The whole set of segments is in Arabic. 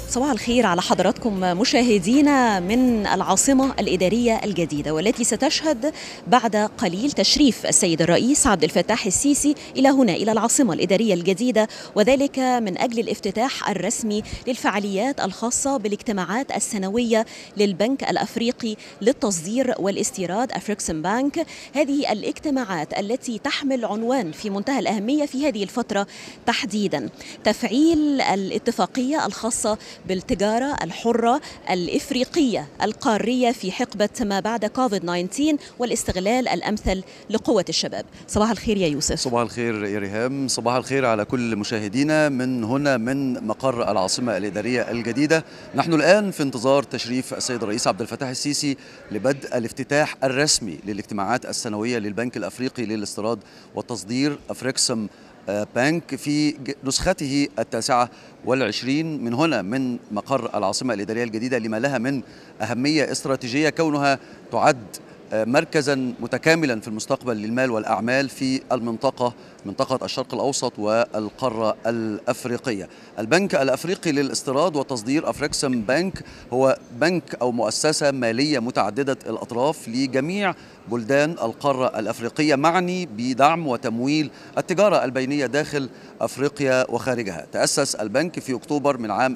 صباح الخير على حضراتكم مشاهدينا من العاصمة الإدارية الجديدة، والتي ستشهد بعد قليل تشريف السيد الرئيس عبد الفتاح السيسي إلى هنا إلى العاصمة الإدارية الجديدة، وذلك من أجل الافتتاح الرسمي للفعاليات الخاصة بالاجتماعات السنوية للبنك الأفريقي للتصدير والاستيراد أفريكسم بانك. هذه الاجتماعات التي تحمل عنوان في منتهى الأهمية في هذه الفترة تحديدا: تفعيل الاتفاقية الخاصة بالتجارة الحرة الإفريقية القارية في حقبة ما بعد كوفيد-19 والاستغلال الأمثل لقوة الشباب. صباح الخير يا يوسف. صباح الخير يا ريهام، صباح الخير على كل مشاهدينا من هنا من مقر العاصمة الإدارية الجديدة. نحن الآن في انتظار تشريف السيد الرئيس عبد الفتاح السيسي لبدء الافتتاح الرسمي للاجتماعات السنوية للبنك الأفريقي للاستيراد والتصدير أفريكسم بانك في نسخته 29 من هنا من مقر العاصمة الإدارية الجديدة، لما لها من أهمية استراتيجية كونها تعد مركزا متكاملا في المستقبل للمال والأعمال في منطقة الشرق الأوسط والقارة الأفريقية. البنك الأفريقي للاستيراد وتصدير أفريكسم بانك هو بنك أو مؤسسة مالية متعددة الأطراف لجميع بلدان القارة الأفريقية، معني بدعم وتمويل التجارة البينية داخل أفريقيا وخارجها. تأسس البنك في أكتوبر من عام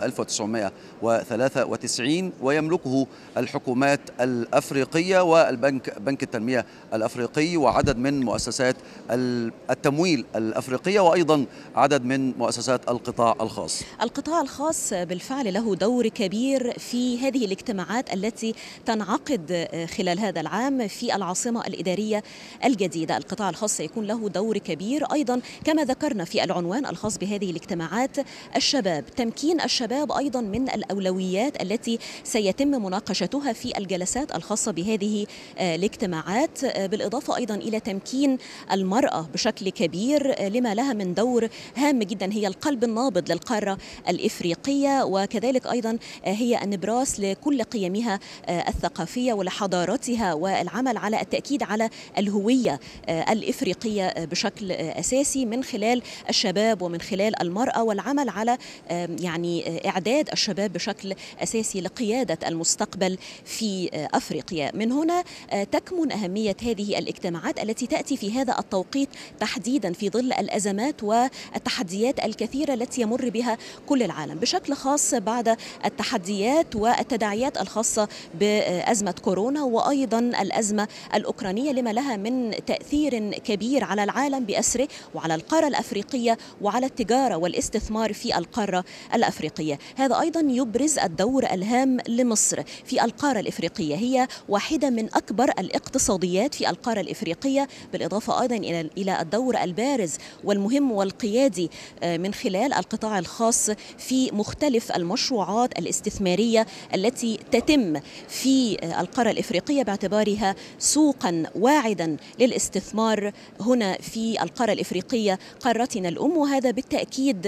1993 ويملكه الحكومات الأفريقية بنك التنمية الأفريقي وعدد من مؤسسات التمويل الأفريقية، وأيضا عدد من مؤسسات القطاع الخاص. القطاع الخاص بالفعل له دور كبير في هذه الاجتماعات التي تنعقد خلال هذا العام في العاصمة الإدارية الجديدة. القطاع الخاص سيكون له دور كبير أيضا كما ذكرنا في العنوان الخاص بهذه الاجتماعات: الشباب، تمكين الشباب أيضا من الأولويات التي سيتم مناقشتها في الجلسات الخاصة بهذه الاجتماعات، بالإضافة أيضا إلى تمكين المرأة بشكل كبير لما لها من دور هام جدا. هي القلب النابض للقارة الإفريقية، وكذلك أيضا هي النبراس لكل قيمها الثقافية ولحضارتها، والعمل على التأكيد على الهوية الإفريقية بشكل أساسي من خلال الشباب ومن خلال المرأة، والعمل على إعداد الشباب بشكل أساسي لقيادة المستقبل في أفريقيا. من هنا تكمن أهمية هذه الاجتماعات التي تأتي في هذا التوقيت تحديدا في ظل الأزمات والتحديات الكثيرة التي يمر بها كل العالم، بشكل خاص بعد التحديات والتداعيات الخاصة بأزمة كورونا وأيضا الأزمة الأوكرانية، لما لها من تأثير كبير على العالم بأسره وعلى القارة الأفريقية وعلى التجارة والاستثمار في القارة الأفريقية. هذا أيضا يبرز الدور الهام لمصر في القارة الإفريقية. هي واحدة من أكبر الاقتصاديات في القارة الإفريقية، بالإضافة أيضا إلى الدور البارز والمهم والقيادي من خلال القطاع الخاص في مختلف المشروعات الاستثمارية التي تتم في القارة الإفريقية باعتبارها سوقا واعدا للاستثمار هنا في القارة الإفريقية قارتنا الأم. وهذا بالتأكيد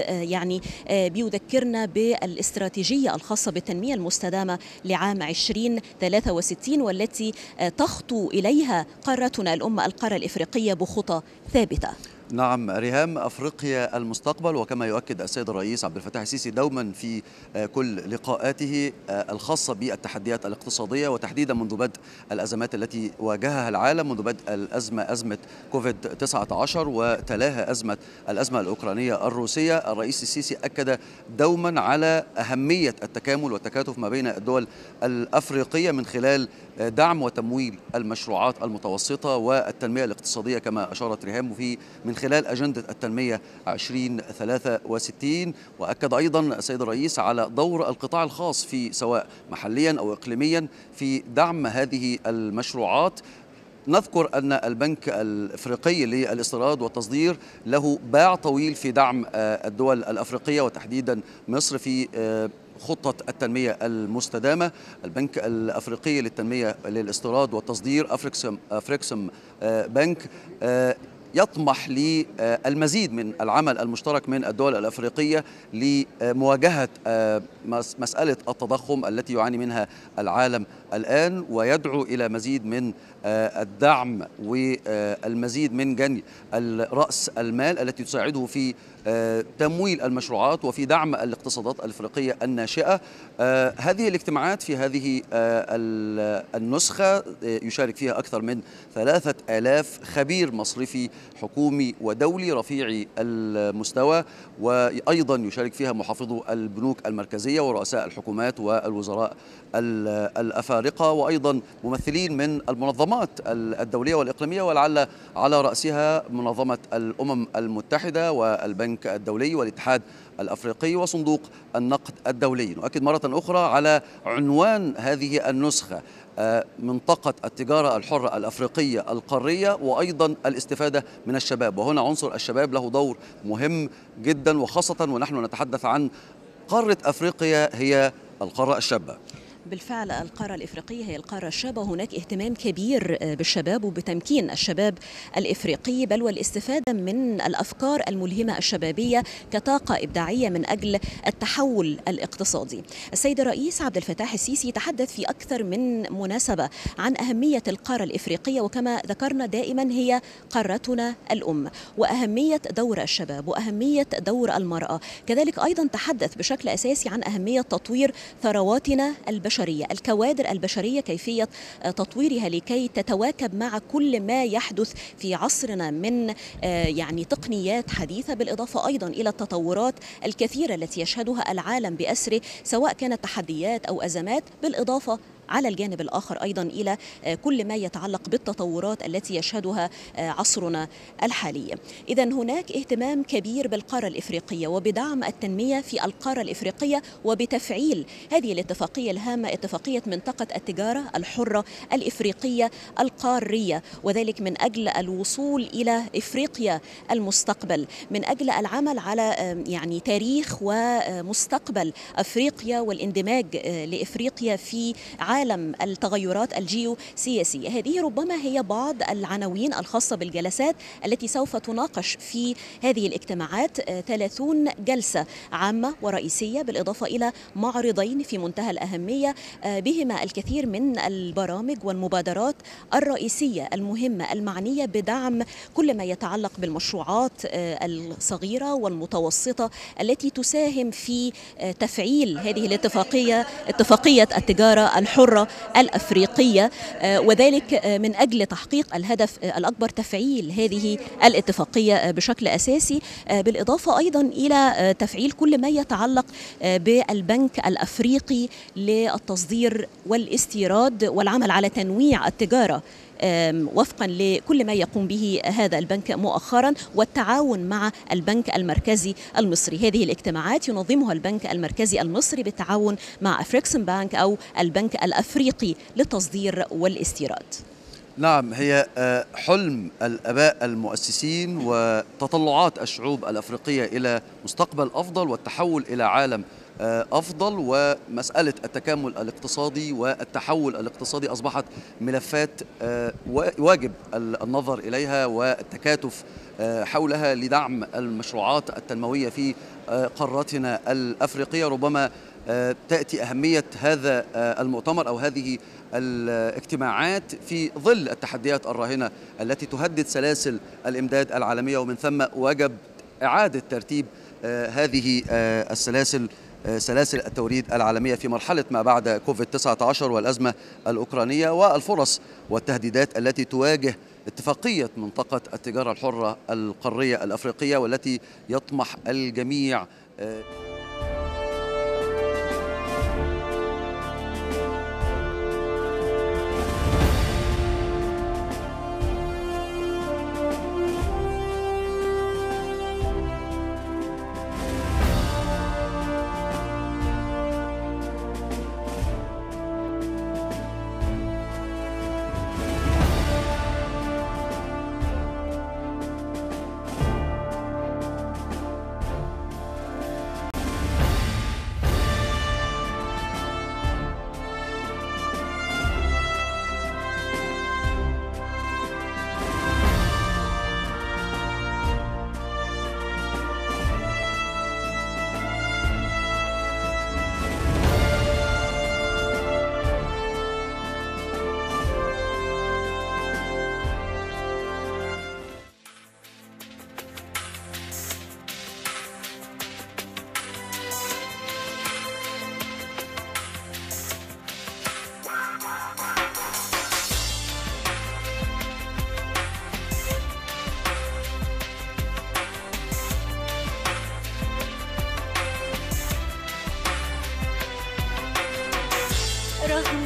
بيذكرنا بالاستراتيجية الخاصة بالتنمية المستدامة لعام 2063، والتي تخطو إليها قارتنا الأم القارة الإفريقية بخطى ثابتة. نعم ريهام، أفريقيا المستقبل، وكما يؤكد السيد الرئيس عبد الفتاح السيسي دوما في كل لقاءاته الخاصة بالتحديات الاقتصادية، وتحديدا منذ بدء الأزمات التي واجهها العالم، منذ بدء أزمة كوفيد-19 وتلاها الأزمة الأوكرانية الروسية. الرئيس السيسي أكد دوما على أهمية التكامل والتكاتف ما بين الدول الأفريقية من خلال دعم وتمويل المشروعات المتوسطة والتنمية الاقتصادية كما أشارت ريهام من خلال أجندة التنمية 2063. وأكد أيضا السيد الرئيس على دور القطاع الخاص في سواء محليا أو إقليميا في دعم هذه المشروعات. نذكر أن البنك الأفريقي للاستيراد والتصدير له باع طويل في دعم الدول الأفريقية وتحديدا مصر في خطة التنمية المستدامة. البنك الأفريقي للتنمية للاستيراد والتصدير أفريكسم بنك يطمح للمزيد من العمل المشترك من الدول الأفريقية لمواجهة مسألة التضخم التي يعاني منها العالم الآن، ويدعو إلى مزيد من الدعم والمزيد من جني رأس المال التي تساعده في تمويل المشروعات وفي دعم الاقتصادات الأفريقية الناشئة. هذه الاجتماعات في هذه النسخة يشارك فيها أكثر من 3000 خبير مصرفي حكومي ودولي رفيع المستوى، وأيضا يشارك فيها محافظو البنوك المركزية ورؤساء الحكومات والوزراء الأفارقة، وأيضا ممثلين من المنظمات الدولية والإقليمية، ولعل على رأسها منظمة الأمم المتحدة والبنك الدولي والاتحاد الأفريقي وصندوق النقد الدولي. نؤكد مرة أخرى على عنوان هذه النسخة: منطقة التجارة الحرة الأفريقية القارية، وأيضا الاستفادة من الشباب. وهنا عنصر الشباب له دور مهم جدا، وخاصة ونحن نتحدث عن قارة أفريقيا هي القارة الشابة. بالفعل القارة الإفريقية هي القارة الشابة، وهناك اهتمام كبير بالشباب وبتمكين الشباب الإفريقي، بل والاستفادة من الأفكار الملهمة الشبابية كطاقة إبداعية من أجل التحول الاقتصادي. السيد الرئيس عبد الفتاح السيسي تحدث في أكثر من مناسبة عن أهمية القارة الإفريقية، وكما ذكرنا دائما هي قارتنا الأم، وأهمية دور الشباب وأهمية دور المرأة. كذلك أيضا تحدث بشكل أساسي عن أهمية تطوير ثرواتنا البشرية، الكوادر البشرية، كيفية تطويرها لكي تتواكب مع كل ما يحدث في عصرنا من تقنيات حديثة، بالإضافة أيضا إلى التطورات الكثيرة التي يشهدها العالم بأسره، سواء كانت تحديات أو أزمات، بالإضافة على الجانب الآخر أيضا إلى كل ما يتعلق بالتطورات التي يشهدها عصرنا الحالي. إذن هناك اهتمام كبير بالقارة الإفريقية وبدعم التنمية في القارة الإفريقية وبتفعيل هذه الاتفاقية الهامة، اتفاقية منطقة التجارة الحرة الإفريقية القارية، وذلك من أجل الوصول إلى إفريقيا المستقبل، من أجل العمل على تاريخ ومستقبل أفريقيا والاندماج لإفريقيا في عالم التغيرات الجيوسياسية. هذه ربما هي بعض العناوين الخاصة بالجلسات التي سوف تناقش في هذه الاجتماعات. 30 جلسة عامة ورئيسية، بالإضافة إلى معرضين في منتهى الأهمية بهما الكثير من البرامج والمبادرات الرئيسية المهمة المعنية بدعم كل ما يتعلق بالمشروعات الصغيرة والمتوسطة التي تساهم في تفعيل هذه الاتفاقية، اتفاقية التجارة الحرة الأفريقية، وذلك من أجل تحقيق الهدف الأكبر، تفعيل هذه الاتفاقية بشكل أساسي، بالإضافة أيضا إلى تفعيل كل ما يتعلق بالبنك الأفريقي للتصدير والاستيراد والعمل على تنويع التجارة وفقا لكل ما يقوم به هذا البنك مؤخرا، والتعاون مع البنك المركزي المصري. هذه الاجتماعات ينظمها البنك المركزي المصري بالتعاون مع أفريكسن بانك أو البنك الأفريقي للتصدير والاستيراد. نعم، هي حلم الآباء المؤسسين وتطلعات الشعوب الأفريقية إلى مستقبل أفضل والتحول إلى عالم أفضل، ومسألة التكامل الاقتصادي والتحول الاقتصادي أصبحت ملفات واجب النظر إليها والتكاتف حولها لدعم المشروعات التنموية في قارتنا الأفريقية. ربما تأتي أهمية هذا المؤتمر أو هذه الاجتماعات في ظل التحديات الراهنة التي تهدد سلاسل الإمداد العالمية، ومن ثم وجب إعادة ترتيب هذه السلاسل، سلاسل التوريد العالمية في مرحلة ما بعد كوفيد-19 والأزمة الأوكرانية، والفرص والتهديدات التي تواجه اتفاقية منطقة التجارة الحرة القارية الأفريقية، والتي يطمح الجميع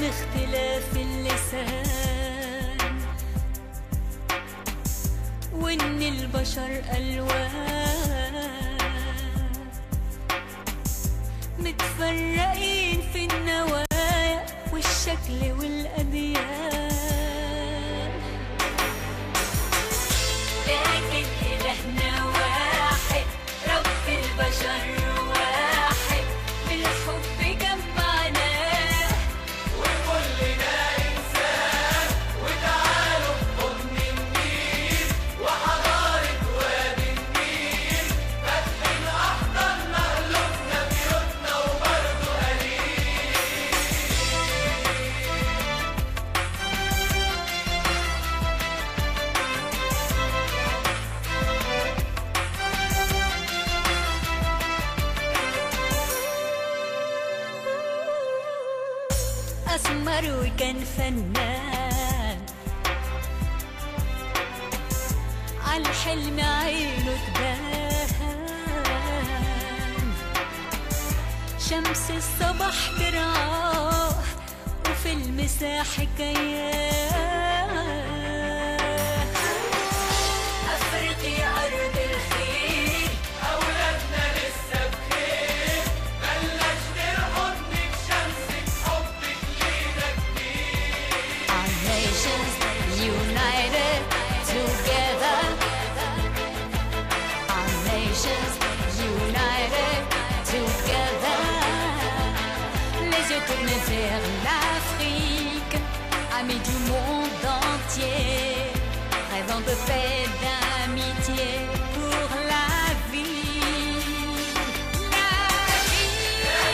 اختلاف اللسان، وإن البشر ألوان متفرقين في النوايا والشكل والأديان، لكن إلهنا واحد، رب البشر واحد، بالحب جمعنا وكلنا إنسان، وتعالوا بحضن النيل وحضارة وادي النيل، فاتحين أحضاننا قلوبنا بيوتنا وبرضه قليل. أسمر وكان فنان، عالحلم عينه تبان، شمس الصبح ترعاه وفي المساء حكايات، أفريقيا أرض الخير، أولادنا لسه بخير، بلاش نرحضنك شمسك حبك لينا كبير. Our nations united together, our nations united together, les yeux tournés vers l'Afrique, amis du monde entier, rêvant de paix, d'amitié pour la vie. La vie.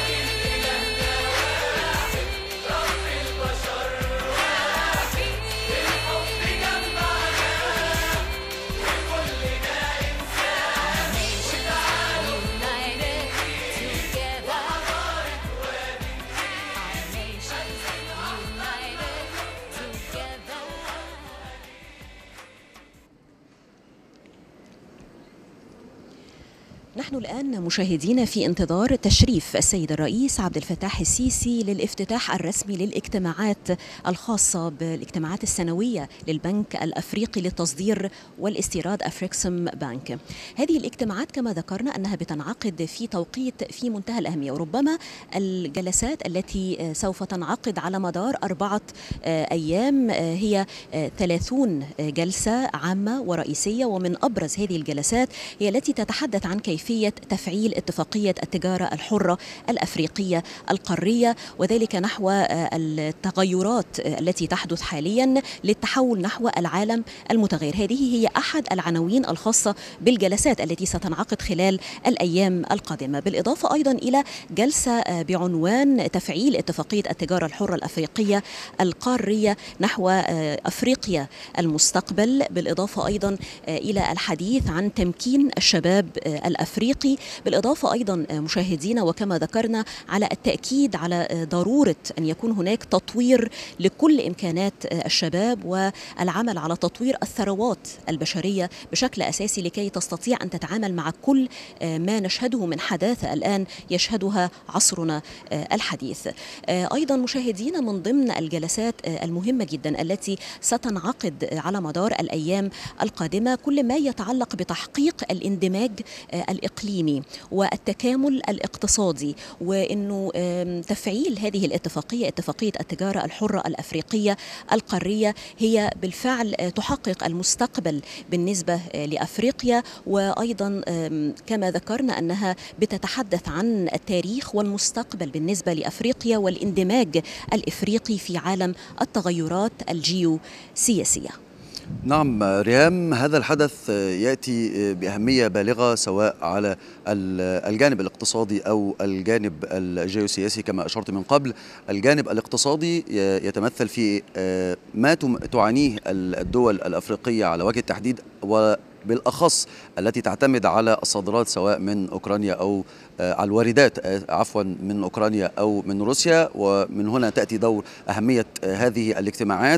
نحن الآن مشاهدين في انتظار تشريف السيد الرئيس عبد الفتاح السيسي للافتتاح الرسمي للاجتماعات الخاصة بالاجتماعات السنوية للبنك الأفريقي للتصدير والاستيراد أفريكسم بانك. هذه الاجتماعات كما ذكرنا أنها بتنعقد في توقيت في منتهى الأهمية، وربما الجلسات التي سوف تنعقد على مدار 4 أيام هي 30 جلسة عامة ورئيسية، ومن أبرز هذه الجلسات هي التي تتحدث عن كيفية تفعيل اتفاقية التجارة الحرة الأفريقية القارية، وذلك نحو التغيرات التي تحدث حاليا للتحول نحو العالم المتغير. هذه هي أحد العناوين الخاصة بالجلسات التي ستنعقد خلال الأيام القادمة، بالإضافة أيضا إلى جلسة بعنوان تفعيل اتفاقية التجارة الحرة الأفريقية القارية نحو أفريقيا المستقبل، بالإضافة أيضا إلى الحديث عن تمكين الشباب الأفريقي، بالإضافة أيضا مشاهدينا وكما ذكرنا على التأكيد على ضرورة أن يكون هناك تطوير لكل إمكانات الشباب والعمل على تطوير الثروات البشرية بشكل أساسي لكي تستطيع أن تتعامل مع كل ما نشهده من حداثة الآن يشهدها عصرنا الحديث. أيضا مشاهدينا من ضمن الجلسات المهمة جدا التي ستنعقد على مدار الأيام القادمة كل ما يتعلق بتحقيق الاندماج الإقليمي والتكامل الاقتصادي، وأنه تفعيل هذه الاتفاقية اتفاقية التجارة الحرة الأفريقية القارية هي بالفعل تحقق المستقبل بالنسبة لأفريقيا، وأيضا كما ذكرنا أنها بتتحدث عن التاريخ والمستقبل بالنسبة لأفريقيا والاندماج الإفريقي في عالم التغيرات الجيوسياسية. نعم ريهام، هذا الحدث يأتي بأهمية بالغة سواء على الجانب الاقتصادي أو الجانب الجيوسياسي كما أشرت من قبل. الجانب الاقتصادي يتمثل في ما تعانيه الدول الأفريقية على وجه التحديد، وبالأخص التي تعتمد على الصادرات سواء من أوكرانيا أو على الواردات عفوا من أوكرانيا أو من روسيا، ومن هنا تأتي دور أهمية هذه الاجتماعات.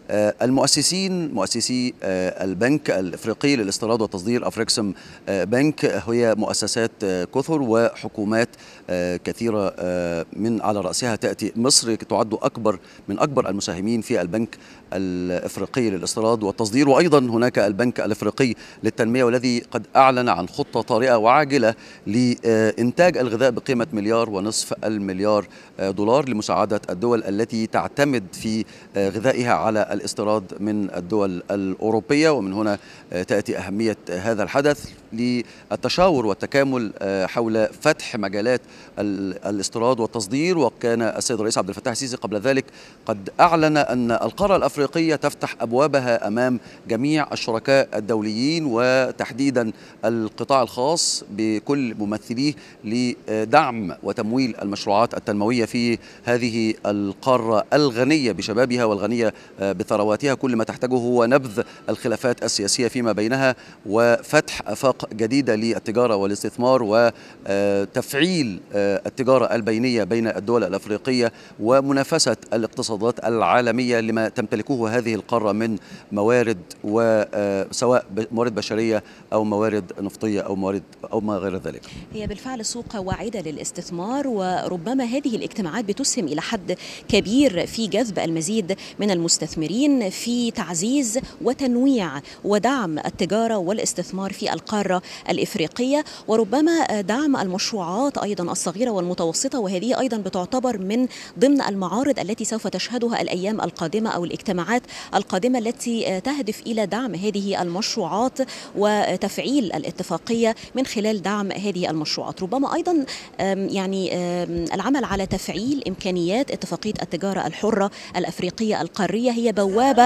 مؤسسي البنك الافريقي للاستيراد والتصدير افريكسم بنك هي مؤسسات كثر وحكومات كثيره، من على راسها تاتي مصر تعد من اكبر المساهمين في البنك الافريقي للاستيراد والتصدير، وايضا هناك البنك الافريقي للتنميه والذي قد اعلن عن خطه طارئه وعاجله لانتاج الغذاء بقيمه $1.5 مليار لمساعده الدول التي تعتمد في غذائها على الاستيراد من الدول الأوروبية. ومن هنا تأتي أهمية هذا الحدث للتشاور والتكامل حول فتح مجالات الاستيراد والتصدير. وكان السيد الرئيس عبد الفتاح السيسي قبل ذلك قد أعلن أن القارة الأفريقية تفتح أبوابها أمام جميع الشركاء الدوليين وتحديدا القطاع الخاص بكل ممثليه لدعم وتمويل المشروعات التنموية في هذه القارة الغنية بشبابها والغنية بثرواتها. كل ما تحتاجه هو نبذ الخلافات السياسية فيما بينها وفتح آفاق جديدة للتجارة والاستثمار وتفعيل التجارة البينية بين الدول الأفريقية ومنافسة الاقتصادات العالمية لما تمتلكه هذه القارة من موارد، وسواء موارد بشرية أو موارد نفطية أو ما غير ذلك. هي بالفعل سوق واعدة للاستثمار، وربما هذه الاجتماعات بتسهم إلى حد كبير في جذب المزيد من المستثمرين في تعزيز وتنويع ودعم التجارة والاستثمار في القارة الإفريقية، وربما دعم المشروعات أيضا الصغيرة والمتوسطة، وهذه أيضا بتعتبر من ضمن المعارض التي سوف تشهدها الأيام القادمة أو الاجتماعات القادمة التي تهدف إلى دعم هذه المشروعات وتفعيل الاتفاقية من خلال دعم هذه المشروعات. ربما أيضا العمل على تفعيل إمكانيات اتفاقية التجارة الحرة الأفريقية القارية هي بوابة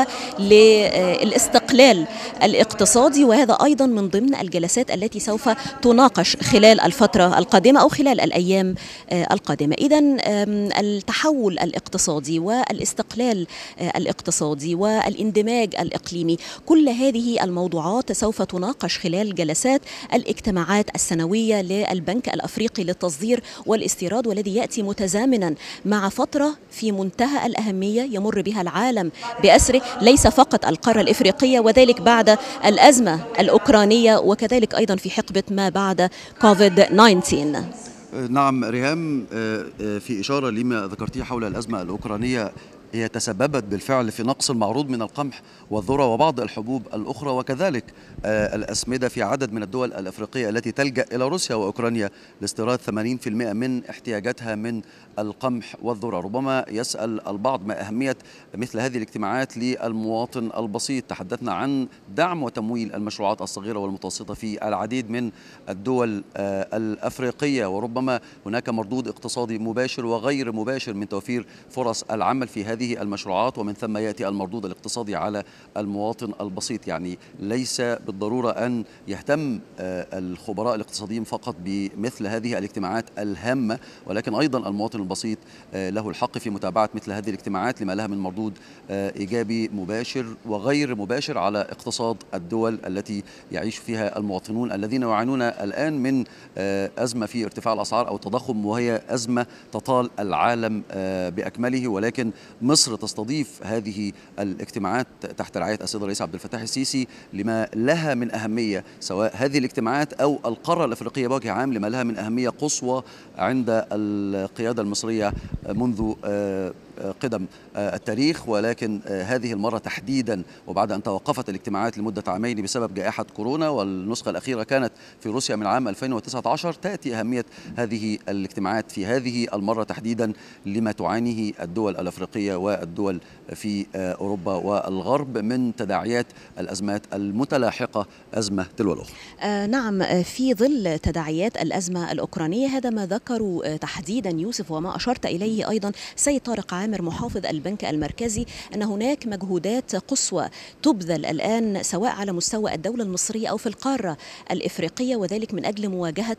للاستقلال الاقتصادي، وهذا أيضا من ضمن الجلسات التي سوف تناقش خلال الفترة القادمة أو خلال الأيام القادمة. إذن التحول الاقتصادي والاستقلال الاقتصادي والاندماج الإقليمي، كل هذه الموضوعات سوف تناقش خلال جلسات الاجتماعات السنوية للبنك الأفريقي للتصدير والاستيراد، والذي يأتي متزامنا مع فترة في منتهى الأهمية يمر بها العالم بأسره، ليس فقط القارة الإفريقية، وذلك بعد الأزمة الأوكرانية وكذلك أيضا في حقبة ما بعد كوفيد-19. نعم ريهام، في إشارة لما ذكرتيه حول الأزمة الأوكرانية، هي تسببت بالفعل في نقص المعروض من القمح والذرة وبعض الحبوب الأخرى، وكذلك الأسمدة في عدد من الدول الأفريقية التي تلجأ إلى روسيا وأوكرانيا لاستيراد 80% من احتياجاتها من القمح والذرة. ربما يسأل البعض ما أهمية مثل هذه الاجتماعات للمواطن البسيط. تحدثنا عن دعم وتمويل المشروعات الصغيرة والمتوسطة في العديد من الدول الأفريقية، وربما هناك مردود اقتصادي مباشر وغير مباشر من توفير فرص العمل في هذه المشروعات، ومن ثم يأتي المردود الاقتصادي على المواطن البسيط. يعني ليس بالضرورة أن يهتم الخبراء الاقتصاديين فقط بمثل هذه الاجتماعات الهامة، ولكن أيضا المواطن البسيط له الحق في متابعة مثل هذه الاجتماعات لما لها من مردود إيجابي مباشر وغير مباشر على اقتصاد الدول التي يعيش فيها المواطنون الذين يعانون الآن من أزمة في ارتفاع الأسعار أو التضخم، وهي أزمة تطال العالم بأكمله. ولكن مصر تستضيف هذه الاجتماعات تحت رعاية السيد الرئيس عبد الفتاح السيسي لما لها من أهمية، سواء هذه الاجتماعات أو القارة الأفريقية بوجه عام لما لها من أهمية قصوى عند القيادة المصرية منذ قدم التاريخ. ولكن هذه المرة تحديدا وبعد أن توقفت الاجتماعات لمدة عامين بسبب جائحة كورونا، والنسخة الأخيرة كانت في روسيا من عام 2019، تأتي أهمية هذه الاجتماعات في هذه المرة تحديدا لما تعانيه الدول الأفريقية والدول في أوروبا والغرب من تداعيات الأزمات المتلاحقة أزمة تلو الأخرى. نعم، في ظل تداعيات الأزمة الأوكرانية، هذا ما ذكروا تحديدا يوسف وما أشرت إليه أيضا سيد طارق عامر محافظ البنك المركزي، أن هناك مجهودات قصوى تبذل الآن سواء على مستوى الدولة المصرية أو في القارة الإفريقية، وذلك من أجل مواجهة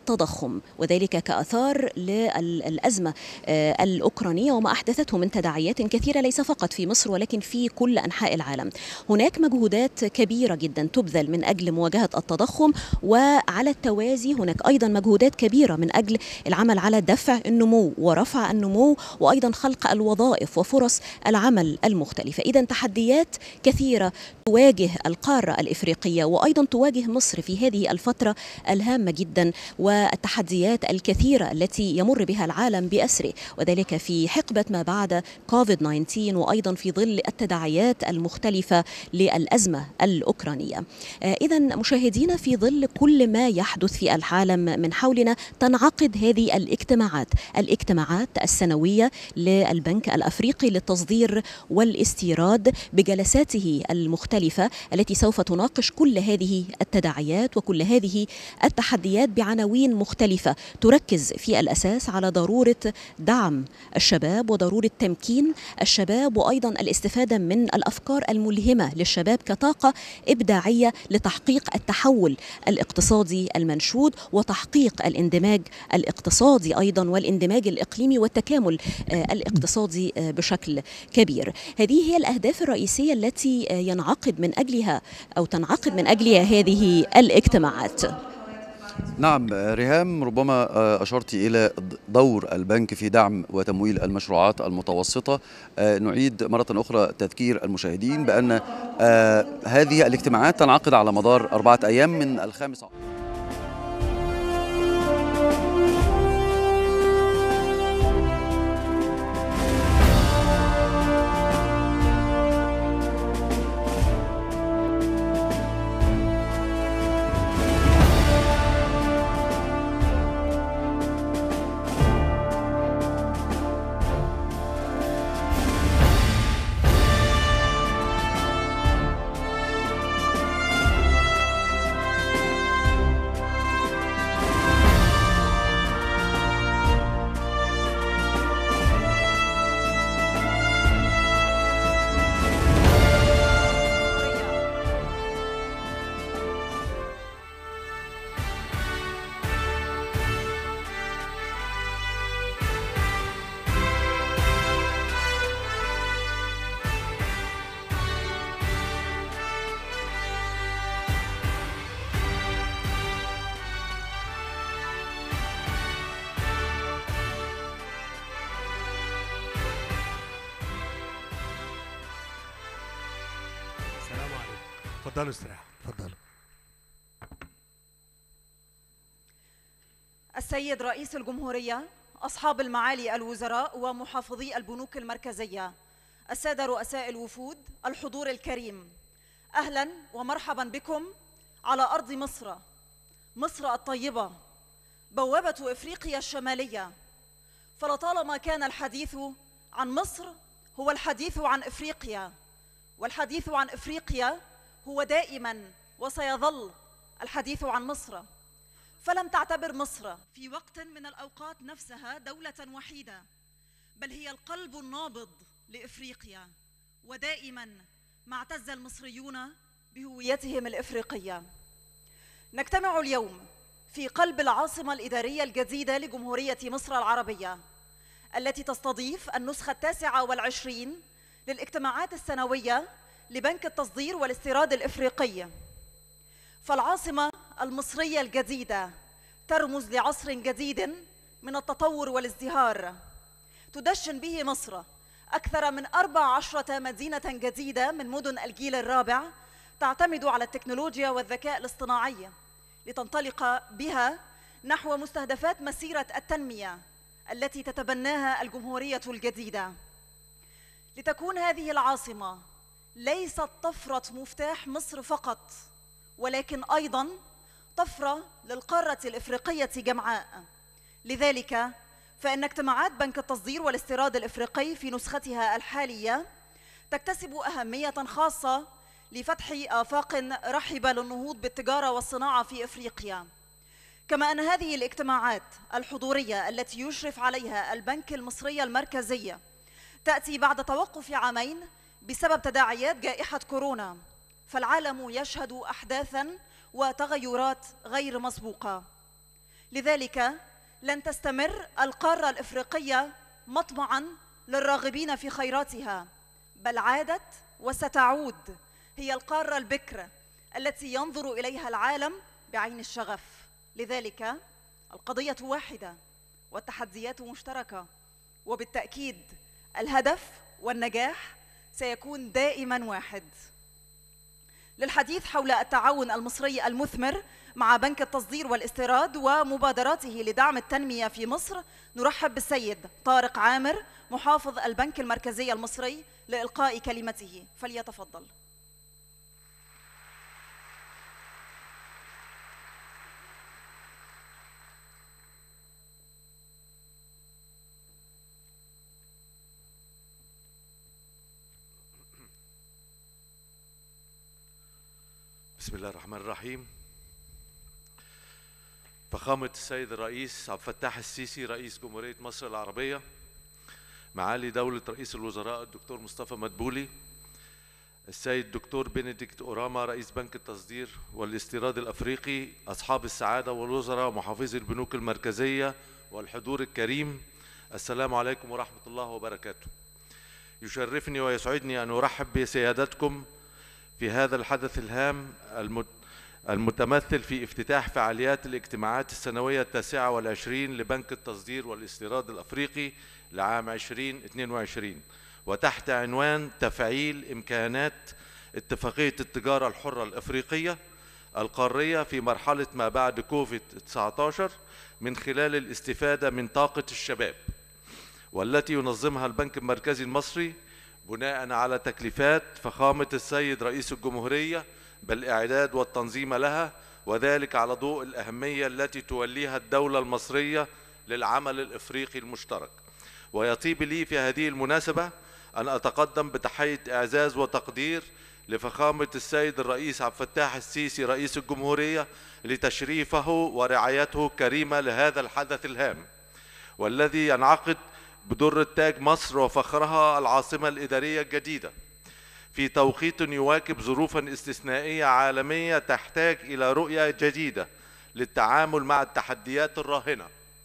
التضخم، وذلك كآثار للأزمة الأوكرانية وما أحدثته من تداعيات كثيرة ليس فقط في مصر ولكن في كل أنحاء العالم. هناك مجهودات كبيرة جدا تبذل من أجل مواجهة التضخم، وعلى التوازي هناك أيضا مجهودات كبيرة من أجل العمل على دفع النمو ورفع النمو وأيضا خلق الوظائف وفرص العمل المختلفة. إذن تحديات كثيرة تواجه القارة الإفريقية وأيضا تواجه مصر في هذه الفترة الهامة جدا، والتحديات الكثيرة التي يمر بها العالم بأسره، وذلك في حقبة ما بعد كوفيد-19 وأيضا في ظل التداعيات المختلفة للأزمة الأوكرانية. إذن مشاهدينا، في ظل كل ما يحدث في العالم من حولنا تنعقد هذه الاجتماعات السنوية للبنك الأفريقي للتصدير والاستيراد بجلساته المختلفة التي سوف تناقش كل هذه التداعيات وكل هذه التحديات بعناوين مختلفة تركز في الأساس على ضرورة دعم الشباب وضرورة تمكين الشباب وأيضا الاستفادة من الأفكار الملهمة للشباب كطاقة إبداعية لتحقيق التحول الاقتصادي المنشود وتحقيق الاندماج الاقتصادي أيضا والاندماج الإقليمي والتكامل الاقتصادي بشكل كبير. هذه هي الأهداف الرئيسية التي ينعقد من أجلها أو تنعقد من أجلها هذه الاجتماعات. نعم ريهام، ربما أشرت إلى دور البنك في دعم وتمويل المشروعات المتوسطة. نعيد مرة أخرى تذكير المشاهدين بأن هذه الاجتماعات تنعقد على مدار 4 أيام من 5. السلام عليكم. تفضلوا استريحوا. تفضلوا. السيد رئيس الجمهورية، أصحاب المعالي الوزراء ومحافظي البنوك المركزية، السادة رؤساء الوفود، الحضور الكريم، أهلا ومرحبا بكم على أرض مصر، مصر الطيبة، بوابة إفريقيا الشمالية. فلطالما كان الحديث عن مصر هو الحديث عن إفريقيا، والحديث عن إفريقيا هو دائما وسيظل الحديث عن مصر. فلم تعتبر مصر في وقت من الأوقات نفسها دولة وحيدة، بل هي القلب النابض لإفريقيا، ودائما ما اعتز المصريون بهويتهم الإفريقية. نجتمع اليوم في قلب العاصمة الإدارية الجديدة لجمهورية مصر العربية، التي تستضيف النسخة 29 للاجتماعات السنوية لبنك التصدير والاستيراد الإفريقي. فالعاصمة المصرية الجديدة ترمز لعصر جديد من التطور والازدهار، تدشن به مصر أكثر من 14 مدينة جديدة من مدن الجيل الرابع تعتمد على التكنولوجيا والذكاء الاصطناعي، لتنطلق بها نحو مستهدفات مسيرة التنمية التي تتبناها الجمهورية الجديدة. لتكون هذه العاصمة ليست طفرة مفتاح مصر فقط، ولكن أيضاً طفرة للقارة الإفريقية جمعاء. لذلك فإن اجتماعات بنك التصدير والاستيراد الإفريقي في نسختها الحالية تكتسب أهمية خاصة لفتح آفاق رحبة للنهوض بالتجارة والصناعة في إفريقيا. كما أن هذه الاجتماعات الحضورية التي يشرف عليها البنك المصري المركزي تأتي بعد توقف عامين بسبب تداعيات جائحة كورونا، فالعالم يشهد أحداثاً وتغيرات غير مسبوقة. لذلك لن تستمر القارة الإفريقية مطمعاً للراغبين في خيراتها، بل عادت وستعود هي القارة البكر التي ينظر إليها العالم بعين الشغف. لذلك القضية واحدة والتحديات مشتركة، وبالتأكيد الهدف والنجاح سيكون دائماً واحد. للحديث حول التعاون المصري المثمر مع بنك التصدير والاستيراد ومبادراته لدعم التنمية في مصر، نرحب بالسيد طارق عامر محافظ البنك المركزي المصري لإلقاء كلمته، فليتفضل. بسم الله الرحمن الرحيم. فخامة السيد الرئيس عبد الفتاح السيسي رئيس جمهورية مصر العربية، معالي دولة رئيس الوزراء الدكتور مصطفى مدبولي، السيد الدكتور بنديكت أوراما رئيس بنك التصدير والاستيراد الأفريقي، أصحاب السعادة والوزراء ومحافظي البنوك المركزية والحضور الكريم، السلام عليكم ورحمة الله وبركاته. يشرفني ويسعدني أن أرحب بسيادتكم في هذا الحدث الهام المتمثل في افتتاح فعاليات الاجتماعات السنوية 29 لبنك التصدير والاستيراد الأفريقي لعام 2022، وتحت عنوان تفعيل إمكانات اتفاقية التجارة الحرة الأفريقية القارية في مرحلة ما بعد كوفيد-19 من خلال الاستفادة من طاقة الشباب، والتي ينظمها البنك المركزي المصري بناء على تكليفات فخامة السيد رئيس الجمهورية بالإعداد والتنظيم لها، وذلك على ضوء الأهمية التي توليها الدولة المصرية للعمل الإفريقي المشترك. ويطيب لي في هذه المناسبة أن أتقدم بتحية إعزاز وتقدير لفخامة السيد الرئيس عبد الفتاح السيسي رئيس الجمهورية لتشريفه ورعايته الكريمة لهذا الحدث الهام، والذي ينعقد بدر التاج مصر وفخرها العاصمة الإدارية الجديدة في توقيت يواكب ظروفا استثنائية عالمية تحتاج إلى رؤية جديدة للتعامل مع التحديات الراهنة.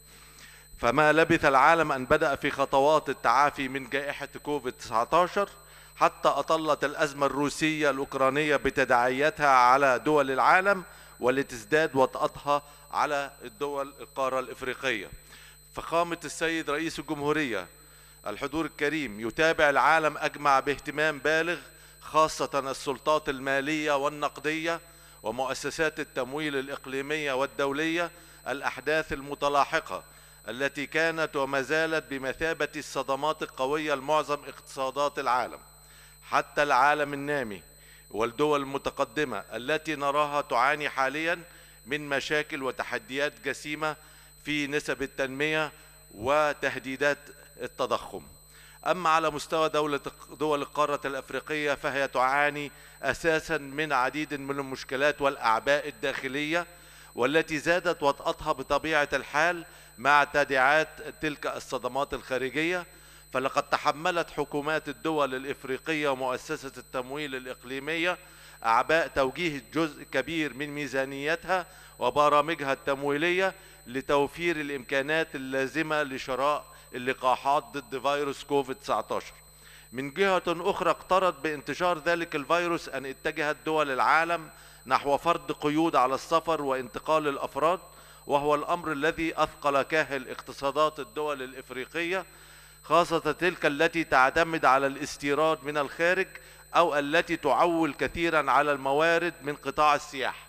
فما لبث العالم أن بدأ في خطوات التعافي من جائحة كوفيد-19 حتى أطلت الأزمة الروسية الأوكرانية بتداعياتها على دول العالم، ولتزداد وطأتها على الدول القارة الإفريقية. فخامة السيد رئيس الجمهورية الحضور الكريم يتابع العالم أجمع باهتمام بالغ، خاصة السلطات المالية والنقدية ومؤسسات التمويل الإقليمية والدولية، الأحداث المتلاحقة التي كانت وما زالت بمثابة الصدمات القوية لمعظم اقتصادات العالم، حتى العالم النامي والدول المتقدمة التي نراها تعاني حاليا من مشاكل وتحديات جسيمة في نسب التنمية وتهديدات التضخم. أما على مستوى دول القارة الأفريقية فهي تعاني أساسا من عديد من المشكلات والأعباء الداخلية، والتي زادت وطأتها بطبيعة الحال مع تداعيات تلك الصدمات الخارجية. فلقد تحملت حكومات الدول الإفريقية ومؤسسة التمويل الإقليمية أعباء توجيه جزء كبير من ميزانيتها وبرامجها التمويلية لتوفير الإمكانات اللازمة لشراء اللقاحات ضد فيروس كوفيد-19. من جهة أخرى اقترض بانتشار ذلك الفيروس أن اتجهت دول العالم نحو فرض قيود على السفر وانتقال الأفراد، وهو الأمر الذي أثقل كاهل اقتصادات الدول الإفريقية، خاصة تلك التي تعتمد على الاستيراد من الخارج أو التي تعول كثيرا على الموارد من قطاع السياحة.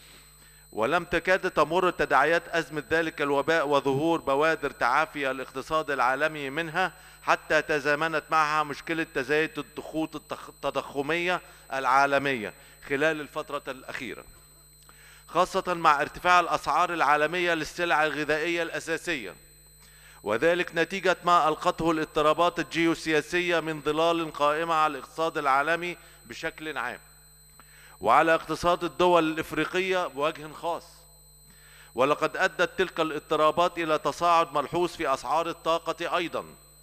ولم تكاد تمر تداعيات أزمة ذلك الوباء وظهور بوادر تعافي الاقتصاد العالمي منها حتى تزامنت معها مشكلة تزايد الضغوط التضخمية العالمية خلال الفترة الأخيرة، خاصة مع ارتفاع الأسعار العالمية للسلع الغذائية الأساسية، وذلك نتيجة ما ألقته الاضطرابات الجيوسياسية من ظلال قائمة على الاقتصاد العالمي بشكل عام وعلى اقتصاد الدول الإفريقية بوجه خاص. ولقد أدت تلك الاضطرابات إلى تصاعد ملحوظ في أسعار الطاقة أيضا،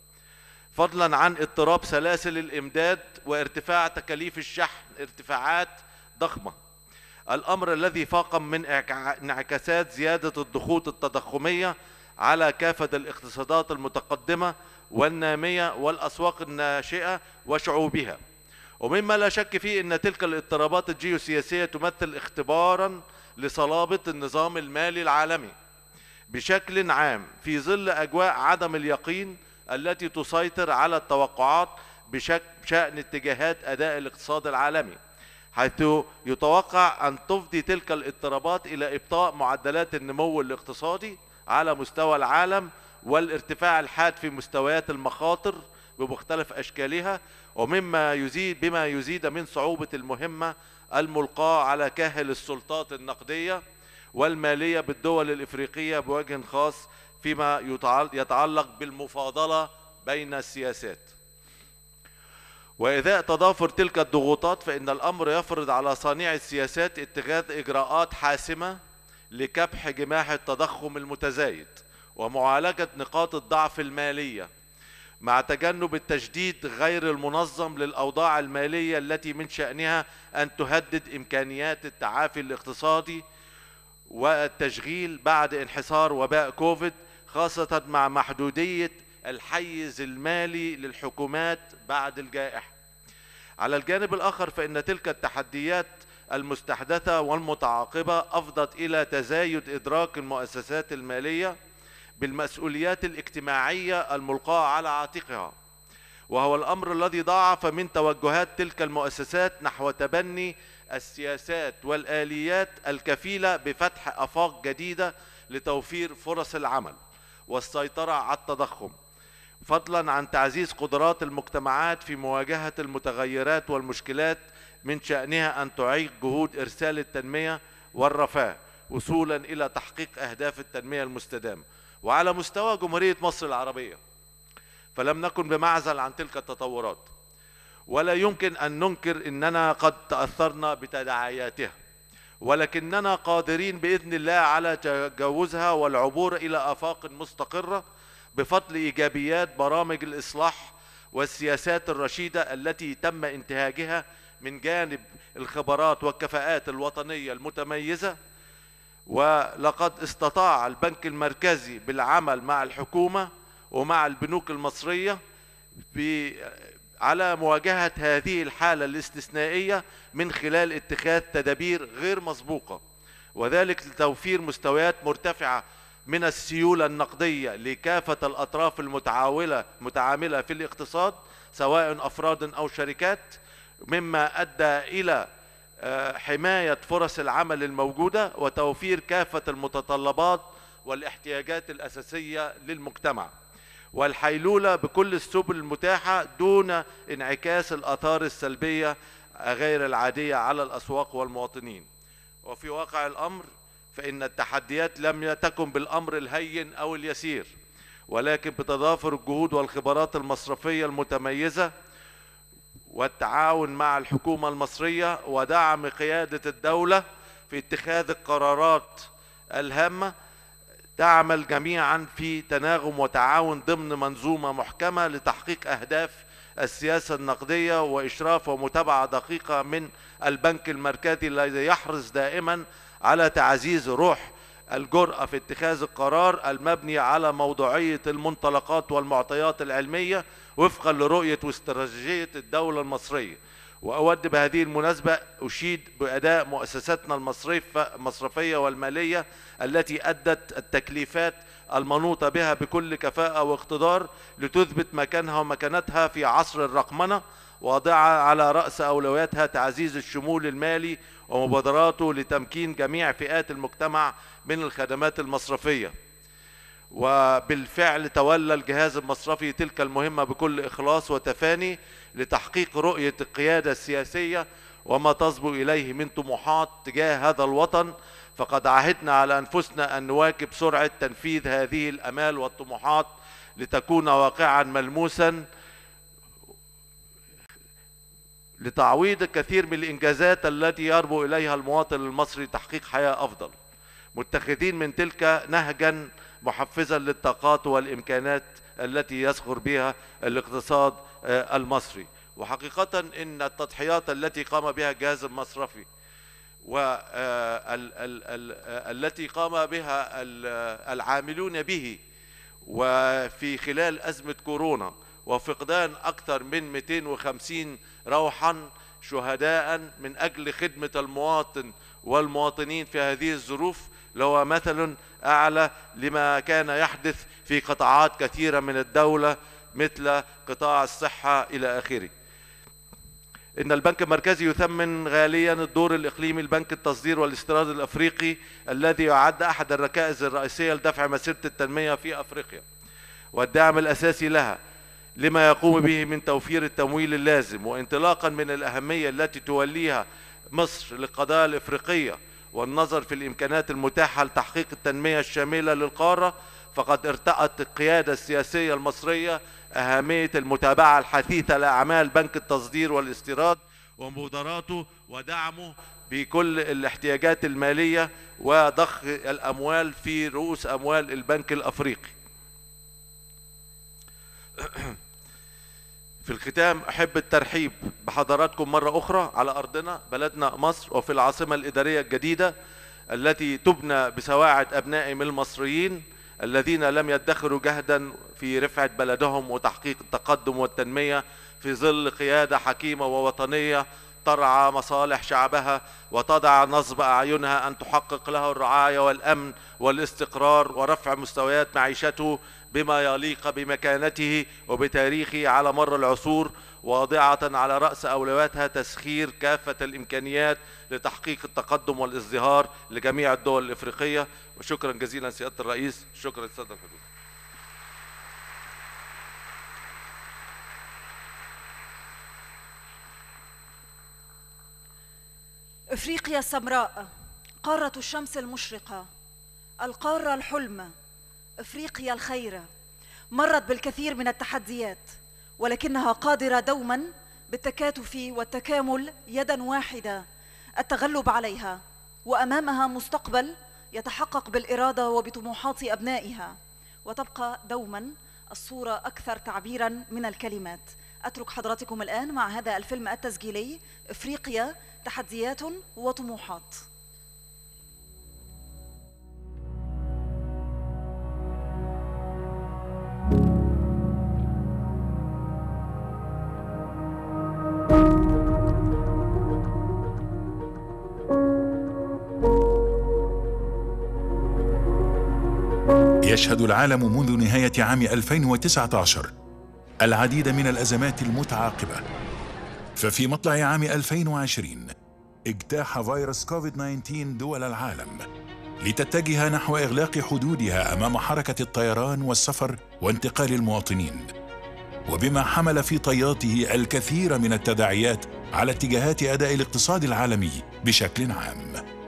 فضلا عن اضطراب سلاسل الإمداد وارتفاع تكاليف الشحن ارتفاعات ضخمة، الأمر الذي فاقم من انعكاسات زيادة الضغوط التضخمية على كافة الاقتصادات المتقدمة والنامية والأسواق الناشئة وشعوبها. ومما لا شك فيه أن تلك الاضطرابات الجيوسياسية تمثل اختبارا لصلابة النظام المالي العالمي بشكل عام في ظل أجواء عدم اليقين التي تسيطر على التوقعات بشأن اتجاهات أداء الاقتصاد العالمي، حيث يتوقع أن تفضي تلك الاضطرابات إلى إبطاء معدلات النمو الاقتصادي على مستوى العالم والارتفاع الحاد في مستويات المخاطر بمختلف أشكالها، بما يزيد من صعوبة المهمة الملقاة على كاهل السلطات النقدية والمالية بالدول الإفريقية بوجه خاص فيما يتعلق بالمفاضلة بين السياسات. وإذا تضافر تلك الضغوطات فإن الأمر يفرض على صانعي السياسات اتخاذ إجراءات حاسمة لكبح جماح التضخم المتزايد ومعالجة نقاط الضعف المالية، مع تجنب التشديد غير المنظم للأوضاع المالية التي من شأنها أن تهدد إمكانيات التعافي الاقتصادي والتشغيل بعد انحسار وباء كوفيد، خاصة مع محدودية الحيز المالي للحكومات بعد الجائحة. على الجانب الآخر فإن تلك التحديات المستحدثة والمتعاقبة أفضت إلى تزايد إدراك المؤسسات المالية بالمسؤوليات الاجتماعية الملقاة على عاتقها، وهو الأمر الذي ضاعف من توجهات تلك المؤسسات نحو تبني السياسات والآليات الكفيلة بفتح آفاق جديدة لتوفير فرص العمل والسيطرة على التضخم، فضلا عن تعزيز قدرات المجتمعات في مواجهة المتغيرات والمشكلات من شأنها أن تعيق جهود إرسال التنمية والرفاه وصولا إلى تحقيق أهداف التنمية المستدامة. وعلى مستوى جمهورية مصر العربية فلم نكن بمعزل عن تلك التطورات، ولا يمكن أن ننكر أننا قد تأثرنا بتداعياتها، ولكننا قادرين بإذن الله على تجاوزها والعبور إلى آفاق مستقرة بفضل إيجابيات برامج الإصلاح والسياسات الرشيدة التي تم انتهاجها من جانب الخبرات والكفاءات الوطنية المتميزة. ولقد استطاع البنك المركزي بالعمل مع الحكومة ومع البنوك المصرية على مواجهة هذه الحالة الاستثنائية من خلال اتخاذ تدابير غير مسبوقة، وذلك لتوفير مستويات مرتفعة من السيولة النقدية لكافة الأطراف المتعاملة في الاقتصاد سواء أفراد أو شركات، مما أدى إلى حماية فرص العمل الموجودة وتوفير كافة المتطلبات والاحتياجات الأساسية للمجتمع، والحيلولة بكل السبل المتاحة دون انعكاس الآثار السلبية غير العادية على الأسواق والمواطنين. وفي واقع الأمر فإن التحديات لم تكن بالأمر الهين أو اليسير، ولكن بتضافر الجهود والخبرات المصرفية المتميزة والتعاون مع الحكومة المصرية ودعم قيادة الدولة في اتخاذ القرارات الهامة، تعمل جميعا في تناغم وتعاون ضمن منظومة محكمة لتحقيق أهداف السياسة النقدية وإشراف ومتابعة دقيقة من البنك المركزي الذي يحرص دائما على تعزيز روح الجرأة في اتخاذ القرار المبني على موضوعية المنطلقات والمعطيات العلمية وفقا لرؤية واستراتيجية الدولة المصرية. وأود بهذه المناسبة أشيد بأداء مؤسساتنا المصرفية والمالية التي أدت التكليفات المنوطة بها بكل كفاءة واقتدار لتثبت مكانها ومكانتها في عصر الرقمنة، واضعة على رأس أولوياتها تعزيز الشمول المالي ومبادراته لتمكين جميع فئات المجتمع من الخدمات المصرفية. وبالفعل تولى الجهاز المصرفي تلك المهمة بكل إخلاص وتفاني لتحقيق رؤية القيادة السياسية وما تصبو إليه من طموحات تجاه هذا الوطن. فقد عهدنا على أنفسنا أن نواكب سرعة تنفيذ هذه الأمال والطموحات لتكون واقعا ملموسا لتعويض الكثير من الإنجازات التي يربو إليها المواطن المصري لتحقيق حياة أفضل، متخذين من تلك نهجا محفزا للطاقات والإمكانات التي يصغر بها الاقتصاد المصري. وحقيقة إن التضحيات التي قام بها الجهاز المصرفي والتي قام بها العاملون به، وفي خلال أزمة كورونا وفقدان أكثر من 250 روحا شهداء من أجل خدمة المواطن والمواطنين في هذه الظروف، لو مثل أعلى لما كان يحدث في قطاعات كثيرة من الدولة مثل قطاع الصحة إلى آخره. إن البنك المركزي يثمن غاليا الدور الإقليمي لبنك التصدير والاستيراد الأفريقي الذي يعد أحد الركائز الرئيسية لدفع مسيرة التنمية في أفريقيا، والدعم الأساسي لها لما يقوم به من توفير التمويل اللازم. وانطلاقا من الأهمية التي توليها مصر للقضايا الإفريقية والنظر في الإمكانات المتاحة لتحقيق التنمية الشاملة للقارة، فقد ارتأت القيادة السياسية المصرية أهمية المتابعة الحثيثة لأعمال بنك التصدير والاستيراد ومبادراته ودعمه بكل الاحتياجات المالية وضخ الأموال في رؤوس أموال البنك الأفريقي. في الختام أحب الترحيب بحضراتكم مرة أخرى على أرضنا بلدنا مصر، وفي العاصمة الإدارية الجديدة التي تبنى بسواعد أبنائهم المصريين الذين لم يدخروا جهدا في رفعة بلدهم وتحقيق التقدم والتنمية في ظل قيادة حكيمة ووطنية ترعى مصالح شعبها وتضع نصب أعينها أن تحقق له الرعاية والأمن والاستقرار ورفع مستويات معيشته بما يليق بمكانته وبتاريخه على مر العصور، واضعة على رأس أولوياتها تسخير كافة الإمكانيات لتحقيق التقدم والازدهار لجميع الدول الإفريقية. وشكرا جزيلا سيادة الرئيس. شكرا للسادة الحضور. إفريقيا السمراء، قارة الشمس المشرقة، القارة الحلم، إفريقيا الخير، مرت بالكثير من التحديات ولكنها قادرة دوما بالتكاتف والتكامل يدا واحدة التغلب عليها، وأمامها مستقبل يتحقق بالإرادة وبطموحات أبنائها، وتبقى دوما الصورة أكثر تعبيرا من الكلمات. أترك حضراتكم الآن مع هذا الفيلم التسجيلي إفريقيا تحديات وطموحات. يشهد العالم منذ نهاية عام 2019 العديد من الأزمات المتعاقبة، ففي مطلع عام 2020 اجتاح فيروس كوفيد-19 دول العالم لتتجه نحو إغلاق حدودها أمام حركة الطيران والسفر وانتقال المواطنين، وبما حمل في طياته الكثير من التداعيات على اتجاهات أداء الاقتصاد العالمي بشكل عام.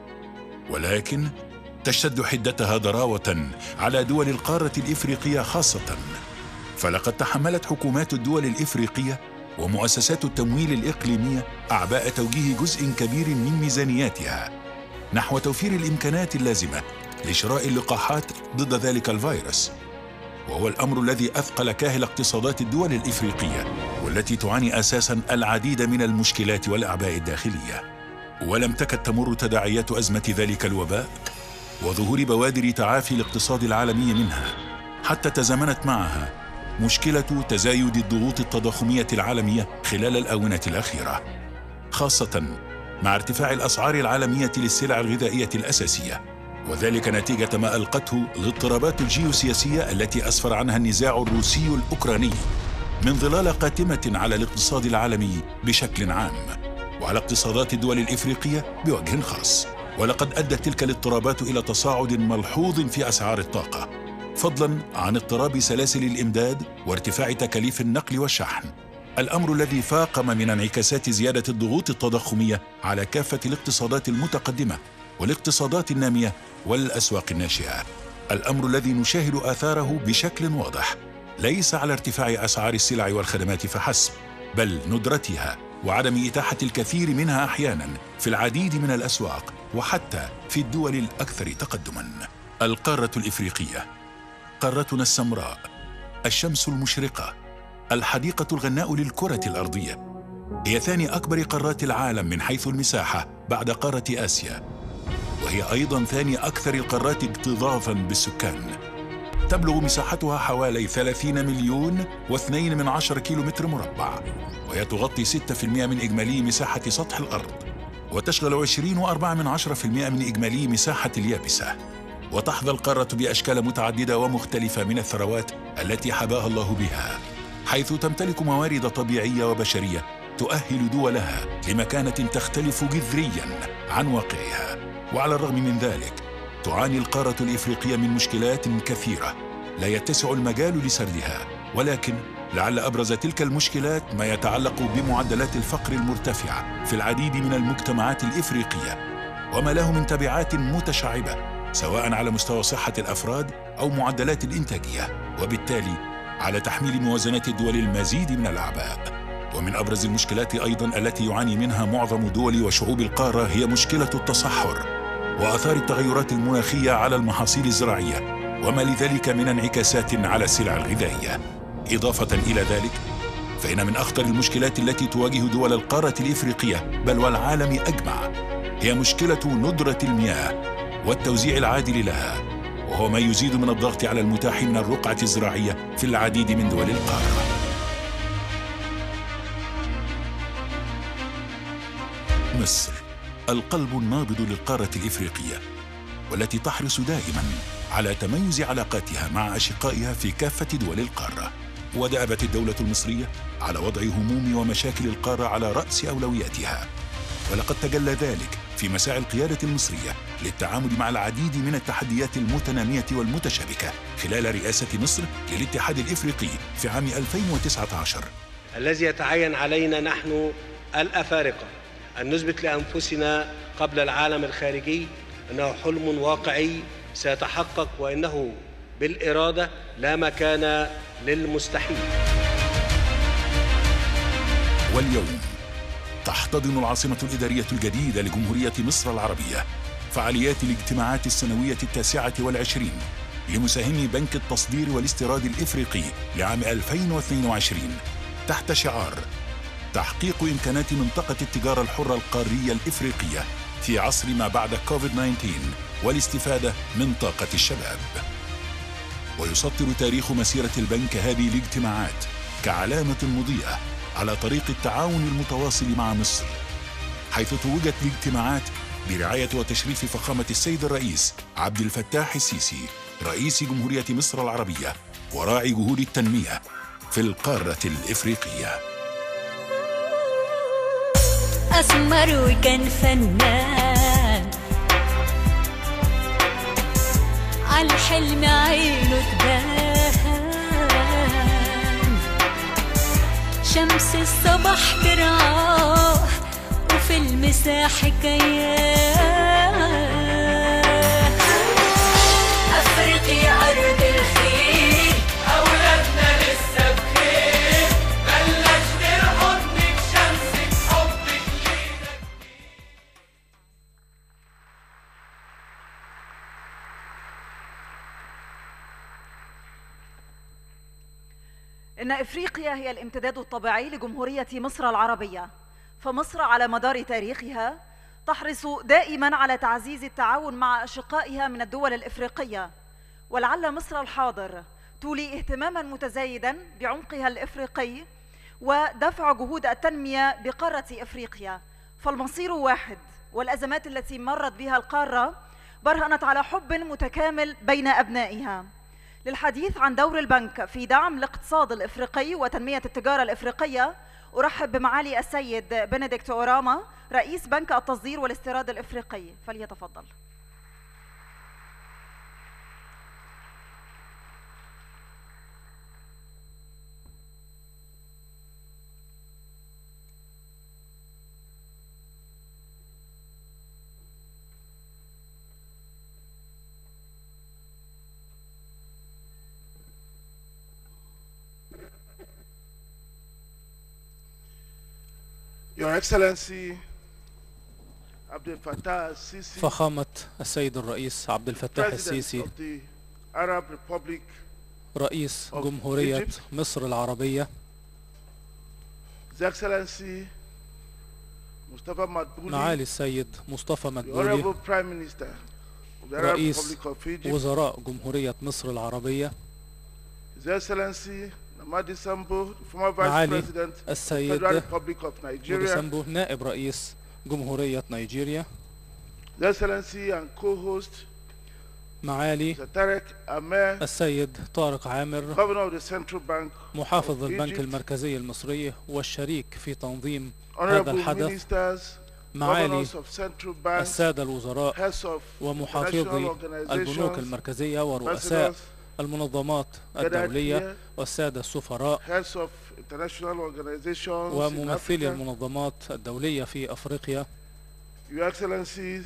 ولكن تشتد حدتها ضراوة على دول القارة الإفريقية خاصة، فلقد تحملت حكومات الدول الإفريقية ومؤسسات التمويل الإقليمية أعباء توجيه جزء كبير من ميزانياتها نحو توفير الإمكانات اللازمة لشراء اللقاحات ضد ذلك الفيروس، وهو الأمر الذي أثقل كاهل اقتصادات الدول الإفريقية والتي تعاني أساساً العديد من المشكلات والأعباء الداخلية. ولم تكد تمر تداعيات أزمة ذلك الوباء وظهور بوادر تعافي الاقتصاد العالمي منها حتى تزامنت معها مشكلة تزايد الضغوط التضخمية العالمية خلال الآونة الأخيرة، خاصة مع ارتفاع الأسعار العالمية للسلع الغذائية الأساسية، وذلك نتيجة ما ألقته الاضطرابات الجيوسياسية التي أسفر عنها النزاع الروسي الأوكراني من ظلال قاتمة على الاقتصاد العالمي بشكل عام وعلى اقتصادات الدول الإفريقية بوجه خاص. ولقد أدت تلك الاضطرابات إلى تصاعد ملحوظ في أسعار الطاقة، فضلاً عن اضطراب سلاسل الإمداد وارتفاع تكاليف النقل والشحن، الأمر الذي فاقم من انعكاسات زيادة الضغوط التضخمية على كافة الاقتصادات المتقدمة والاقتصادات النامية والأسواق الناشئة، الأمر الذي نشاهد آثاره بشكل واضح ليس على ارتفاع أسعار السلع والخدمات فحسب، بل ندرتها وعدم إتاحة الكثير منها أحياناً في العديد من الأسواق وحتى في الدول الأكثر تقدماً. القارة الإفريقية قارتنا السمراء، الشمس المشرقة، الحديقة الغناء للكرة الأرضية، هي ثاني أكبر قارات العالم من حيث المساحة بعد قارة آسيا، وهي أيضاً ثاني أكثر القارات اكتظاظاً بالسكان. تبلغ مساحتها حوالي 30,2,2 كيلومتر مربع، وهي تغطي 6% من إجمالي مساحة سطح الأرض، وتشغل 20.4% من إجمالي مساحة اليابسة. وتحظى القارة بأشكال متعددة ومختلفة من الثروات التي حباها الله بها، حيث تمتلك موارد طبيعية وبشرية تؤهل دولها لمكانة تختلف جذرياً عن واقعها. وعلى الرغم من ذلك تعاني القارة الإفريقية من مشكلات كثيرة لا يتسع المجال لسردها، ولكن لعل أبرز تلك المشكلات ما يتعلق بمعدلات الفقر المرتفعة في العديد من المجتمعات الإفريقية، وما له من تبعات متشعبة سواء على مستوى صحة الأفراد أو معدلات الإنتاجية، وبالتالي على تحميل موازنات الدول المزيد من الأعباء. ومن أبرز المشكلات أيضاً التي يعاني منها معظم دول وشعوب القارة هي مشكلة التصحر وآثار التغيرات المناخية على المحاصيل الزراعية، وما لذلك من انعكاسات على السلع الغذائية. إضافة إلى ذلك فإن من أخطر المشكلات التي تواجه دول القارة الإفريقية بل والعالم أجمع هي مشكلة ندرة المياه والتوزيع العادل لها، وهو ما يزيد من الضغط على المتاح من الرقعة الزراعية في العديد من دول القارة. مصر القلب النابض للقارة الإفريقية، والتي تحرص دائما على تميز علاقاتها مع أشقائها في كافة دول القارة. ودأبت الدولة المصرية على وضع هموم ومشاكل القارة على رأس أولوياتها، ولقد تجلى ذلك في مساعي القيادة المصرية للتعامل مع العديد من التحديات المتنامية والمتشابكة خلال رئاسة مصر للاتحاد الإفريقي في عام 2019. الذي يتعين علينا نحن الأفارقة أن نثبت لأنفسنا قبل العالم الخارجي أنه حلم واقعي سيتحقق، وأنه بالإرادة لا مكان للمستحيل. واليوم تحتضن العاصمة الإدارية الجديدة لجمهورية مصر العربية فعاليات الاجتماعات السنوية 29 لمساهمي بنك التصدير والاستيراد الإفريقي لعام 2022 تحت شعار تحقيق إمكانات منطقة التجارة الحرة القارية الإفريقية في عصر ما بعد كوفيد-19 والاستفادة من طاقة الشباب. ويسطر تاريخ مسيرة البنك هذه الاجتماعات كعلامة مضيئة على طريق التعاون المتواصل مع مصر، حيث توجت الاجتماعات برعاية وتشريف فخامة السيد الرئيس عبد الفتاح السيسي رئيس جمهورية مصر العربية وراعي جهود التنمية في القارة الإفريقية. أسمر وكان فنان عالحلم عينه تبان، شمس الصبح ترعاه وفي المساء حكايات. أفريقيا أرض الخير، أولادنا لسه بخير، بلش ترقدني بشمسك حبك لينا. إن إفريقيا هي الامتداد الطبيعي لجمهورية مصر العربية، فمصر على مدار تاريخها تحرص دائما على تعزيز التعاون مع أشقائها من الدول الإفريقية، ولعل مصر الحاضر تولي اهتماما متزايدا بعمقها الإفريقي ودفع جهود التنمية بقارة إفريقيا، فالمصير واحد، والأزمات التي مرت بها القارة برهنت على حب متكامل بين أبنائها. للحديث عن دور البنك في دعم الاقتصاد الإفريقي وتنمية التجارة الإفريقية أرحب بمعالي السيد بنديكت أوراما رئيس بنك التصدير والاستيراد الإفريقي، فليتفضل. Your Excellency Abdel Fattah al-Sisi, فخامة السيد الرئيس عبد الفتاح السيسي President of the Arab Republic رئيس of جمهورية Egypt, مصر العربية، His Excellency Mustafa Madbouli, معالي السيد مصطفى the مدبولي Honorable Prime Minister of the Arab رئيس Republic of Egypt, وزراء جمهورية مصر العربية، His Excellency Namadi Sambo, the former Vice معالي President of the السيد Federal Republic of Nigeria, موديسامبو نائب رئيس جمهورية نيجيريا، His Excellency and co-host معالي Mr. Tarek Amer, السيد طارق عامر Governor of the Central Bank محافظ of البنك Egypt, المركزي المصري والشريك في تنظيم هذا Honorable الحدث، Ministers, معالي Governors of Central Banks, السادة الوزراء Heads of ومحافظي International البنوك Organizations, المركزية ورؤساء Ambassadors, المنظمات gathered الدولية here, والسادة السفراء Heads of International Organizations in وممثلي Africa, المنظمات الدولية في أفريقيا، Your Excellencies,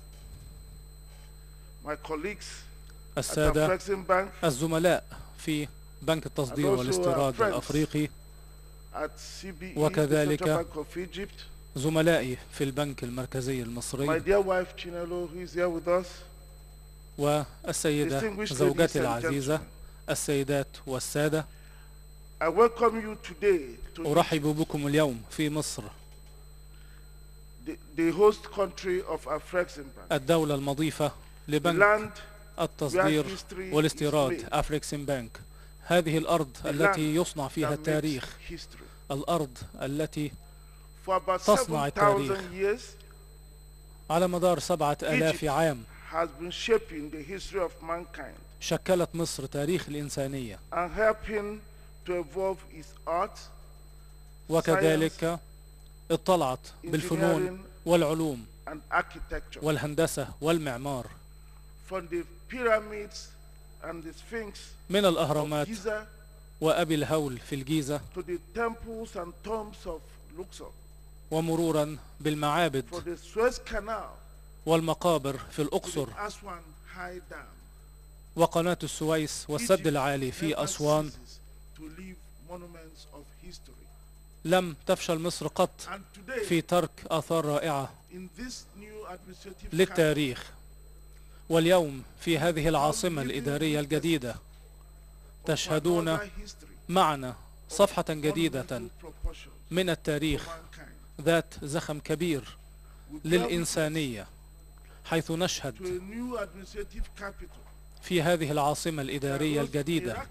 my colleagues at the السادة Flexing Bank, الزملاء في بنك التصدير and also والاستيراد friends الأفريقي، at CBE, the وكذلك Central Bank of Egypt, زملائي في البنك المركزي my المصري dear wife Chinelo, who is here with us, والسيدة distinguished ladies زوجتي and العزيزة، gentlemen, السيدات والسادة، I welcome you today to أرحب بكم اليوم في مصر the host country of Afreximbank, الدولة المضيفة the لبنك land التصدير where history والاستيراد is made, أفريكسيم بنك، هذه الأرض the التي land يصنع فيها that التاريخ، makes history. الأرض التي For about تصنع 7,000 التاريخ. years, على مدار 7000 عام has been shaping the history of mankind شكلت مصر تاريخ الإنسانية، and helping to evolve its art, وكذلك اطلعت بالفنون والعلوم and architecture. والهندسة والمعمار، From the pyramids and the Sphinx من of الأهرامات Giza وأبي الهول في الجيزة، to the temples and tombs of Luxor, ومرورا for بالمعابد the Suez Canal والمقابر في to الأقصر the Aswan High Dam. وقناة السويس والسد العالي في Never أسوان. ceases to leave monuments of history. لم تفشل مصر قط And today, في ترك آثار رائعة in this new administrative للتاريخ. واليوم في هذه العاصمة الإدارية الجديدة تشهدون معنا صفحة جديدة من التاريخ ذات زخم كبير للإنسانية، حيث نشهد في هذه العاصمة الإدارية الجديدة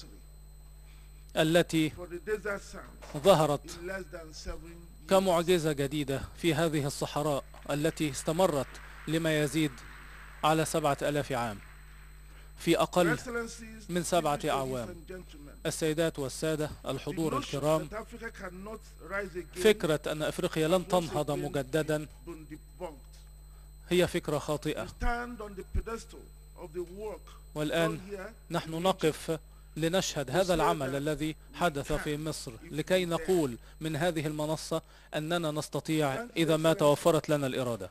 التي ظهرت كمعجزة جديدة في هذه الصحراء التي استمرت لما يزيد على 7000 عام في أقل من 7 أعوام. السيدات والسادة الحضور الكرام، فكرة أن أفريقيا لن تنهض مجددا هي فكرة خاطئة، والآن نحن نقف لنشهد هذا العمل الذي حدث في مصر لكي نقول من هذه المنصة أننا نستطيع إذا ما توفرت لنا الإرادة.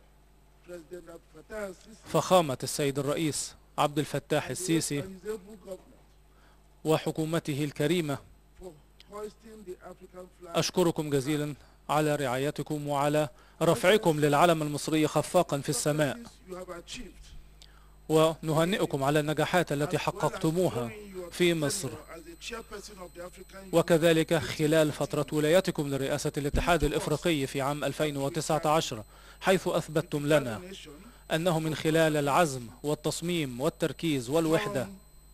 فخامة السيد الرئيس عبد الفتاح السيسي وحكومته الكريمة، أشكركم جزيلا على رعايتكم وعلى رفعكم للعلم المصري خفاقا في السماء، ونهنئكم على النجاحات التي حققتموها في مصر، وكذلك خلال فترة ولايتكم لرئاسة الاتحاد الإفريقي في عام 2019، حيث أثبتتم لنا أنه من خلال العزم والتصميم والتركيز والوحدة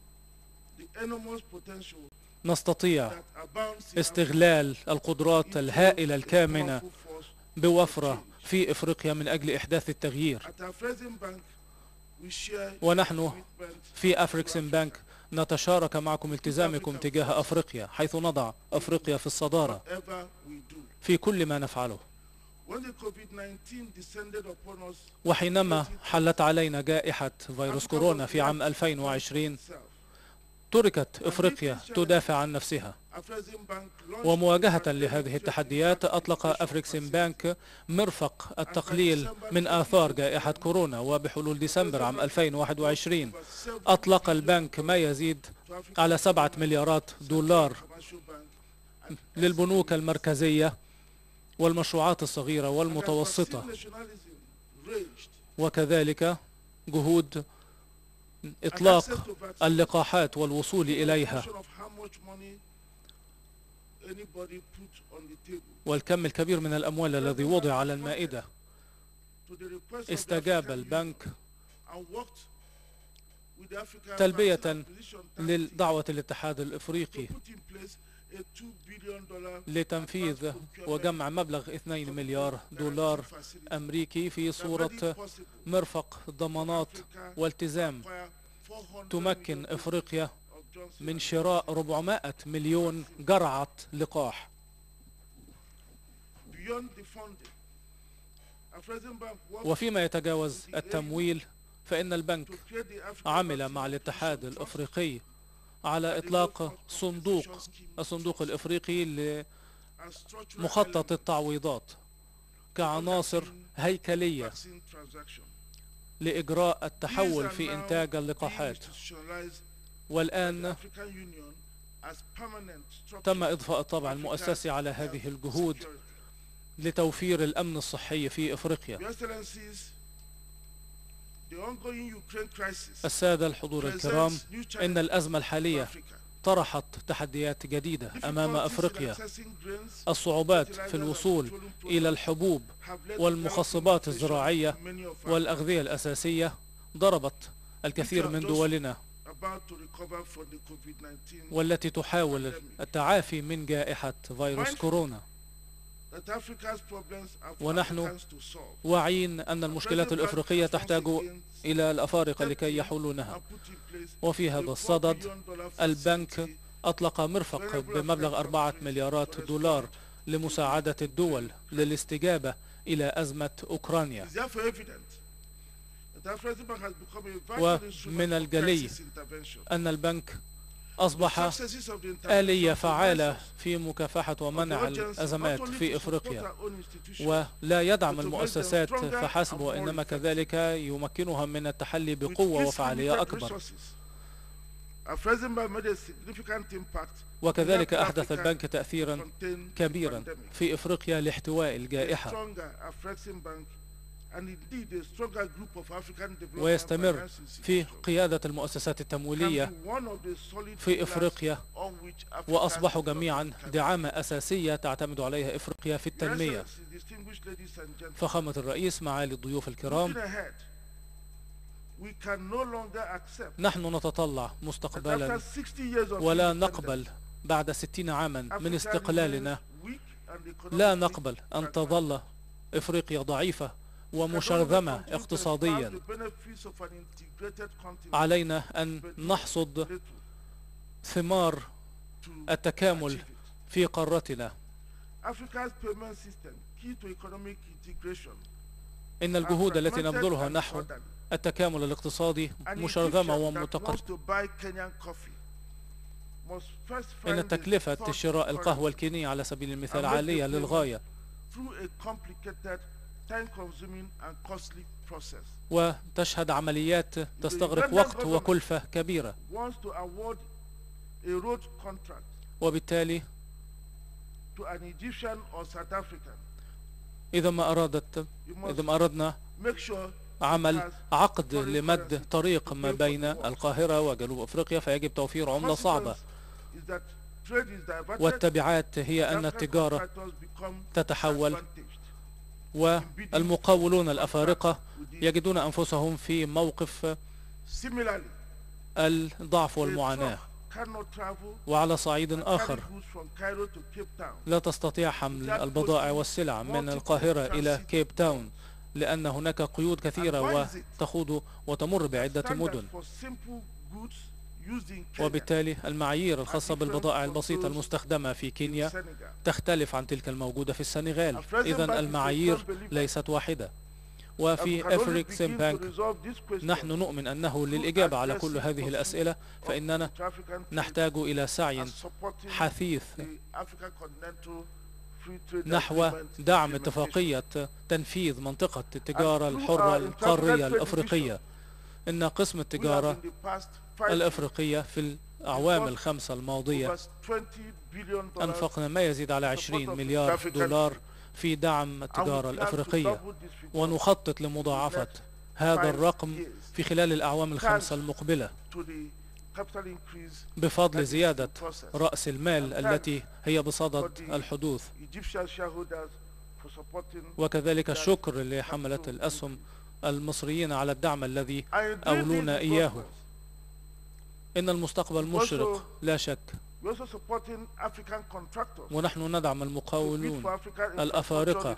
نستطيع استغلال القدرات الهائلة الكامنة بوفرة في إفريقيا من أجل إحداث التغيير. ونحن في أفريكسيم بنك نتشارك معكم التزامكم تجاه أفريقيا، حيث نضع أفريقيا في الصدارة في كل ما نفعله. وحينما حلت علينا جائحة فيروس كورونا في عام 2020 تركت إفريقيا تدافع عن نفسها، ومواجهة لهذه التحديات أطلق أفريكسيم بنك مرفق التقليل من آثار جائحة كورونا، وبحلول ديسمبر عام 2021 أطلق البنك ما يزيد على 7 مليارات دولار للبنوك المركزية والمشروعات الصغيرة والمتوسطة، وكذلك جهود إطلاق اللقاحات والوصول إليها والكم الكبير من الأموال الذي وضع على المائدة، استجاب البنك تلبية لدعوة الاتحاد الإفريقي لتنفيذ وجمع مبلغ 2 مليار دولار أمريكي في صورة مرفق ضمانات والتزام تمكن إفريقيا من شراء 400 مليون جرعة لقاح. وفيما يتجاوز التمويل، فإن البنك عمل مع الاتحاد الأفريقي على إطلاق الصندوق الإفريقي لمخطط التعويضات كعناصر هيكلية لإجراء التحول في إنتاج اللقاحات. والآن تم إضفاء الطابع المؤسسي على هذه الجهود لتوفير الأمن الصحي في إفريقيا. السادة الحضور الكرام، إن الأزمة الحالية طرحت تحديات جديدة أمام أفريقيا. الصعوبات في الوصول إلى الحبوب والمخصبات الزراعية والأغذية الأساسية ضربت الكثير من دولنا والتي تحاول التعافي من جائحة فيروس كورونا. ونحن واعيين أن المشكلات الإفريقية تحتاج إلى الأفارقة لكي يحلونها. وفي هذا الصدد البنك أطلق مرفق بمبلغ 4 مليارات دولار لمساعدة الدول للاستجابة إلى أزمة أوكرانيا. ومن الجلي أن البنك أصبح آلية فعالة في مكافحة ومنع الأزمات في إفريقيا، ولا يدعم المؤسسات فحسب، وإنما كذلك يمكنها من التحلي بقوة وفعالية أكبر. وكذلك أحدث البنك تأثيرا كبيرا في إفريقيا لاحتواء الجائحة، ويستمر في قيادة المؤسسات التمويلية في إفريقيا، وأصبحوا جميعا دعامة أساسية تعتمد عليها إفريقيا في التنمية. فخامة الرئيس، معالي الضيوف الكرام، نحن نتطلع مستقبلا ولا نقبل بعد 60 عاما من استقلالنا، لا نقبل أن تظل إفريقيا ضعيفة ومشرذمة اقتصاديا. علينا أن نحصد ثمار التكامل في قارتنا. إن الجهود التي نبذلها نحو التكامل الاقتصادي مشرذمة ومتقدمة. إن تكلفة شراء القهوة الكينية على سبيل المثال عالية للغاية، وتشهد عمليات تستغرق وقت وكلفة كبيرة. وبالتالي إذا ما أردنا عمل عقد لمد طريق ما بين القاهرة وجنوب أفريقيا، فيجب توفير عملة صعبة. والتبعات هي أن التجارة تتحول، والمقاولون الأفارقة يجدون أنفسهم في موقف الضعف والمعاناة. وعلى صعيد آخر، لا تستطيع حمل البضائع والسلع من القاهرة إلى كيب تاون، لأن هناك قيود كثيرة وتخوض وتمر بعدة مدن. وبالتالي المعايير الخاصة بالبضائع البسيطة المستخدمة في كينيا تختلف عن تلك الموجودة في السنغال. إذن المعايير ليست واحدة. وفي أفريكسيم بانك نحن نؤمن أنه للإجابة على كل هذه الأسئلة فإننا نحتاج إلى سعي حثيث نحو دعم اتفاقية تنفيذ منطقة التجارة الحرة القارية الأفريقية. إن قسم التجارة الأفريقية في الأعوام ال5 الماضية أنفقنا ما يزيد على 20 مليار دولار في دعم التجارة الأفريقية، ونخطط لمضاعفة هذا الرقم في خلال الأعوام ال5 المقبلة. بفضل زيادة رأس المال التي هي بصدد الحدوث، وكذلك الشكر لحملة الأسهم المصريين على الدعم الذي أولونا إياه. إن المستقبل مشرق لا شك، ونحن ندعم المقاولون الأفارقة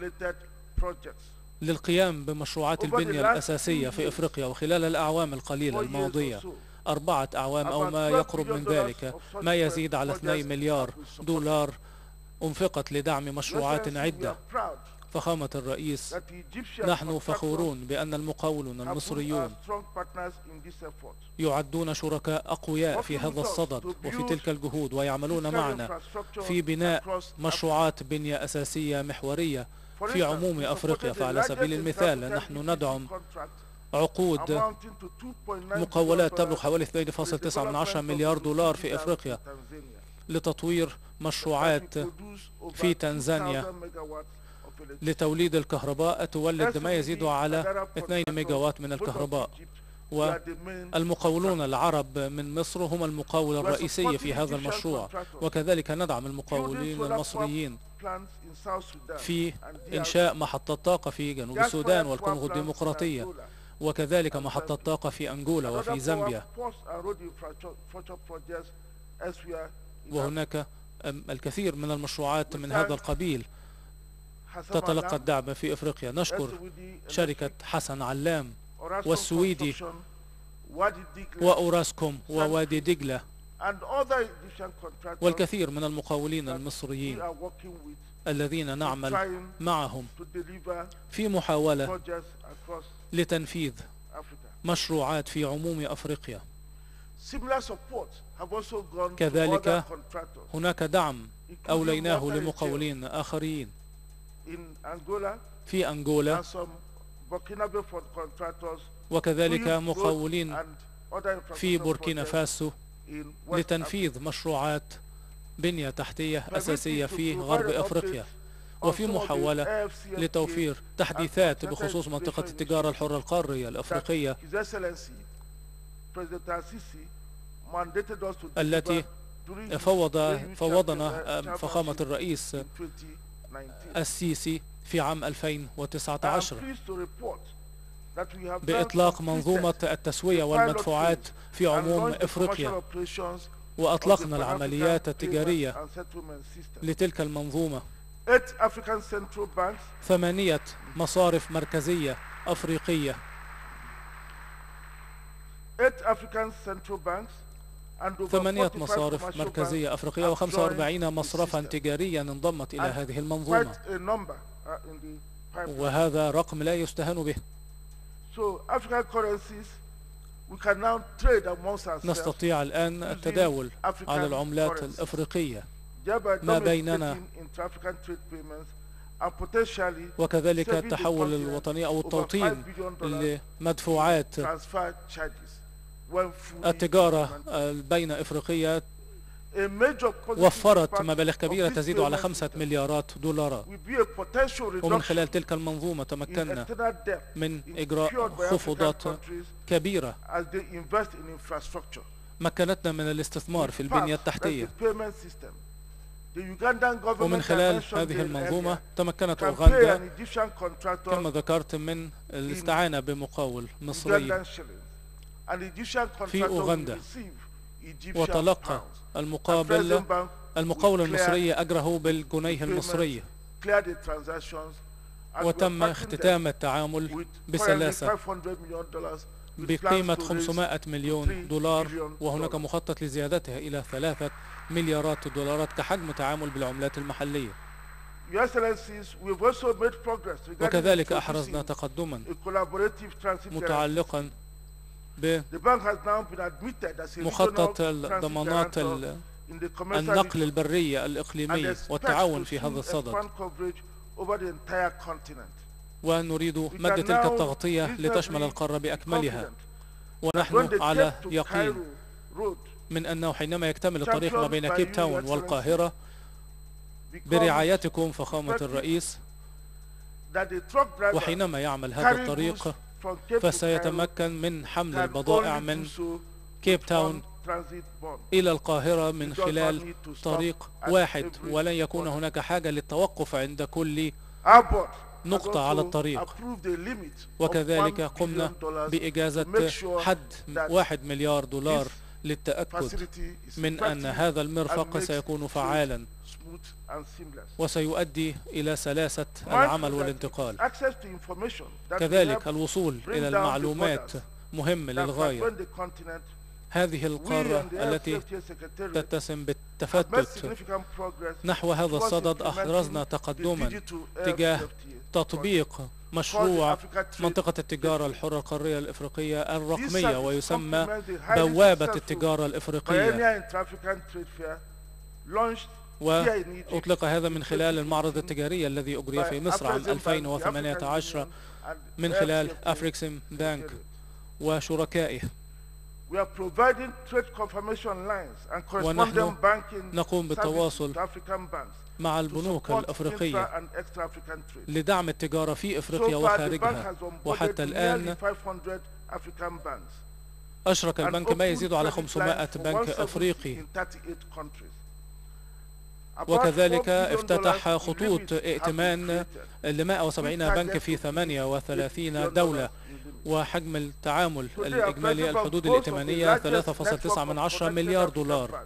للقيام بمشروعات البنية الأساسية في إفريقيا. وخلال الأعوام القليلة الماضية 4 أعوام أو ما يقرب من ذلك، ما يزيد على 2 مليار دولار أنفقت لدعم مشروعات عدة. فخامة الرئيس، نحن فخورون بأن المقاولون المصريون يعدون شركاء أقوياء في هذا الصدد وفي تلك الجهود، ويعملون معنا في بناء مشروعات بنية أساسية محورية في عموم أفريقيا. فعلى سبيل المثال نحن ندعم عقود مقاولات تبلغ حوالي 2.9 مليار دولار في إفريقيا لتطوير مشروعات في تنزانيا لتوليد الكهرباء تولد ما يزيد على 2 ميجاوات من الكهرباء. والمقاولون العرب من مصر هم المقاول الرئيسي في هذا المشروع، وكذلك ندعم المقاولين المصريين في إنشاء محطة طاقة في جنوب السودان والكونغو الديمقراطية، وكذلك محطة طاقة في أنغولا وفي زامبيا. وهناك الكثير من المشروعات من هذا القبيل تتلقى الدعم في إفريقيا. نشكر شركة حسن علام والسويدي وأوراسكوم ووادي دجلة والكثير من المقاولين المصريين الذين نعمل معهم في محاولة لتنفيذ مشروعات في عموم أفريقيا. كذلك هناك دعم أوليناه لمقاولين آخرين في أنغولا، وكذلك مقاولين في بوركينا فاسو لتنفيذ مشروعات بنية تحتية أساسية في غرب أفريقيا، وفي محاولة لتوفير تحديثات بخصوص منطقة التجارة الحرة القارية الأفريقية التي فوضنا فخامة الرئيس السيسي في عام 2019 بإطلاق منظومة التسوية والمدفوعات في عموم إفريقيا، وأطلقنا العمليات التجارية لتلك المنظومة. 8 مصارف مركزية أفريقية، 8 مصارف مركزية أفريقية و45 مصرفا تجاريا انضمت إلى هذه المنظومة، وهذا رقم لا يستهان به. نستطيع الآن التداول على العملات الأفريقية ما بيننا، وكذلك التحول الوطني أو التوطين لمدفوعات التجارة بين إفريقيا وفرت مبالغ كبيرة تزيد على 5 مليارات دولارات. ومن خلال تلك المنظومة تمكنا من إجراء خفوضات كبيرة مكنتنا من الاستثمار في البنية التحتية. ومن خلال هذه المنظومة تمكنت أوغندا كما ذكرت من الاستعانة بمقاول مصري في أوغندا، وتلقى المقاول المصري أجره بالجنيه المصري، وتم اختتام التعامل بسلاسة بقيمة 500 مليون دولار، وهناك مخطط لزيادتها إلى 3 مليارات دولارات كحجم تعامل بالعملات المحلية. وكذلك أحرزنا تقدما متعلقا بمخطط الضمانات النقل البرية الإقليمي والتعاون في هذا الصدد، ونريد مد تلك التغطية لتشمل القارة بأكملها. ونحن على يقين من أنه حينما يكتمل الطريق ما بين كيب تاون والقاهرة برعايتكم فخامة الرئيس، وحينما يعمل هذا الطريق فسيتمكن من حمل البضائع من كيب تاون إلى القاهرة من خلال طريق واحد، ولن يكون هناك حاجة للتوقف عند كل نقطة على الطريق. وكذلك قمنا بإجازة حد 1 مليار دولار للتأكد من أن هذا المرفق سيكون فعالا وسيؤدي إلى سلاسة العمل والانتقال. كذلك الوصول إلى المعلومات مهم للغاية. هذه القارة التي تتسم بالتفتت نحو هذا الصدد أحرزنا تقدما تجاه تطبيق مشروع منطقة التجارة الحرة القارية الإفريقية الرقمية، ويسمى بوابة التجارة الإفريقية، وأطلق هذا من خلال المعرض التجاري الذي أجري في مصر عام 2018 من خلال أفريكسيم بانك وشركائه. ونحن نقوم بالتواصل مع البنوك الأفريقية لدعم التجارة في إفريقيا وخارجها، وحتى الآن أشرك البنك ما يزيد على 500 بنك أفريقي، وكذلك افتتح خطوط ائتمان ل 170 بنك في 38 دولة، وحجم التعامل الإجمالي الحدود الائتمانية 3.9 مليار دولار.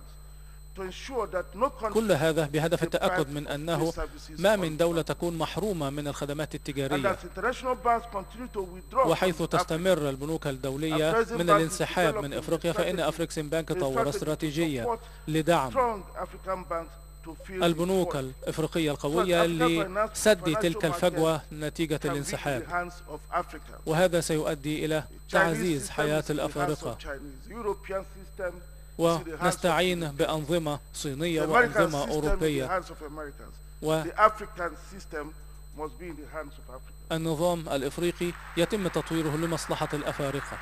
كل هذا بهدف التأكد من أنه ما من دولة تكون محرومة من الخدمات التجارية. وحيث تستمر البنوك الدولية من الانسحاب من إفريقيا، فإن أفريكسيم بانك طور استراتيجية لدعم البنوك الإفريقية القوية لسد تلك الفجوة نتيجة الانسحاب، وهذا سيؤدي إلى تعزيز حياة الأفارقة. ونستعين بأنظمة صينية وأنظمة أوروبية، والنظام الإفريقي يتم تطويره لمصلحة الأفارقة.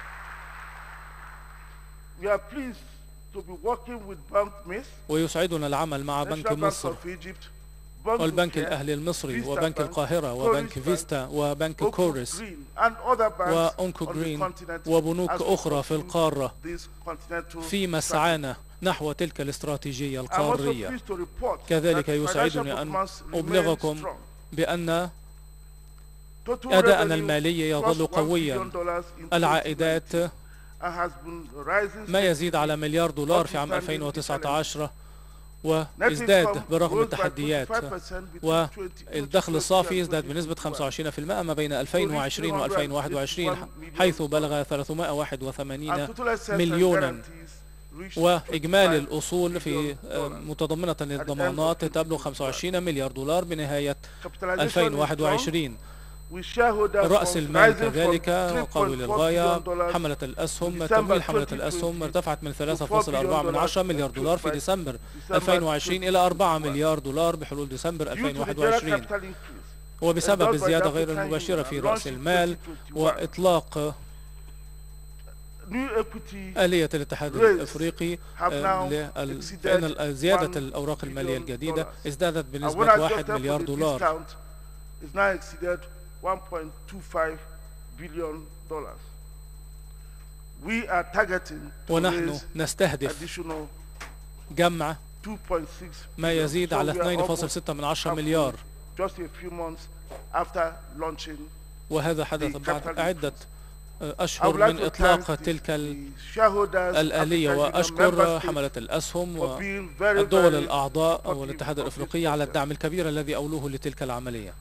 ويسعدنا العمل مع بنك مصر والبنك الأهلي المصري وبنك القاهرة وبنك فيستا وبنك كورس وأونكو جرين وبنوك أخرى في القارة في مسعانا نحو تلك الاستراتيجية القارية. كذلك يسعدني أن أبلغكم بأن أداءنا المالي يظل قويا. العائدات ما يزيد على مليار دولار في عام 2019، وازداد برغم التحديات، والدخل الصافي ازداد بنسبة 25% ما بين 2020 و2021، حيث بلغ 381 مليونا، وإجمالي الأصول في متضمنة للضمانات تبلغ 25 مليار دولار بنهاية 2021. رأس المال كذلك قوي للغاية. حملة الأسهم، تمويل حملة الأسهم ارتفعت من 3.4 مليار دولار في ديسمبر 2020 إلى 4 مليار دولار بحلول ديسمبر 2021، وبسبب الزيادة غير المباشرة في رأس المال وإطلاق آلية الاتحاد الأفريقي، فإن زيادة الأوراق المالية الجديدة ازدادت بنسبة 1 مليار دولار. 1.25 billion dollars. We are targeting ونحن نستهدف جمع ما يزيد على 2.6 مليار، وهذا حدث بعد عدة أشهر من إطلاق تلك الآلية. وأشكر حملة الأسهم والدول الأعضاء والاتحاد الأفريقي على الدعم الكبير الذي أولوه لتلك العملية.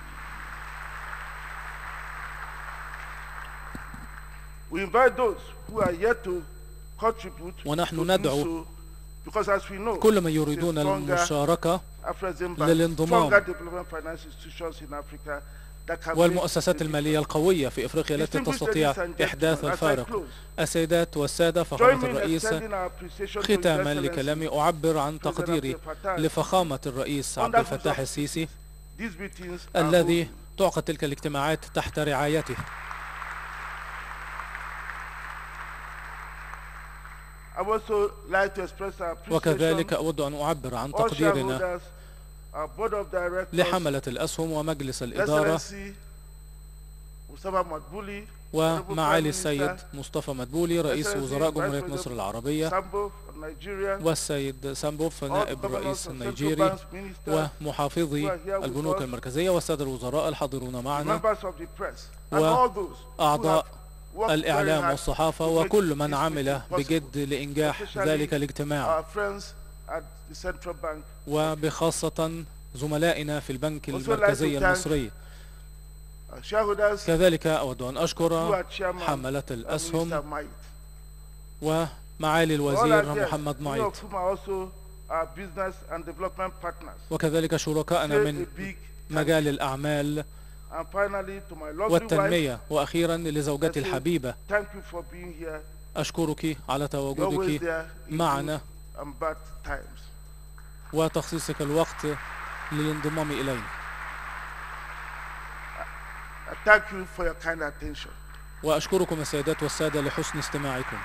ونحن ندعو كل من يريدون المشاركة للانضمام، والمؤسسات المالية القوية في إفريقيا التي تستطيع إحداث الفارق. السيدات والسادة، فخامة الرئيس، ختاما لكلامي أعبر عن تقديري لفخامة الرئيس عبد الفتاح السيسي الذي تعقد تلك الاجتماعات تحت رعايته. وكذلك أود أن أعبر عن تقديرنا لحملة الأسهم ومجلس الإدارة ومعالي السيد مصطفى مدبولي رئيس وزراء جمهورية مصر العربية، والسيد سامبوف نائب الرئيس النيجيري، ومحافظي البنوك المركزية، والسادة الوزراء الحاضرون معنا، وأعضاء الإعلام والصحافة، وكل من عمل بجد لإنجاح ذلك الاجتماع، وبخاصة زملائنا في البنك المركزي المصري. كذلك أود أن أشكر حملة الأسهم ومعالي الوزير محمد معيط، وكذلك شركائنا من مجال الأعمال والتنمية، وأخيرا لزوجتي الحبيبة، أشكرك على تواجدك معنا وتخصيصك الوقت للانضمام إلينا. وأشكركم السيدات والسادة لحسن استماعكم.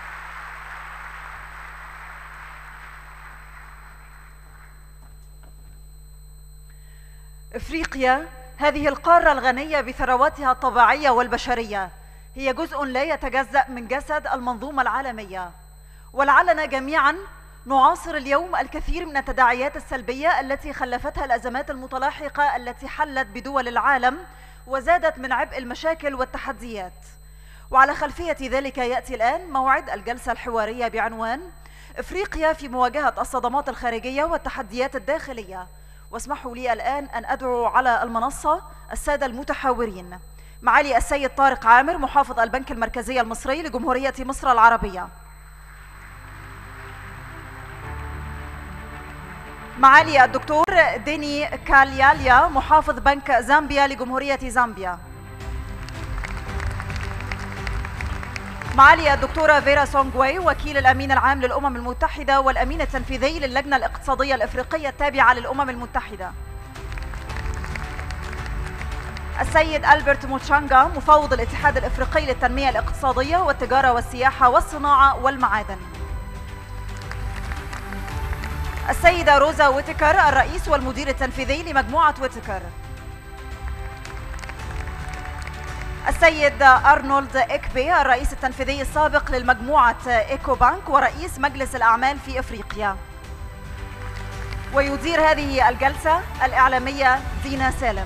إفريقيا هذه القارة الغنية بثرواتها الطبيعية والبشرية هي جزء لا يتجزأ من جسد المنظومة العالمية، ولعلنا جميعا نعاصر اليوم الكثير من التداعيات السلبية التي خلفتها الأزمات المتلاحقة التي حلت بدول العالم وزادت من عبء المشاكل والتحديات. وعلى خلفية ذلك يأتي الآن موعد الجلسة الحوارية بعنوان إفريقيا في مواجهة الصدمات الخارجية والتحديات الداخلية. واسمحوا لي الآن أن أدعو على المنصة السادة المتحاورين: معالي السيد طارق عامر محافظ البنك المركزي المصري لجمهورية مصر العربية، معالي الدكتور ديني كالياليا محافظ بنك زامبيا لجمهورية زامبيا، معالي الدكتورة فيرا سونغوي وكيل الأمين العام للأمم المتحدة والأمين التنفيذي للجنة الاقتصادية الإفريقية التابعة للأمم المتحدة، السيد ألبرت موتشانغا مفوض الاتحاد الإفريقي للتنمية الاقتصادية والتجارة والسياحة والصناعة والمعادن، السيدة روزا ويتكر الرئيس والمدير التنفيذي لمجموعة ويتكر، السيد أرنولد إكبي الرئيس التنفيذي السابق للمجموعة إيكو بانك ورئيس مجلس الأعمال في إفريقيا. ويدير هذه الجلسة الإعلامية دينا سالم.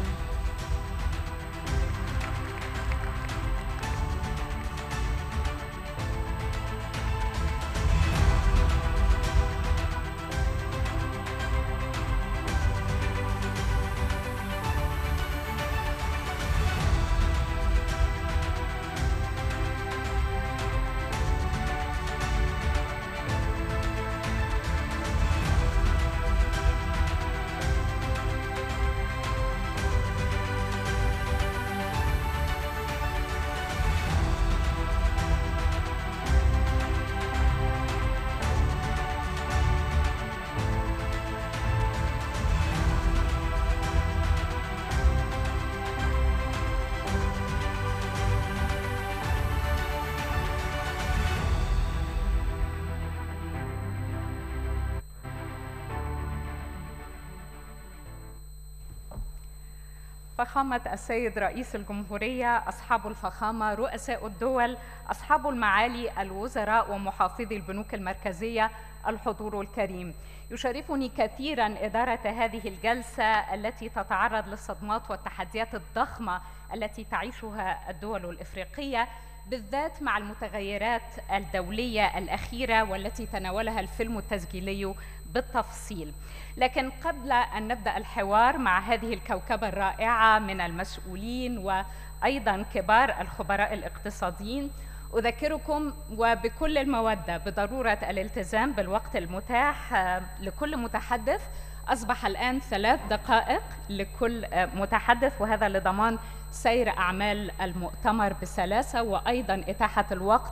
فخامة السيد رئيس الجمهورية، أصحاب الفخامة، رؤساء الدول، أصحاب المعالي الوزراء ومحافظي البنوك المركزية، الحضور الكريم. يشرفني كثيراً إدارة هذه الجلسة التي تتعرض للصدمات والتحديات الضخمة التي تعيشها الدول الإفريقية، بالذات مع المتغيرات الدولية الأخيرة والتي تناولها الفيلم التسجيلي بالتفصيل. لكن قبل أن نبدأ الحوار مع هذه الكوكبة الرائعة من المسؤولين وأيضاً كبار الخبراء الاقتصاديين، أذكركم وبكل المودة بضرورة الالتزام بالوقت المتاح لكل متحدث. أصبح الآن 3 دقائق لكل متحدث، وهذا لضمان سير أعمال المؤتمر بسلاسة وأيضاً إتاحة الوقت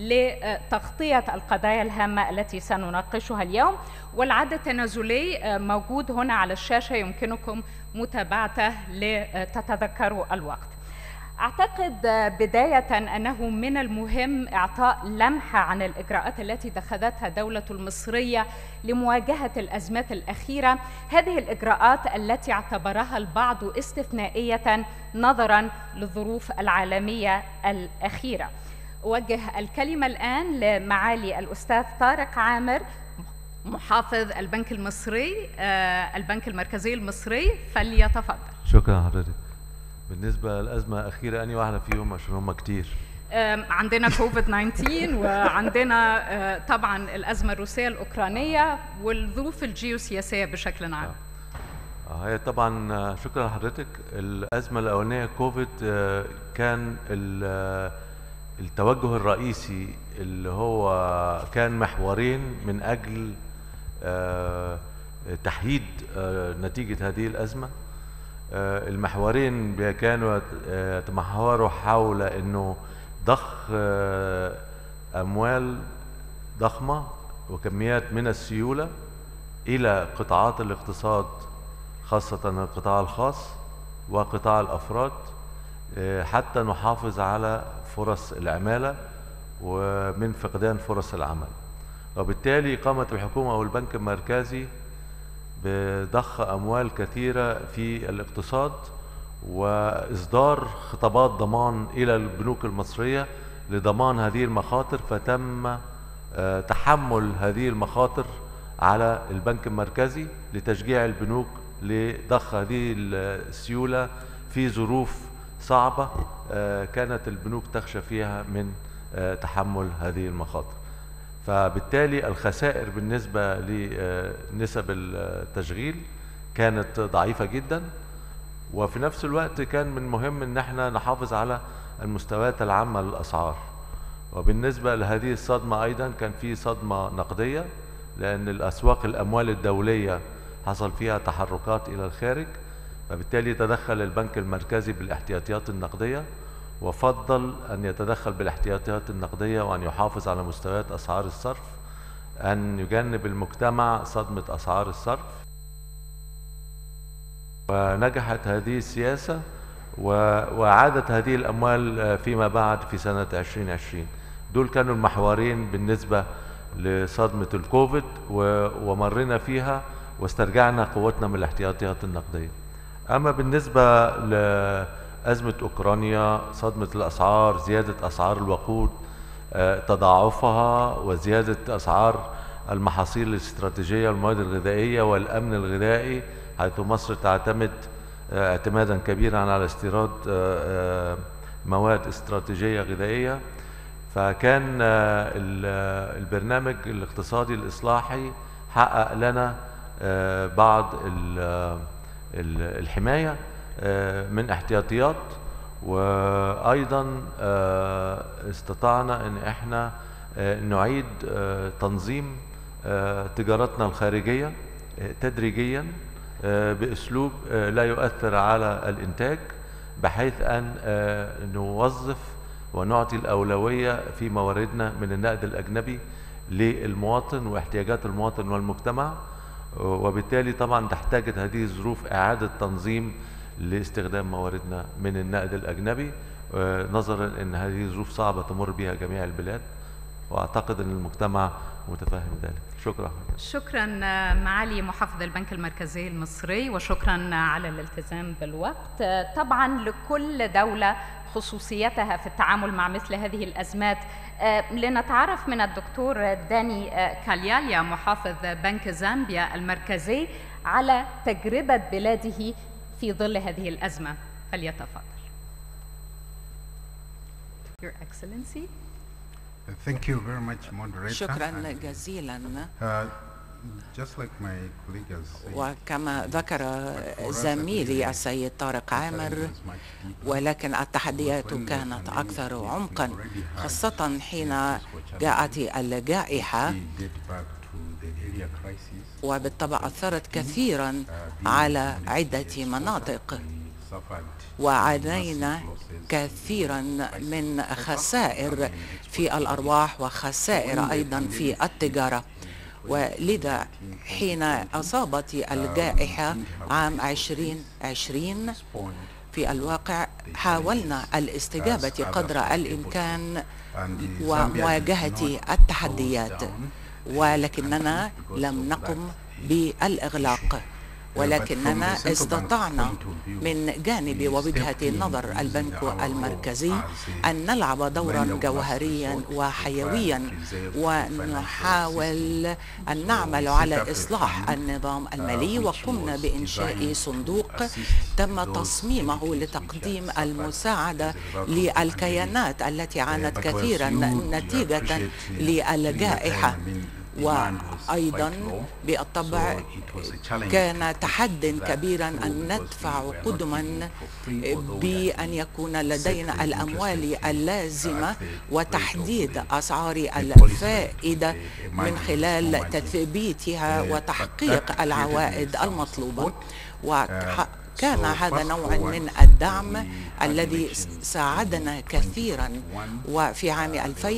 لتغطية القضايا الهامة التي سنناقشها اليوم. والعد التنازلي موجود هنا على الشاشة، يمكنكم متابعته لتتذكروا الوقت. أعتقد بداية أنه من المهم إعطاء لمحة عن الإجراءات التي اتخذتها الدولة المصرية لمواجهة الأزمات الأخيرة، هذه الإجراءات التي اعتبرها البعض استثنائية نظراً للظروف العالمية الأخيرة. أوجه الكلمة الآن لمعالي الأستاذ طارق عامر محافظ البنك المصري البنك المركزي المصري، فليتفضل. شكرا حضرتك. بالنسبة للأزمة الأخيرة أني واحدة فيهم عشان هم كتير. عندنا كوفيد 19 وعندنا طبعا الأزمة الروسية الأوكرانية والظروف الجيوسياسية بشكل عام. هي طبعا شكرا لحضرتك. الأزمة الأولانية كوفيد كان التوجه الرئيسي اللي هو كان محورين من أجل تحييد نتيجة هذه الأزمة. المحورين كانوا يتمحوروا حول أنه ضخ أموال ضخمة وكميات من السيولة إلى قطاعات الاقتصاد، خاصة القطاع الخاص وقطاع الأفراد، حتى نحافظ على فرص العمالة ومن فقدان فرص العمل. وبالتالي قامت الحكومة أو البنك المركزي بضخ أموال كثيرة في الاقتصاد وإصدار خطابات ضمان إلى البنوك المصرية لضمان هذه المخاطر، فتم تحمل هذه المخاطر على البنك المركزي لتشجيع البنوك لضخ هذه السيولة في ظروف صعبة كانت البنوك تخشى فيها من تحمل هذه المخاطر. فبالتالي الخسائر بالنسبة لنسب التشغيل كانت ضعيفة جدا، وفي نفس الوقت كان من المهم ان احنا نحافظ على المستويات العامة للأسعار. وبالنسبة لهذه الصدمة ايضا كان في صدمة نقدية، لان الأسواق الأموال الدولية حصل فيها تحركات إلى الخارج، فبالتالي تدخل البنك المركزي بالاحتياطيات النقدية، وفضل أن يتدخل بالاحتياطيات النقدية وأن يحافظ على مستويات أسعار الصرف، أن يجنب المجتمع صدمة أسعار الصرف. ونجحت هذه السياسة وعادت هذه الأموال فيما بعد في سنة 2020. دول كانوا المحورين بالنسبة لصدمة الكوفيد، ومرنا فيها واسترجعنا قوتنا من الاحتياطيات النقدية. أما بالنسبة لأزمة أوكرانيا، صدمة الأسعار، زيادة أسعار الوقود، تضاعفها وزيادة أسعار المحاصيل الاستراتيجية والمواد الغذائية والأمن الغذائي، حيث مصر تعتمد اعتمادا كبيرا على استيراد مواد استراتيجية غذائية. فكان البرنامج الاقتصادي الإصلاحي حقق لنا بعض الحماية من احتياطيات، وأيضا استطعنا أن احنا نعيد تنظيم تجارتنا الخارجية تدريجيا بأسلوب لا يؤثر على الإنتاج، بحيث أن نوظف ونعطي الأولوية في مواردنا من النقد الأجنبي للمواطن واحتياجات المواطن والمجتمع. وبالتالي طبعا تحتاج هذه الظروف إعادة تنظيم لاستخدام مواردنا من النقد الأجنبي، نظرا أن هذه ظروف صعبة تمر بها جميع البلاد، وأعتقد أن المجتمع متفهم ذلك. شكرا. شكرا معالي محافظ البنك المركزي المصري، وشكرا على الالتزام بالوقت. طبعا لكل دولة خصوصيتها في التعامل مع مثل هذه الأزمات. لنتعرف من الدكتور داني كالياليا محافظ بنك زامبيا المركزي على تجربة بلاده في ظل هذه الأزمة، فليتفضل. Your Excellency. Thank you very much, moderator. شكرا جزيلا. Just like my colleague has said, وكما ذكر زميلي السيد طارق عامر، ولكن التحديات كانت أكثر عمقا، خاصة حين جاءت الجائحة وبالطبع أثرت كثيرا على عدة مناطق، وعانينا كثيرا من خسائر في الأرواح وخسائر أيضا في التجارة. ولذا حين أصابت الجائحة عام 2020 في الواقع حاولنا الاستجابة قدر الإمكان ومواجهة التحديات، ولكننا لم نقم بالإغلاق، ولكننا استطعنا من جانب ووجهة نظر البنك المركزي أن نلعب دورا جوهريا وحيويا، ونحاول أن نعمل على إصلاح النظام المالي. وقمنا بإنشاء صندوق تم تصميمه لتقديم المساعدة للكيانات التي عانت كثيرا نتيجة للجائحة. وأيضا بالطبع كان تحد كبيرا أن ندفع قدما بأن يكون لدينا الأموال اللازمة وتحديد أسعار الفائدة من خلال تثبيتها وتحقيق العوائد المطلوبة. كان هذا نوع من الدعم الذي ساعدنا كثيرا. وفي عام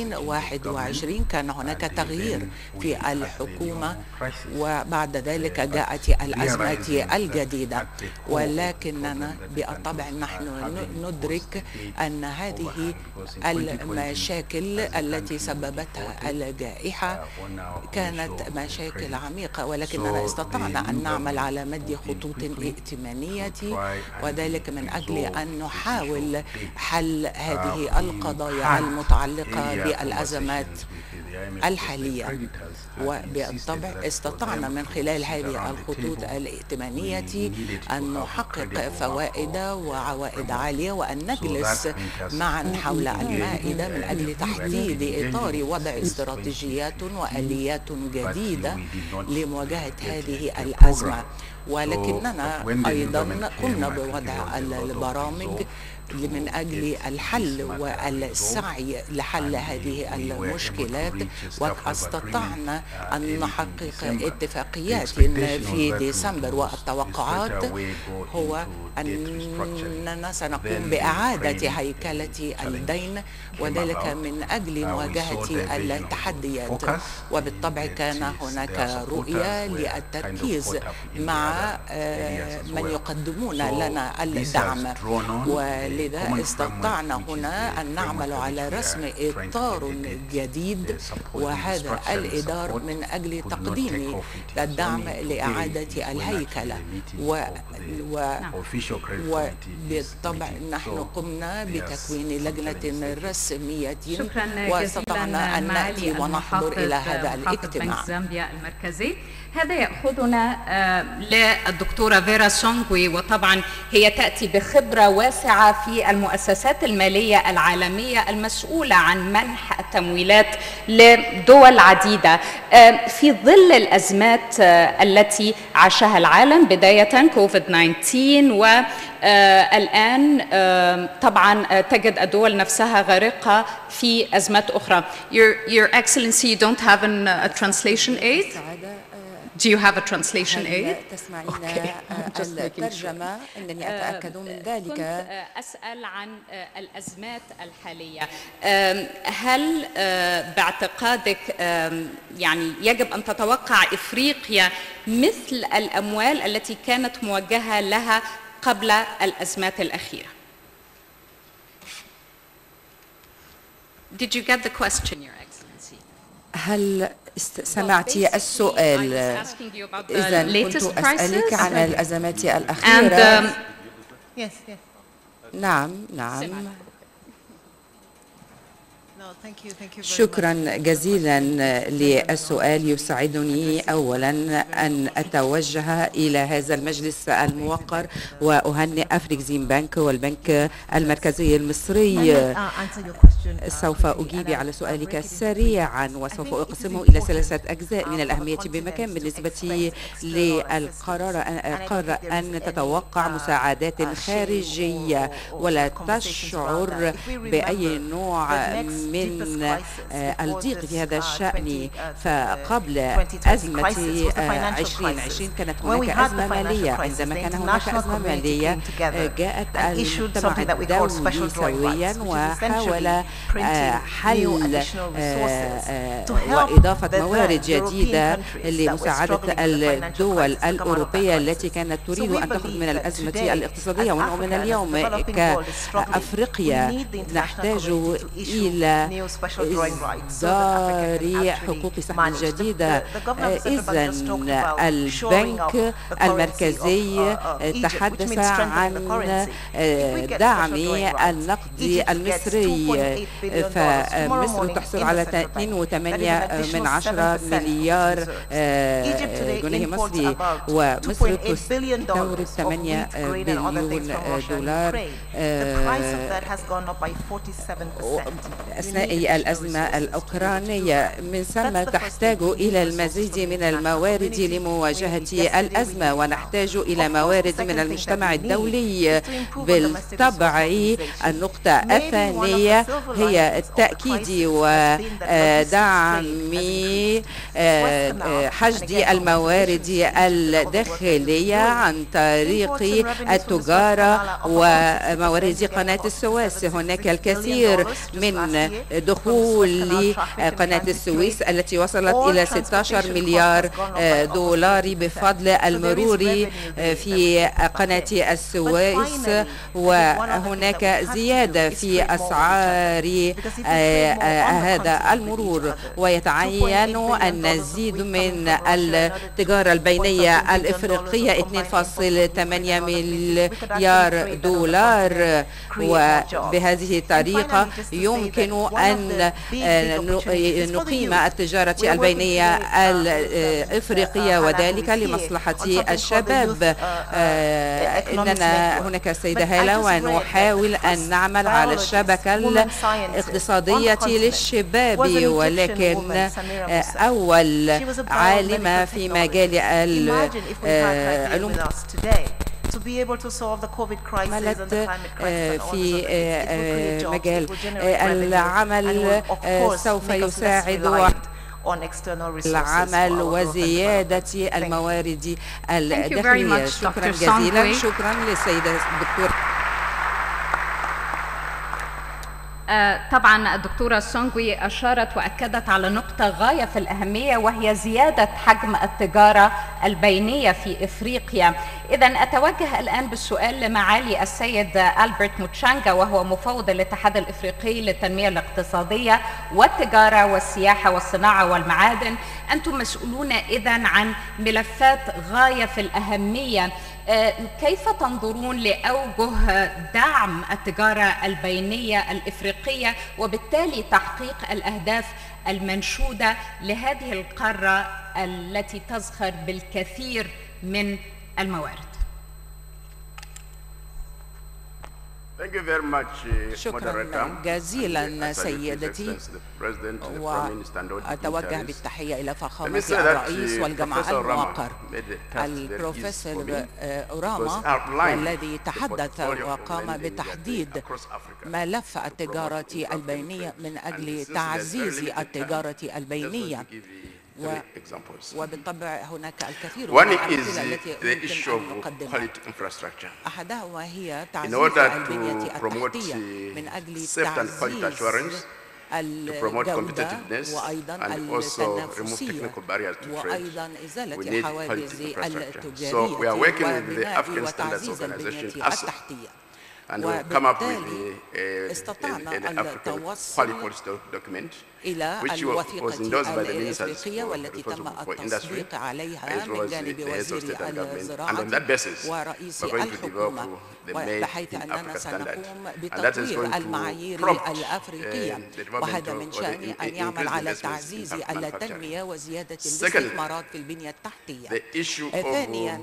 2021 كان هناك تغيير في الحكومة، وبعد ذلك جاءت الأزمات الجديدة، ولكننا بالطبع نحن ندرك أن هذه المشاكل التي سببتها الجائحة كانت مشاكل عميقة، ولكننا استطعنا أن نعمل على مد خطوط ائتمانية، وذلك من أجل أن نحاول حل هذه القضايا المتعلقة بالأزمات الحالية. وبالطبع استطعنا من خلال هذه الخطوط الائتمانية أن نحقق فوائد وعوائد عالية، وأن نجلس معا حول المائدة من أجل تحديد إطار وضع استراتيجيات وآليات جديدة لمواجهة هذه الأزمة. ولكننا أيضا قمنا بوضع البرامج من أجل الحل والسعي لحل هذه المشكلات، واستطعنا أن نحقق اتفاقيات في ديسمبر. والتوقعات هو أننا سنقوم بإعادة هيكلة الدين، وذلك من أجل مواجهة التحديات. وبالطبع كان هناك رؤية للتركيز مع من يقدمون لنا الدعم، ولذا استطعنا هنا أن نعمل على رسم إطار جديد، وهذا الإطار من أجل تقديم الدعم لإعادة الهيكلة. وبالطبع نحن قمنا بتكوين لجنة رسمية، واستطعنا أن نأتي ونحضر إلى هذا الاجتماع. زامبيا المركزي. هذا يأخذنا للدكتورة فيرا سونغوي، وطبعا هي تأتي بخبرة واسعة في المؤسسات المالية العالمية المسؤولة عن منح التمويلات لدول عديدة في ظل الأزمات التي عاشها العالم، بداية كوفيد-19 والآن طبعا تجد الدول نفسها غارقة في أزمات أخرى. Your Excellency, you don't have a translation aid? Do you have a translation aid? تسمعين الترجمة؟ إنني أتأكد من ذلك. كنت أسأل عن الأزمات الحالية. هل باعتقادك يعني يجب أن تتوقع إفريقيا مثل الأموال التي كانت موجهة لها قبل الأزمات الأخيرة؟ Did you get the question, Your Excellency? هل سمعت السؤال؟ إذا كنت أسألك عن الأزمات الأخيرة. نعم. شكرا جزيلا للسؤال. يسعدني أولا أن أتوجه إلى هذا المجلس الموقر وأهنئ أفريكزيم بنك والبنك المركزي المصري. سوف أجيب على سؤالك سريعا، وسوف أقسمه إلى 3 أجزاء من الأهمية بمكان. بالنسبة للقرار أن تتوقع مساعدات خارجية ولا تشعر بأي نوع من الضيق في هذا الشأن. فقبل أزمة 2020 كانت هناك أزمة مالية. عندما كان هناك أزمة مالية جاءت المجتمع الدولي سويا وحاول حل وإضافة موارد جديدة لمساعدة الدول الأوروبية التي كانت تريد أن تخرج من الأزمة الاقتصادية. ونؤمن اليوم كأفريقيا نحتاج إلى إصدار حقوق سهم جديدة. إذن البنك المركزي تحدث عن دعم النقد المصري، فمصر تحصل على 2.8 مليار جنيه مصري، ومصر تستورد 8 بليون دولار أثناء الأزمة الأوكرانية. من ثم تحتاج إلى المزيد من الموارد لمواجهة الأزمة، ونحتاج إلى موارد من المجتمع الدولي. بالطبع النقطة الثانية هي التأكيد ودعم حشد الموارد الداخلية عن طريق التجارة وموارد قناة السويس. هناك الكثير من دخول قناة السويس التي وصلت إلى 16 مليار دولار بفضل المرور في قناة السويس، وهناك زيادة في أسعار هذا المرور، ويتعين أن نزيد من التجارة البينية الإفريقية 2.8 مليار دولار. وبهذه الطريقة يمكن أن نقيم التجارة البينية الإفريقية، وذلك لمصلحة الشباب. إننا هناك السيدة هالة، ونحاول أن نعمل على الشبكة الاقتصادية للشباب، ولكن أول عالمة في مجال العلوم عملت في مجال العمل سوف يساعد العمل وزيادة الموارد الداخلية. شكرا جزيلا. شكرا للسيدة الدكتورة. طبعا الدكتورة سونغوي أشارت وأكدت على نقطة غاية في الأهمية، وهي زيادة حجم التجارة البينية في إفريقيا. إذن أتوجه الآن بالسؤال لمعالي السيد ألبرت موتشانغا، وهو مفوض الاتحاد الإفريقي للتنمية الاقتصادية والتجارة والسياحة والصناعة والمعادن. أنتم مسؤولون إذن عن ملفات غاية في الأهمية. كيف تنظرون لأوجه دعم التجارة البينية الإفريقية وبالتالي تحقيق الأهداف المنشودة لهذه القارة التي تزخر بالكثير من الموارد؟ شكرا جزيلا سيدتي، وأتوجه بالتحية إلى فخامة الرئيس والجمع الموقر البروفيسور أوراما، والذي تحدث وقام بتحديد ملف التجارة البينية من أجل تعزيز التجارة البينية. وبالطبع هناك الكثير من الأمثلة التي يمكن أن نقدمها. أحدهما هي تعزيز البنية التحتية من أجل تعزيز الجودة وأيضا التنافسية وأيضا إزالة الحواجز التجارية وبناء وتعزيز البنية التحتية. وبالتالي استطعنا التوصل إلى الوثيقة الإفريقية والتي تم التصديق عليها من جانب وزير الزراعة ورئيس الحكومة، بحيث أننا سنقوم بتطوير المعايير الأفريقية، وهذا من شأنه أن يعمل على تعزيز التنمية وزيادة الاستثمارات في البنية التحتية. ثانيا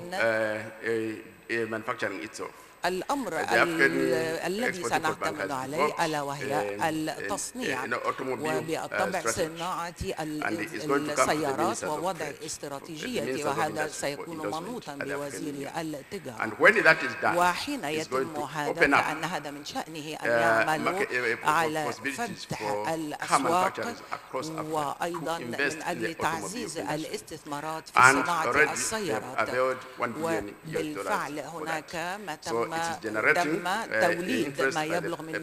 الأمر الذي سنعتمد عليه ألا وهي التصنيع، وبالطبع صناعة السيارات ووضع استراتيجية، وهذا سيكون منوطا بوزير التجارة. وحين يتم هذا فإن هذا من شأنه أن يعمل على فتح الأسواق وأيضا من أجل تعزيز الاستثمارات في صناعة السيارات. وبالفعل هناك ما تم تم توليد ما يبلغ من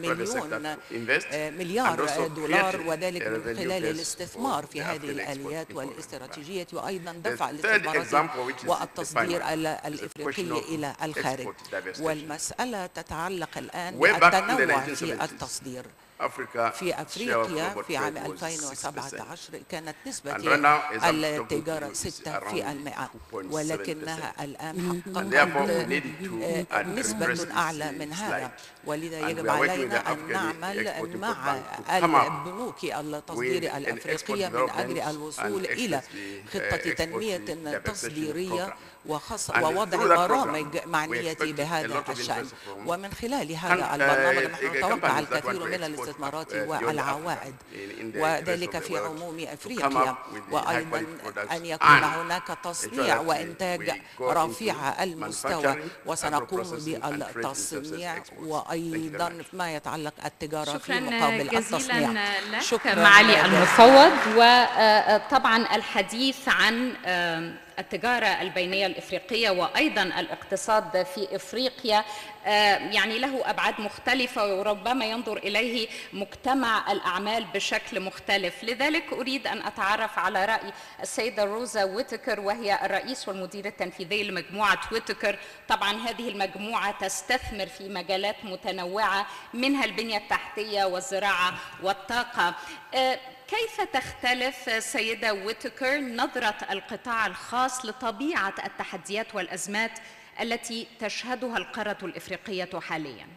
مليار دولار، وذلك من خلال الاستثمار في هذه الآليات والاستراتيجيات، وأيضا دفع الاستثمارات والتصدير الإفريقي إلى الخارج. والمسألة تتعلق الآن بالتنوع في التصدير. في أفريقيا في عام 2017 كانت نسبة التجارة 6%، ولكنها الآن حققت نسبة أعلى من هذا، ولذا يجب علينا أن نعمل مع البنوك التصدير الأفريقية من أجل الوصول إلى خطة تنمية تصديرية ووضع برامج معنية بهذا الشأن. ومن خلال هذا البرنامج نحن نتوقع الكثير من الاستثمارات والعوائد، وذلك في عموم أفريقيا، وأيضا أن يكون هناك تصنيع وإنتاج رفيع المستوى، وسنقوم بالتصنيع وأيضا ما يتعلق التجارة في مقابل التصنيع. شكرا معالي المفوض. وطبعا الحديث عن التجارة البينية الإفريقية وأيضا الاقتصاد في إفريقيا يعني له أبعاد مختلفة، وربما ينظر إليه مجتمع الأعمال بشكل مختلف. لذلك أريد أن أتعرف على رأي السيدة روزا ويتكر، وهي الرئيس والمدير التنفيذي لمجموعة ويتكر. طبعا هذه المجموعة تستثمر في مجالات متنوعة منها البنية التحتية والزراعة والطاقة. كيف تختلف سيدة ويتكر نظرة القطاع الخاص لطبيعة التحديات والأزمات التي تشهدها القارة الإفريقية حالياً؟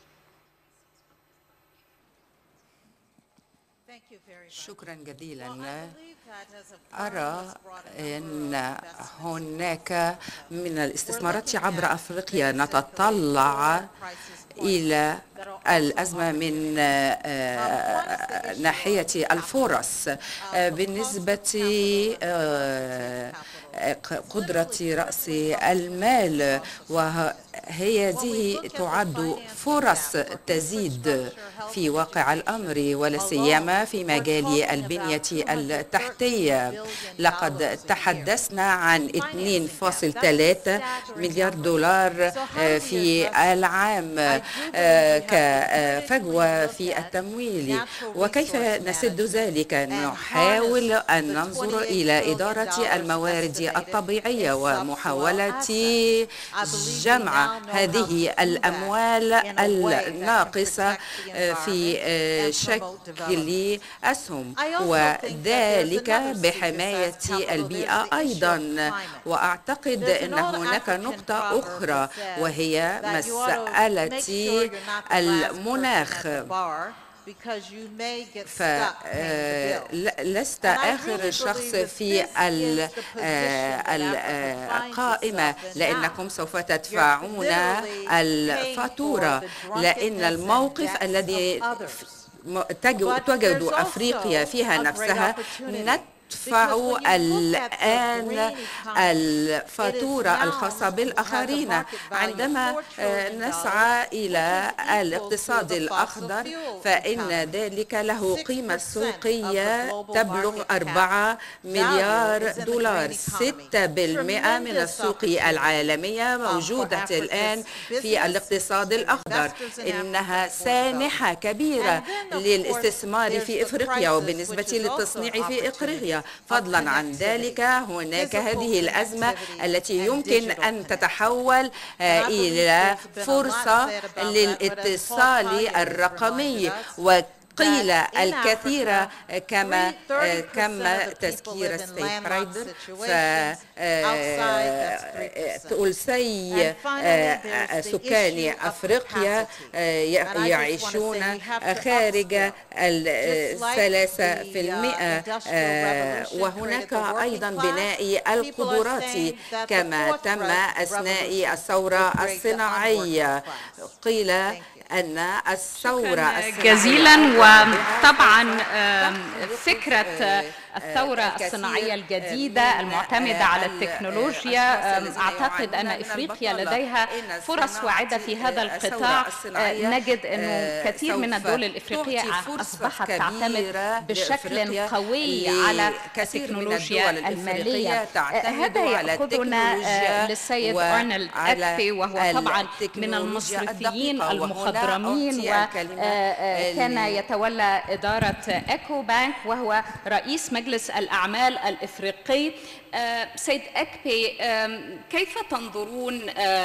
شكرا جزيلا. أرى أن هناك من الاستثمارات عبر أفريقيا نتطلع إلى الأزمة من ناحية الفرص بالنسبة قدرة رأس المال، وهي دي تعد فرص تزيد في واقع الأمر، ولا سيما في مجال البنية التحتية. لقد تحدثنا عن 2.3 مليار دولار في العام كفجوة في التمويل، وكيف نسد ذلك؟ نحاول أن ننظر إلى إدارة الموارد الطبيعية ومحاولة جمع هذه الأموال الناقصة في شكل أسهم، وذلك بحماية البيئة أيضا. وأعتقد أن هناك نقطة أخرى وهي مسألة المناخ، فلست آخر شخص في القائمة، لأنكم سوف تدفعون الفاتورة، لأن الموقف الذي توجد أفريقيا فيها نفسها ندفع الآن الفاتورة الخاصة بالآخرين. عندما نسعى إلى الاقتصاد الأخضر فإن ذلك له قيمة سوقية تبلغ 4 مليار دولار. 6% من السوق العالمية موجودة الآن في الاقتصاد الأخضر. إنها سانحة كبيرة للاستثمار في إفريقيا وبالنسبة للتصنيع في إفريقيا. فضلا عن ذلك هناك هذه الأزمة التي يمكن أن تتحول إلى فرصة للاتصال الرقمي، وقيل الكثير كما تذكير السيد رايدر. ثلثي سكان أفريقيا يعيشون خارج 3%، وهناك أيضا بناء القدرات كما تم أثناء الثورة الصناعية. قيل أن الثورة جزيلا. وطبعا فكرة الثورة الصناعية الجديدة المعتمدة على التكنولوجيا. أعتقد أن إفريقيا لديها فرص واعدة في هذا القطاع. نجد أن كثير من الدول الإفريقية أصبحت تعتمد بشكل قوي على التكنولوجيا المالية. هذا يأخذنا للسيد أرنولد أكبي، وهو طبعا من المصرفيين المخضرمين، وكان يتولى إدارة إيكو بانك، وهو رئيس مجلس الأعمال الإفريقي. سيد أكبي، كيف تنظرون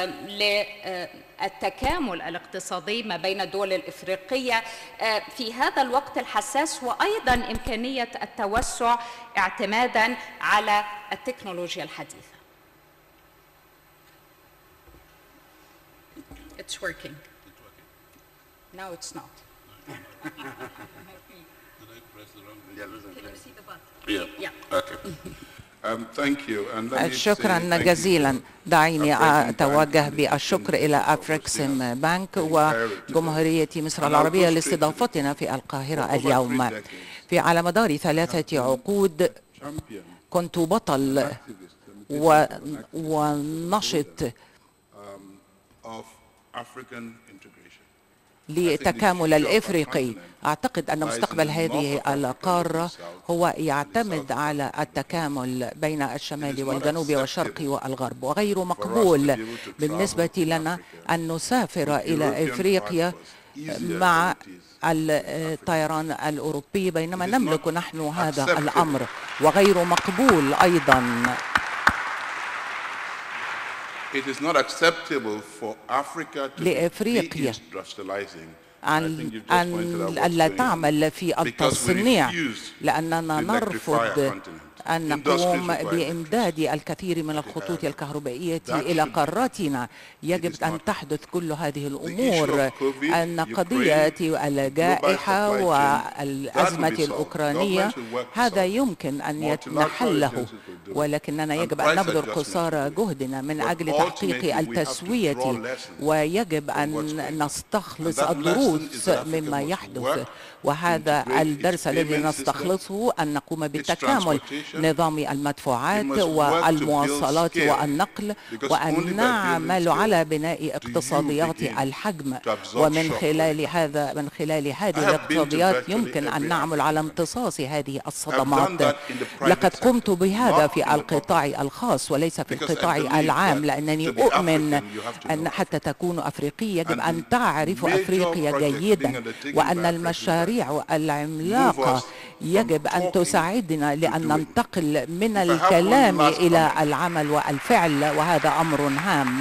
للتكامل الاقتصادي ما بين الدول الإفريقية في هذا الوقت الحساس، وأيضا إمكانية التوسع اعتمادا على التكنولوجيا الحديثة؟ It's working. No, it's not. شكرا جزيلا. دعيني أتوجه بالشكر إلى أفريكسيم بانك وجمهورية مصر العربية لاستضافتنا في القاهرة اليوم. على مدار 3 عقود كنت بطل ونشط للتكامل الإفريقي. أعتقد أن مستقبل هذه القارة هو يعتمد على التكامل بين الشمال والجنوب والشرق والغرب، وغير مقبول بالنسبة لنا أن نسافر إلى إفريقيا مع الطيران الأوروبي بينما نملك نحن هذا الأمر، وغير مقبول أيضا. لإفريقيا أن لا تعمل في التصنيع، لأننا نرفض أن نقوم بإمداد الكثير من الخطوط الكهربائية إلى قاراتنا. يجب أن تحدث كل هذه الأمور. أن قضية الجائحة والأزمة الأوكرانية هذا يمكن أن نحله، ولكننا يجب أن نبذل قصارى جهدنا من أجل تحقيق التسوية، ويجب أن نستخلص الدروس مما يحدث. وهذا الدرس الذي نستخلصه أن نقوم بتكامل نظام المدفوعات والمواصلات والنقل، وأن نعمل على بناء اقتصاديات الحجم، ومن خلال هذه الاقتصاديات يمكن أن نعمل على امتصاص هذه الصدمات. لقد قمت بهذا في القطاع الخاص وليس في القطاع العام، لأنني أؤمن أن حتى تكون أفريقية يجب أن تعرف أفريقيا جيدا، وأن المشاريع العملاقة يجب أن تساعدنا لأن ننتقل من الكلام إلى العمل والفعل، وهذا أمر هام.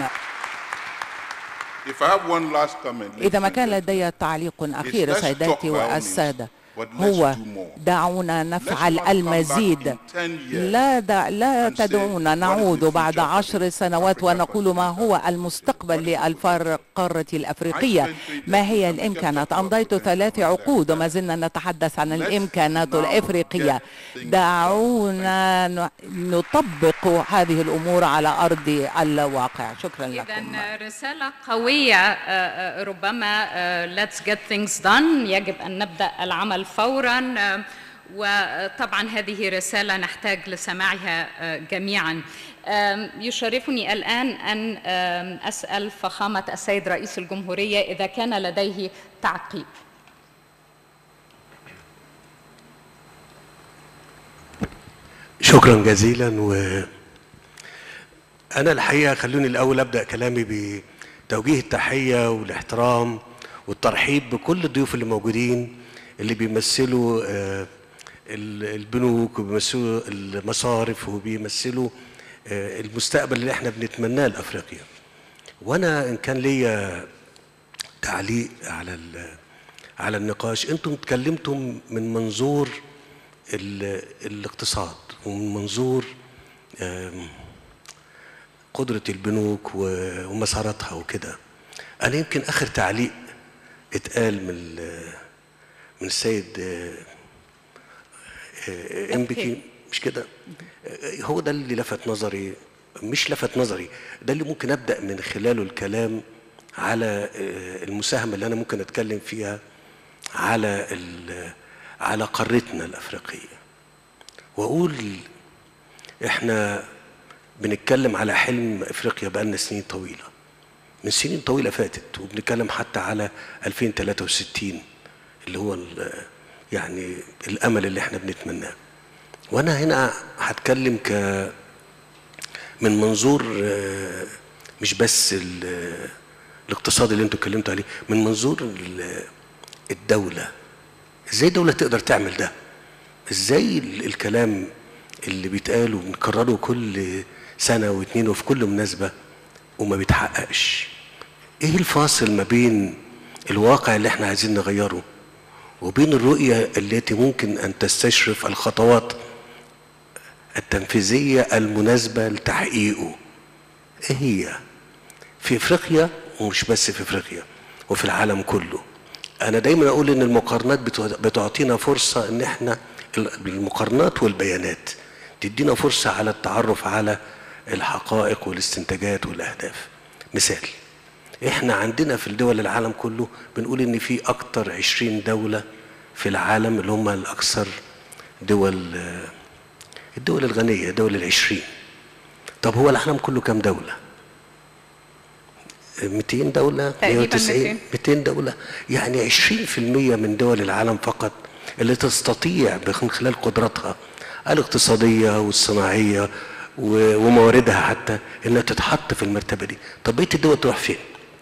إذا ما كان لدي تعليق أخير سيداتي والسادة، هو دعونا نفعل المزيد. لا تدعونا نعود بعد 10 سنوات ونقول ما هو المستقبل للقارة الأفريقية، ما هي الإمكانات. أمضيت 3 عقود وما زلنا نتحدث عن الإمكانات الأفريقية. دعونا نطبق هذه الأمور على أرض الواقع. شكرا لكم. إذن رسالة قوية ربما let's get things done. يجب أن نبدأ العمل فورا، وطبعا هذه رسالة نحتاج لسماعها جميعا. يشرفني الآن أن أسأل فخامة السيد رئيس الجمهورية إذا كان لديه تعقيب. شكرا جزيلا. وأنا الحقيقة خلوني الأول أبدأ كلامي بتوجيه التحية والاحترام والترحيب بكل الضيوف اللي موجودين، اللي بيمثلوا البنوك وبيمثلوا المصارف وبيمثلوا المستقبل اللي احنا بنتمناه لأفريقيا. وانا ان كان ليا تعليق على النقاش، انتم اتكلمتم من منظور الاقتصاد ومن منظور قدرة البنوك ومساراتها وكده. انا يمكن اخر تعليق اتقال من السيد امبكي، مش كده؟ هو ده اللي لفت نظري، مش لفت نظري، ده اللي ممكن ابدا من خلاله الكلام على المساهمه اللي انا ممكن اتكلم فيها على قارتنا الافريقيه. واقول احنا بنتكلم على حلم افريقيا بقالنا سنين طويله، من سنين طويله فاتت، وبنتكلم حتى على 2063 اللي هو يعني الامل اللي احنا بنتمناه. وانا هنا هتكلم من منظور مش بس الاقتصاد اللي انتوا اتكلمتوا عليه، من منظور الدوله. ازاي الدوله تقدر تعمل ده؟ ازاي الكلام اللي بيتقال وبنكرره كل سنه واتنين وفي كل مناسبه وما بيتحققش؟ ايه الفاصل ما بين الواقع اللي احنا عايزين نغيره وبين الرؤيه التي ممكن ان تستشرف الخطوات التنفيذيه المناسبه لتحقيقه؟ ايه هي في افريقيا، ومش بس في افريقيا، وفي العالم كله؟ انا دايما اقول ان المقارنات بتعطينا فرصه ان احنا، المقارنات والبيانات تدينا فرصه على التعرف على الحقائق والاستنتاجات والاهداف. مثال، احنا عندنا في الدول العالم كله بنقول ان في اكتر 20 دولة في العالم اللي هم الاكثر الدول الغنية، دول ال20. طب هو العالم كله كام دولة؟ 200 دولة، 190، 200 دولة. يعني 20% من دول العالم فقط اللي تستطيع من خلال قدراتها الاقتصادية والصناعية ومواردها حتى انها تتحط في المرتبة دي. طب بقية الدول تروح فين؟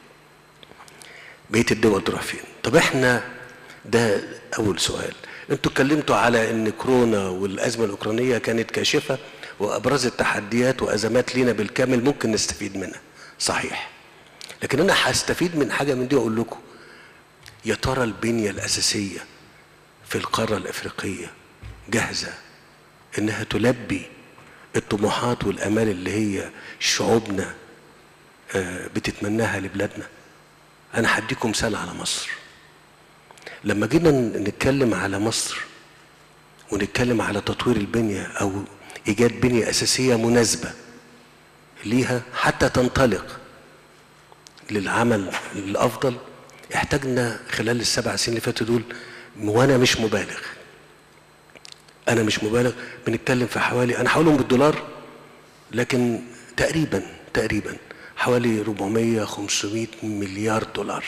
بقية الدول تروح فين؟ طب احنا، ده اول سؤال. انتوا اتكلمتوا على ان كورونا والازمة الاوكرانية كانت كاشفة وابرزت تحديات وازمات لينا بالكامل ممكن نستفيد منها، صحيح. لكن انا هستفيد من حاجة من دي واقول لكم، يا ترى البنية الاساسية في القارة الافريقية جاهزة انها تلبي الطموحات والامال اللي هي شعوبنا بتتمناها لبلادنا؟ انا هديكم مثال على مصر. لما جينا نتكلم على مصر ونتكلم على تطوير البنية او ايجاد بنية اساسية مناسبة ليها حتى تنطلق للعمل الافضل، احتاجنا خلال ال7 سنين اللي فاتوا دول، وانا مش مبالغ، بنتكلم في حوالي، انا هقولهم بالدولار لكن تقريبا حوالي 400-500 مليار دولار.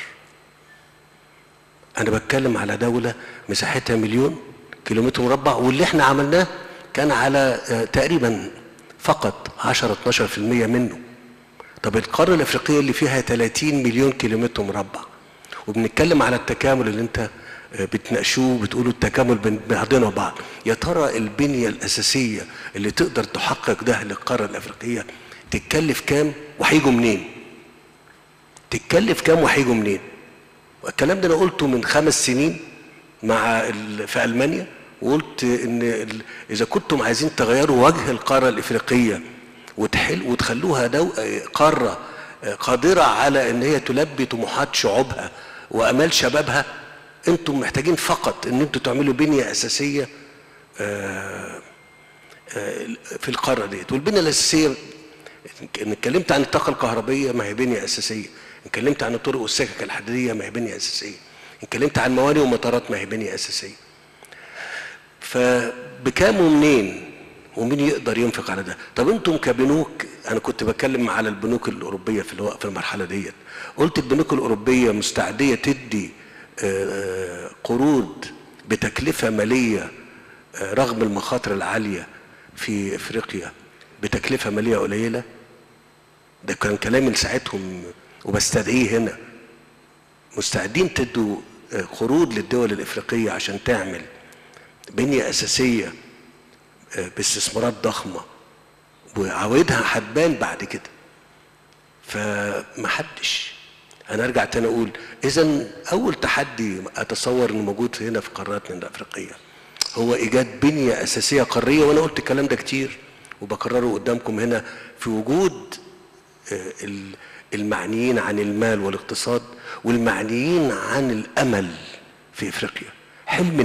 انا بتكلم على دولة مساحتها 1,000,000 كيلومتر مربع، واللي احنا عملناه كان على تقريبا فقط 10-12% منه. طب القارة الافريقية اللي فيها 30 مليون كيلومتر مربع، وبنتكلم على التكامل اللي انت بتناقشوه، بتقولوا التكامل بين بعضنا وبعض. يا ترى البنية الأساسية اللي تقدر تحقق ده للقارة الأفريقية تتكلف كام وهيجوا منين؟ والكلام ده أنا قلته من 5 سنين في ألمانيا، وقلت إن إذا كنتم عايزين تغيروا وجه القارة الأفريقية وتخلوها قارة قادرة على إن هي تلبي طموحات شعوبها وأمال شبابها، انتم محتاجين فقط ان انتم تعملوا بنية اساسية في القارة ديت. والبنية الاساسية، ان اتكلمت عن الطاقة الكهربية ما هي بنية اساسية، ان اتكلمت عن الطرق والسكك الحديدية ما هي بنية اساسية، ان اتكلمت عن موانئ ومطارات ما هي بنية اساسية. فبكام ومنين ومين يقدر ينفق على ده؟ طب انتم كبنوك، انا كنت بتكلم على البنوك الاوروبية في المرحلة ديت، قلت البنوك الاوروبية مستعدية تدي قروض بتكلفة مالية رغم المخاطر العالية في افريقيا بتكلفة مالية قليلة. ده كان كلامي لساعتهم وبستدعيه هنا. مستعدين تدوا قروض للدول الافريقية عشان تعمل بنية اساسية باستثمارات ضخمة وعوائدها هتبان بعد كده. فمحدش، انا ارجع تاني اقول، اذا اول تحدي اتصور انه موجود هنا في قاراتنا الافريقيه هو ايجاد بنيه اساسيه قاريه. وانا قلت الكلام ده كتير وبكرره قدامكم هنا، في وجود المعنيين عن المال والاقتصاد والمعنيين عن الامل في افريقيا. حلم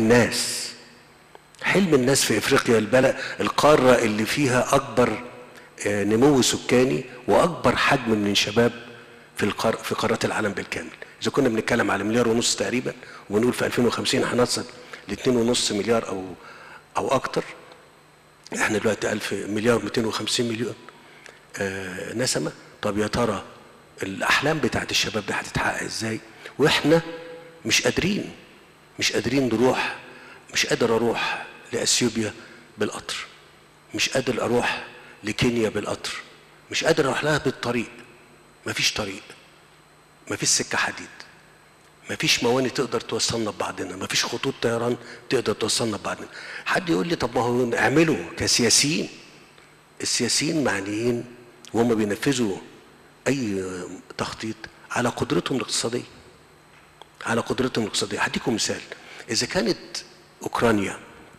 الناس في افريقيا، القاره اللي فيها اكبر نمو سكاني واكبر حجم من الشباب في قارات العالم بالكامل. اذا كنا بنتكلم على 1.5 مليار تقريبا، ونقول في 2050 هنصل ل2.5 مليار او اكتر، احنا دلوقتي 1000 مليار 250 مليون نسمة. طب يا ترى الأحلام بتاعت الشباب دي هتتحقق ازاي؟ واحنا مش قادرين نروح. مش قادر اروح لأثيوبيا بالقطر، مش قادر اروح لكينيا بالقطر، مش قادر اروح لها بالطريق. مفيش طريق، مفيش سكة حديد، مفيش مواني تقدر توصلنا ببعضنا، مفيش خطوط طيران تقدر توصلنا ببعضنا. حد يقول لي طب ما هو نعمله كسياسيين. السياسيين معنيين وهم بينفذوا اي تخطيط على قدرتهم الاقتصادية، على قدرتهم الاقتصادية. هديكم مثال. اذا كانت اوكرانيا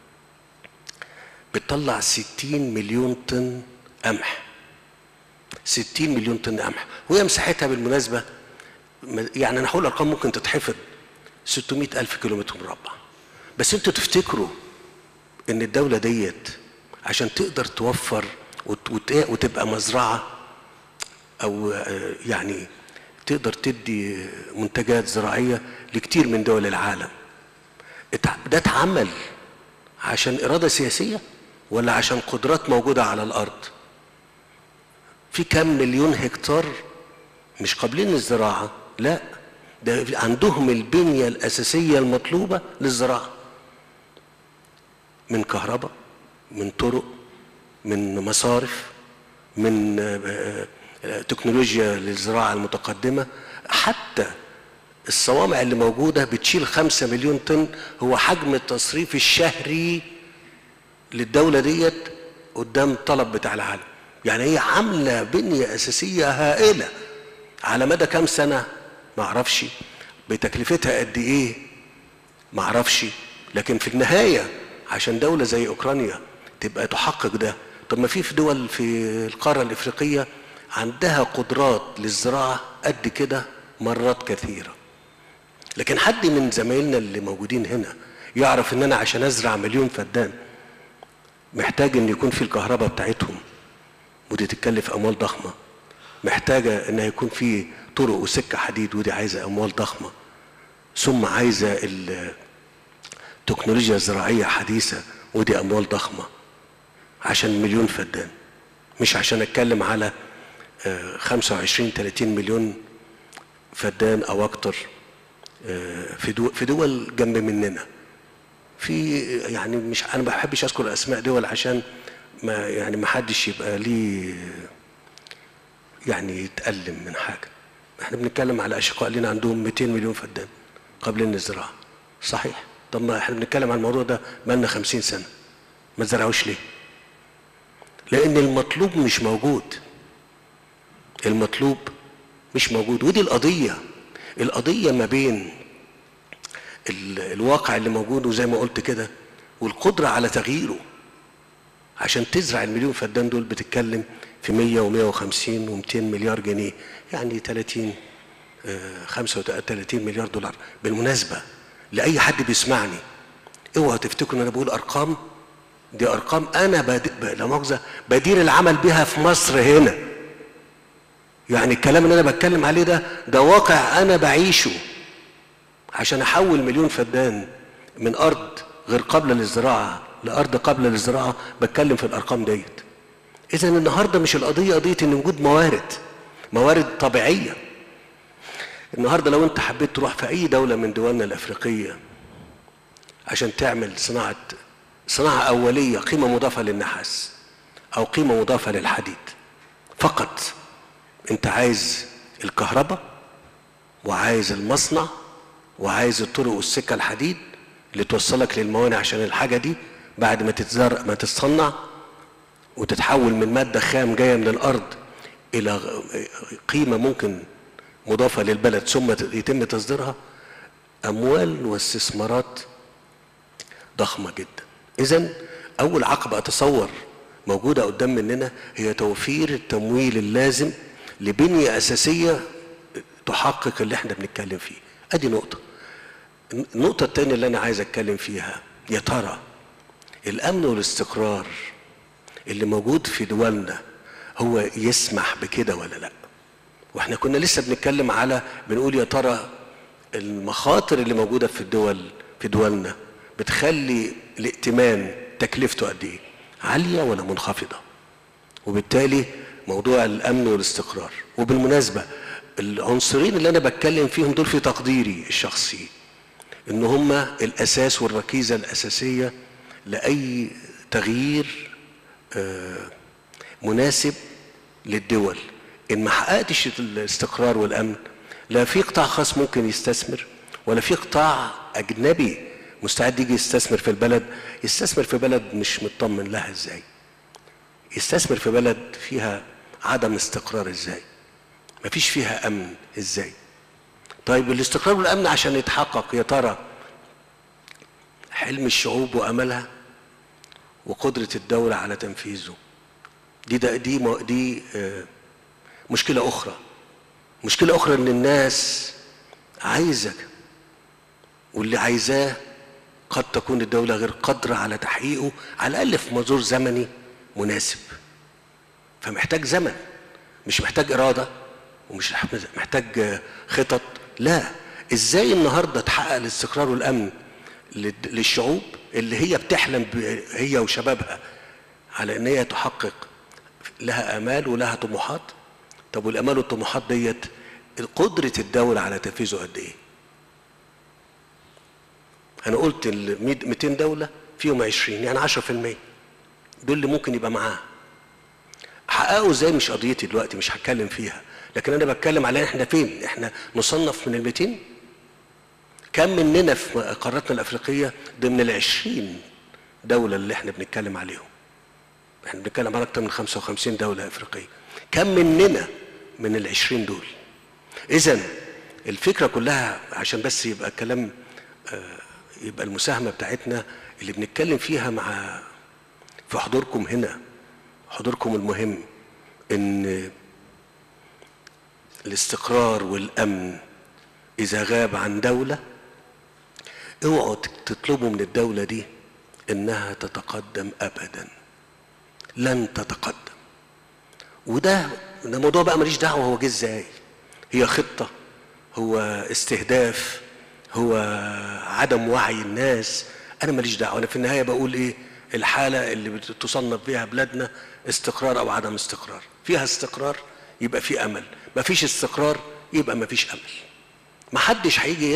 بتطلع 60 مليون طن قمح، 60 مليون طن قمح، وهي مساحتها بالمناسبة يعني انا هقول ارقام ممكن تتحفظ، 600,000 كيلومتر مربع. بس انتوا تفتكروا ان الدولة ديت عشان تقدر توفر وتبقى مزرعة او يعني تقدر تدي منتجات زراعية لكتير من دول العالم، ده اتعمل عشان إرادة سياسية ولا عشان قدرات موجودة على الأرض؟ في كم مليون هكتار مش قابلين للزراعة؟ لا، ده عندهم البنية الأساسية المطلوبة للزراعة، من كهرباء، من طرق، من مصارف، من تكنولوجيا للزراعة المتقدمة. حتى الصوامع اللي موجودة بتشيل 5 مليون طن، هو حجم التصريف الشهري للدولة ديت قدام الطلب بتاع العالم. يعني هي عاملة بنية أساسية هائلة على مدى كام سنة معرفش، بتكلفتها قد إيه معرفش، لكن في النهاية عشان دولة زي أوكرانيا تبقى تحقق ده. طب ما في دول في القارة الإفريقية عندها قدرات للزراعة قد كده مرات كثيرة. لكن حد من زمايلنا اللي موجودين هنا يعرف ان انا عشان ازرع مليون فدان محتاج ان يكون في الكهرباء بتاعتهم، ودي تتكلف اموال ضخمة، محتاجة ان يكون في طرق وسكة حديد ودي عايزة اموال ضخمة، ثم عايزة التكنولوجيا الزراعية حديثة ودي اموال ضخمة عشان مليون فدان، مش عشان اتكلم على 25-30 مليون فدان او اكتر في دول جنب مننا. في يعني مش انا ما بحبش اذكر اسماء دول عشان ما حدش يبقى ليه يعني يتألم من حاجه. احنا بنتكلم على اشقاء لنا عندهم 200 مليون فدان قابلين للزراعه، صحيح. طب ما احنا بنتكلم عن الموضوع ده بقالنا 50 سنه، ما تزرعوش ليه؟ لان المطلوب مش موجود، المطلوب مش موجود. ودي القضية ما بين الواقع اللي موجود وزي ما قلت كده والقدرة على تغييره. عشان تزرع المليون فدان دول بتتكلم في 100 و150 و200 مليار جنيه، يعني 35 مليار دولار. بالمناسبة لأي حد بيسمعني اوعوا تفتكروا ان انا بقول ارقام، دي ارقام انا لا مؤاخذة بدير العمل بها في مصر هنا. يعني الكلام اللي انا بتكلم عليه ده واقع انا بعيشه. عشان احول مليون فدان من ارض غير قابله للزراعه لارض قابله للزراعه بتكلم في الارقام ديت. اذا النهارده مش القضيه قضيه ان وجود موارد طبيعيه. النهارده لو انت حبيت تروح في اي دوله من دولنا الافريقيه عشان تعمل صناعه اوليه قيمه مضافه للنحاس او قيمه مضافه للحديد فقط، انت عايز الكهرباء وعايز المصنع وعايز الطرق والسكة الحديد اللي توصلك للموانئ عشان الحاجة دي بعد ما تتصنع وتتحول من مادة خام جاية من الأرض إلى قيمة ممكن مضافة للبلد ثم يتم تصديرها. أموال واستثمارات ضخمة جدا. إذن أول عقبة أتصور موجودة قدام مننا هي توفير التمويل اللازم لبنية أساسية تحقق اللي احنا بنتكلم فيه. ادي نقطة. النقطة التانية اللي انا عايز اتكلم فيها، يا ترى الامن والاستقرار اللي موجود في دولنا هو يسمح بكده ولا لا؟ واحنا كنا لسه بنتكلم بنقول يا ترى المخاطر اللي موجودة في دولنا بتخلي الائتمان تكلفته قد ايه؟ عالية ولا منخفضة، وبالتالي موضوع الأمن والاستقرار. وبالمناسبة العنصرين اللي أنا بتكلم فيهم دول في تقديري الشخصي إن هما الأساس والركيزة الأساسية لأي تغيير مناسب للدول. إن ما حققتش الاستقرار والأمن، لا في قطاع خاص ممكن يستثمر، ولا في قطاع أجنبي مستعد يجي يستثمر في البلد. يستثمر في بلد مش مطمن لها ازاي؟ يستثمر في بلد فيها عدم استقرار ازاي؟ مفيش فيها امن ازاي؟ طيب الاستقرار والامن عشان يتحقق يا ترى حلم الشعوب واملها وقدرة الدولة على تنفيذه دي مشكلة اخرى. مشكلة اخرى ان الناس عايزة، واللي عايزاه قد تكون الدولة غير قادرة على تحقيقه على الأقل في منظور زمني مناسب. فمحتاج زمن، مش محتاج إرادة ومش محتاج خطط. لا، إزاي النهاردة تحقق الاستقرار والأمن للشعوب اللي هي بتحلم هي وشبابها على إن هي تحقق لها آمال ولها طموحات. طب والآمال والطموحات ديت قدرة الدولة على تنفيذه قد إيه؟ أنا قلت 200 دولة فيهم 20 يعني 10% دول اللي ممكن يبقى معاه. حققوا ازاي مش قضيتي دلوقتي، مش هتكلم فيها، لكن أنا بتكلم على احنا فين. احنا نصنف من 200؟ كم مننا في قارتنا الأفريقية ضمن 20 دولة اللي احنا بنتكلم عليهم؟ احنا بنتكلم على أكتر من 55 دولة أفريقية. كم مننا من 20 دول؟ إذن الفكرة كلها عشان بس يبقى الكلام يبقى المساهمة بتاعتنا اللي بنتكلم فيها في حضوركم هنا، حضوركم المهم، ان الاستقرار والامن اذا غاب عن دولة اوعوا تطلبوا من الدولة دي انها تتقدم ابدا، لن تتقدم. وده موضوع بقى ماليش دعوة هو جه ازاي، هي خطة، هو استهداف، هو عدم وعي الناس، انا ماليش دعوه. انا في النهايه بقول ايه؟ الحاله اللي بتصنف بيها بلادنا استقرار او عدم استقرار. فيها استقرار يبقى في امل، ما فيش استقرار يبقى ما فيش امل. ما حدش هيجي،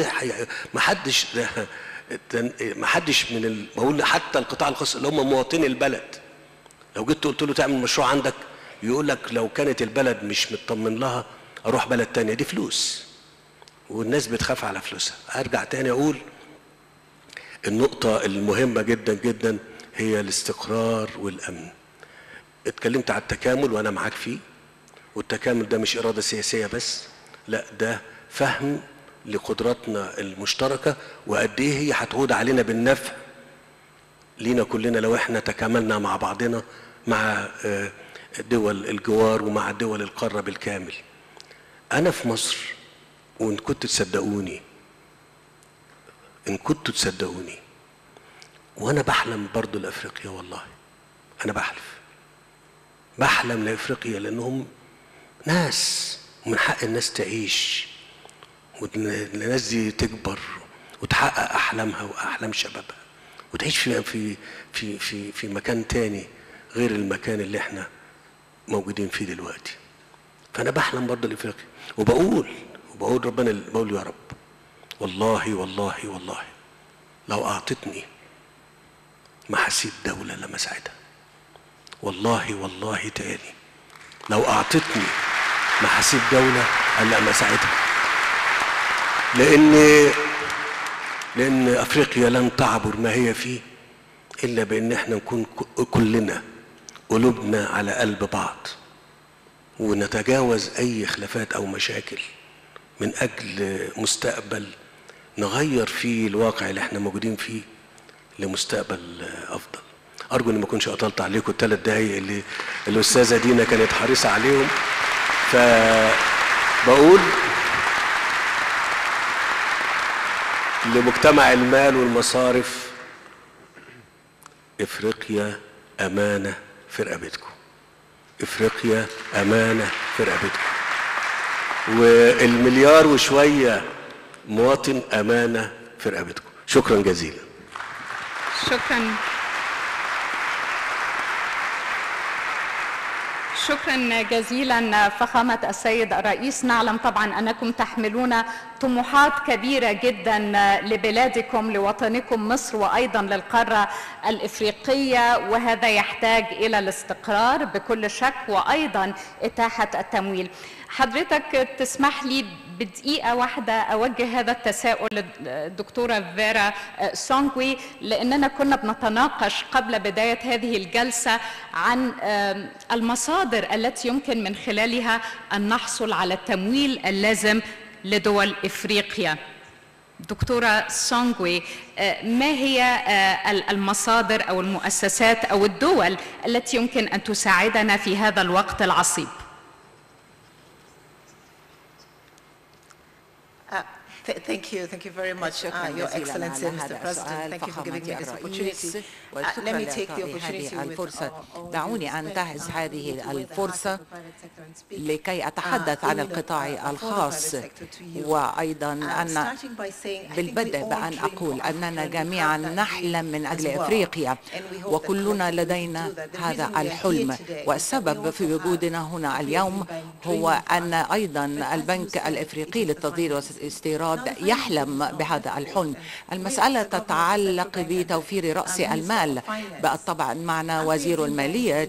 ما حدش من بقول حتى القطاع الخاص اللي هم مواطني البلد، لو جيت قلت له تعمل مشروع عندك يقول لك لو كانت البلد مش مطمن لها اروح بلد تانية، دي فلوس والناس بتخاف على فلوسها. ارجع تاني اقول النقطة المهمة جدا جدا هي الاستقرار والامن. اتكلمت على التكامل وانا معاك فيه، والتكامل ده مش ارادة سياسية بس، لا ده فهم لقدراتنا المشتركة وقد ايه هي هتعود علينا بالنفع لينا كلنا لو احنا تكاملنا مع بعضنا مع دول الجوار ومع دول القارة بالكامل. انا في مصر وإن كنتوا تصدقوني، إن كنتوا تصدقوني، وأنا بحلم برضو لأفريقيا، والله أنا بحلم لأفريقيا لأنهم ناس ومن حق الناس تعيش والناس دي تكبر وتحقق أحلامها وأحلام شبابها وتعيش في مكان تاني غير المكان اللي احنا موجودين فيه دلوقتي. فأنا بحلم برضو لأفريقيا وبقول ربنا، بقول يا رب والله والله والله لو أعطتني ما هسيب دولة لما ساعدها. والله والله تاني لو أعطتني ما هسيب دولة إلا ما ساعدها، لأن أفريقيا لن تعبر ما هي فيه إلا بأن احنا نكون كلنا قلوبنا على قلب بعض ونتجاوز أي خلافات أو مشاكل من أجل مستقبل نغير فيه الواقع اللي احنا موجودين فيه لمستقبل أفضل. أرجو إني ما أكونش قطلت عليكم ال3 دقايق اللي الأستاذة دينا كانت حريصة عليهم. فبقول لمجتمع المال والمصارف، إفريقيا أمانة في رقبتكم، إفريقيا أمانة في رقبتكم، والمليار وشوية مواطن أمانة في رقبتكم. شكرا جزيلا. شكرا. شكرا جزيلا فخامة السيد الرئيس. نعلم طبعا أنكم تحملون طموحات كبيرة جدا لبلادكم لوطنكم مصر وأيضا للقارة الإفريقية، وهذا يحتاج إلى الاستقرار بكل شك وأيضا إتاحة التمويل. حضرتك تسمح لي بدقيقة واحدة أوجه هذا التساؤل للدكتورة فيرا سونغوي، لأننا كنا بنتناقش قبل بداية هذه الجلسة عن المصادر التي يمكن من خلالها أن نحصل على التمويل اللازم لدول إفريقيا. دكتورة سونغوي، ما هي المصادر أو المؤسسات أو الدول التي يمكن أن تساعدنا في هذا الوقت العصيب؟ Thank you very much, Your Excellency, Mr. President. Thank you for giving me this opportunity. Let me take the opportunity الفرصة. دعوني أنتهز هذه الفرصة لكي أتحدث عن القطاع الخاص، وأيضا أن بالبدء بأن أقول أننا جميعا نحلم من أجل إفريقيا وكلنا لدينا هذا الحلم، والسبب في وجودنا هنا اليوم هو أن أيضا البنك الإفريقي للتصدير والاستيراد يحلم بهذا الحلم. المسألة تتعلق بتوفير رأس المال، بالطبع معنا وزير المالية،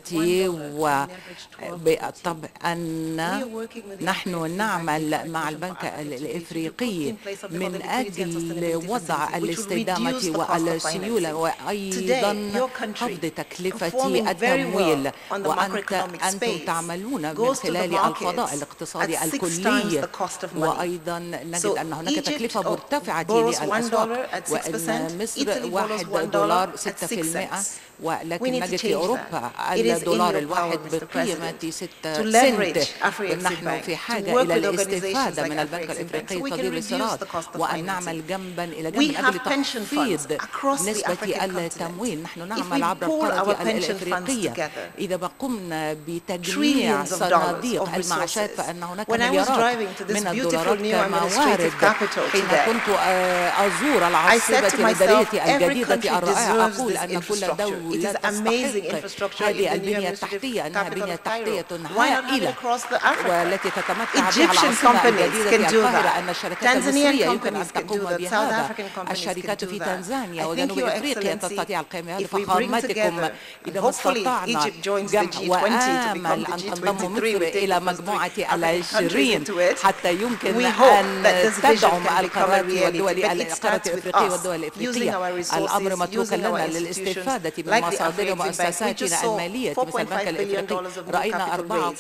وبالطبع أن نحن نعمل مع البنك الإفريقي من أجل وضع الاستدامة والسيولة وأيضا خفض تكلفة التمويل، وأنتم تعملون من خلال الفضاء الاقتصادي الكلي، وأيضا نجد أن هناك تكلفة مرتفعة للأسواق، وأن مصر $1 6%، ولكن نجد في أوروبا الدولار الواحد بقيمة 6 سنت. نحن في حاجة إلى الاستفادة من البنك الإفريقي لتدبير الاستيراد، وأن نعمل جنبا إلى جنب من أجل تخفيض نسبة التمويل. نحن نعمل عبر القارة الإفريقية. إذا قمنا بتجميع صناديق المعاشات فإن هناك مليارات من الدولارات كموارد. حين كنت أزور العاصمة الإدارية الجديدة الرائعة أقول أن كل دولة تستحق هذه البنية التحتية، أنها بنية تحتية هائلة والتي تتمتع بها العاصمة الجديدة القاهرة، أن الشركات المصرية يمكن أن تقوم بهذا. الشركات في تنزانيا وجنوب أفريقيا تستطيع القيام بهذا. فخامتكم إذا ما استطعنا جمع وآمل أن تنضم مصر إلى مجموعة 20 حتى يمكن أن تدعم القارات والدول القارة الإفريقية والدول الإفريقية. الأمر متروك لنا للاستفادة من مصادر مؤسساتنا المالية مثل البنك الإفريقي. رأينا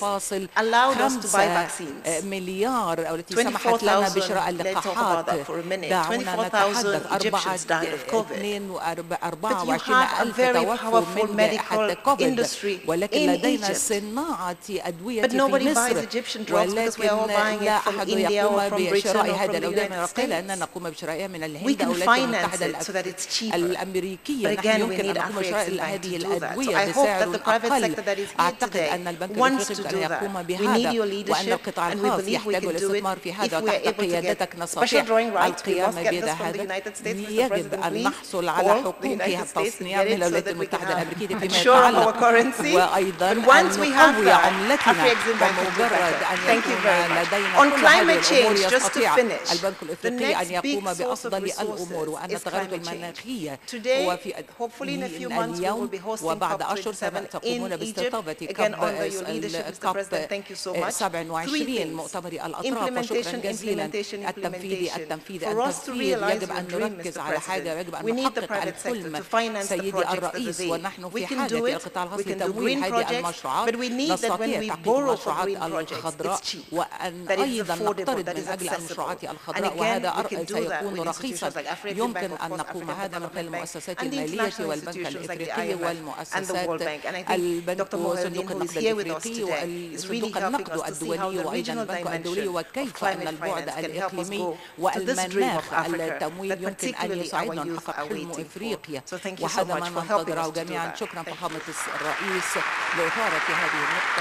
4.5 مليار التي سمحت لنا بشراء اللقاحات. دعونا نتحدث 24,000 توفوا من جائحة كوفيد، ولكن لدينا صناعة أدوية في مصر، ولكن لا أحد يقوم بشراء هذا الأدوية من الرقية لأننا نقوم بشرائها من الهند أو الولايات المتحدة الأمريكية. نحن يمكن أن نقوم بشراء هذه الأدوية بسعر أقل. أعتقد أن البنك الإفريقي أن يقوم بهذا، وأن القطاع الخاص يحتاج الاستثمار في هذا، وتحت قيادتك نستطيع القيام بهذا. يجب أن نحصل على حقوق التصنيع من الولايات المتحدة الأمريكية فيما يتعلق، وأيضا أن نقوي عملتنا. ومجرد أن يكون لدينا كل هذه الأمور يستطيع البنك الإفريقي أن يقوم بأفضل الأمور. وأن التغيرات المناخية هو في اليوم وبعد أشهر ستقومون باستضافة كاب 27 مؤتمر الأطراف. وشكرا جزيلا. التنفيذ يجب أن نركز على حاجة، يجب أن نحقق الحلم سيدي الرئيس، ونحن في حاجة في القطاع الخاص لتمويل هذه المشروعات. نستطيع تحقيق المشروعات الخضراء، وأن أيضا نقترض من أجل المشروعات الخضراء، وهذا سيكون رخيصا. يمكن أن نقوم هذا من خلال المؤسسات المالية والبنك الإفريقي والمؤسسات البنك وصندوق النقد الإفريقي وصندوق النقد الدولي وأيضا البنك الدولي. وكيف أن البعد الإقليمي والمناخ التمويل يمكن أن يساعدنا نحقق حلم إفريقيا، وهذا ما ننتظره جميعا. شكرا فخامة الرئيس لإثارة هذه النقطة.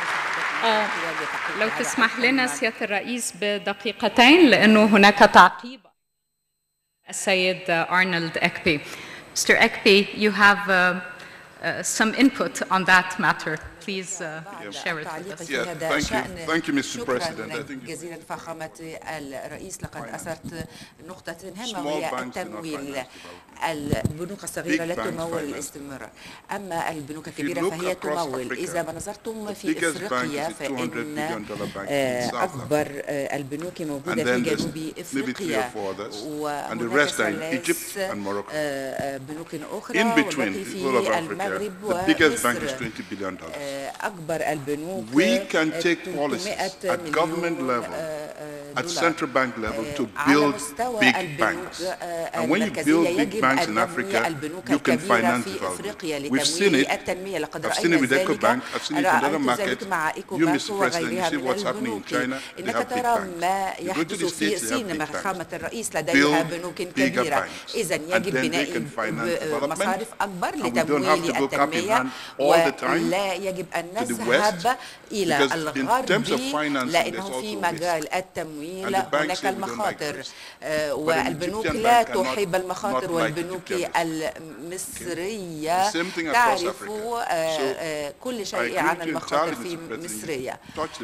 لو تسمح لنا سيادة الرئيس بدقيقتين لأنه هناك تعقيب. السيد أرنولد أكبي. Mr. Ekpe, you have some input on that matter. please share it with us. Thank you, Mr. President. شكرا جزيلا فخامة الرئيس. لقد أثرت نقطة هامة وهي التمويل. البنوك الصغيرة لا تمول الاستثمار، أما البنوك الكبيرة فهي تمول. إذا ما نظرتم في إفريقيا فإن أكبر البنوك موجودة في جنوب إفريقيا، وهناك 3 بنوك أخرى والتي في المغرب ومصر. أكبر البنوك We can take policies at government level, at central bank level to build big banks. And when you build big banks in Africa, you can finance development. We've seen it. I've seen it with EcoBank. I've seen it in other markets. You, Mr. President, you see what's happening in China. They have big banks. You go to the States, they have big banks. Build bigger banks. And then they can finance development. And we don't have to go cap in hand all the time to the West. إلى الغرب لأنه في مجال التمويل هناك المخاطر، والبنوك لا تحب المخاطر، والبنوك المصرية تعرف كل شيء عن المخاطر في مصرية.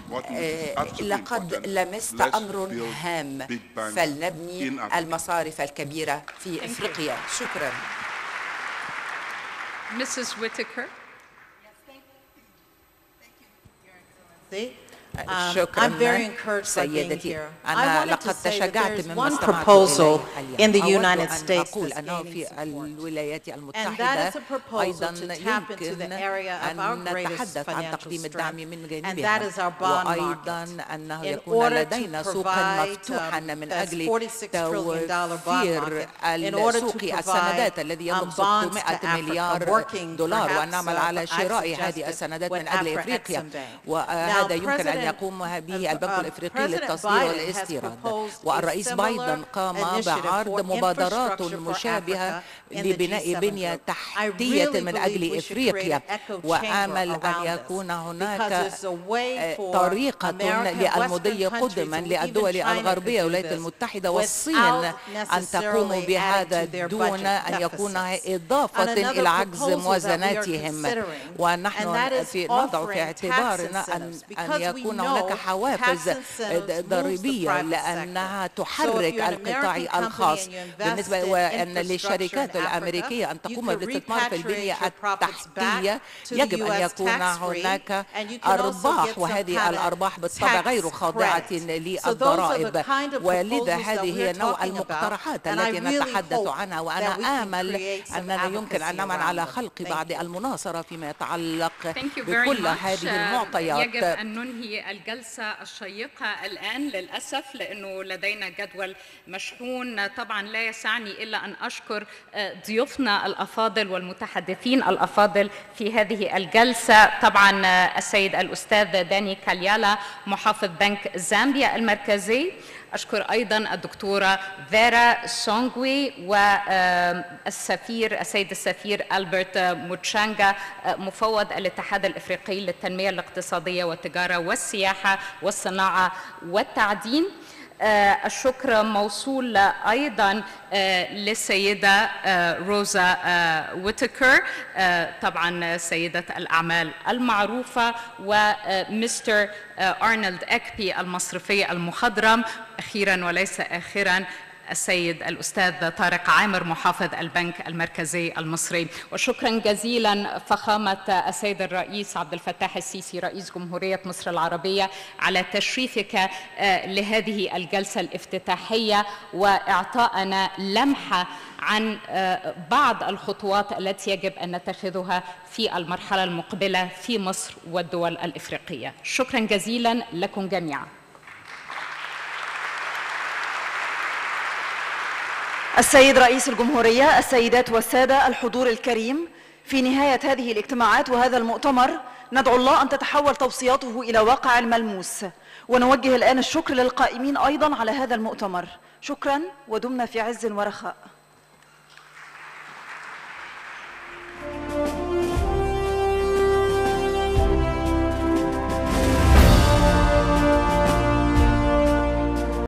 لقد لمست أمر هام، فلنبني المصارف الكبيرة في إفريقيا. شكرا. Mrs. Whitaker. شكرا سيدتي. أنا لقد تشجعت مما استمعت إليه. in the United States أقول أنه في الولايات المتحدة أيضا يمكن أن نتحدث عن تقديم الدعم من جانبها، وأيضا أنه يكون لدينا سوقا مفتوحا من أجل توفير السوق السندات الذي يبلغ 600 مليار دولار، وأن نعمل على شراء هذه السندات من أجل إفريقيا، وهذا يمكن أن يقوم به البنك الإفريقي للتصدير والاستيراد. والرئيس بايدن قام بعرض مبادرات مشابهة لبناء بنية تحتية من أجل إفريقيا، وآمل أن يكون هناك طريقة للمضي قدما للدول الغربية والولايات المتحدة والصين أن تقوم بهذا دون أن يكون إضافة إلى عجز موازناتهم. ونحن نضع في اعتبارنا أن يكون هناك حوافز ضريبية لأنها تحرك القطاع الخاص بالنسبة، وأن للشركات الأمريكية أن تقوم بالاستثمار في البنية التحتية يجب أن يكون هناك أرباح، وهذه الأرباح بالطبع غير خاضعة للضرائب، ولذا هذه هي نوع المقترحات التي نتحدث عنها. وأنا آمل أننا يمكن أن نعمل على خلق بعض المناصرة فيما يتعلق بكل هذه المعطيات. يجب أن ننهي الجلسة الشيقة الآن للأسف لأنه لدينا جدول مشحون. طبعا لا يسعني إلا أن أشكر ضيوفنا الأفاضل والمتحدثين الأفاضل في هذه الجلسة. طبعا السيد الأستاذ داني كاليالا محافظ بنك زامبيا المركزي، أشكر أيضا الدكتورة فيرا سونغوي والسفير السيد السفير ألبرت موتشانغا مفوض الاتحاد الإفريقي للتنمية الاقتصادية والتجارة والسياحة والصناعة والتعدين. الشكر موصول أيضا للسيدة روزا ويتكر، طبعا سيدة الأعمال المعروفة، ومستر أرنولد أكبي المصرفي المخضرم، أخيرا وليس آخرا السيد الأستاذ طارق عامر محافظ البنك المركزي المصري. وشكرا جزيلا فخامة السيد الرئيس عبد الفتاح السيسي رئيس جمهورية مصر العربية على تشريفك لهذه الجلسة الافتتاحية وإعطائنا لمحة عن بعض الخطوات التي يجب أن نتخذها في المرحلة المقبلة في مصر والدول الإفريقية. شكرا جزيلا لكم جميعا. السيد رئيس الجمهورية، السيدات والسادة، الحضور الكريم، في نهاية هذه الاجتماعات وهذا المؤتمر ندعو الله أن تتحول توصياته إلى واقع ملموس، ونوجه الآن الشكر للقائمين أيضا على هذا المؤتمر. شكرا ودمنا في عز ورخاء.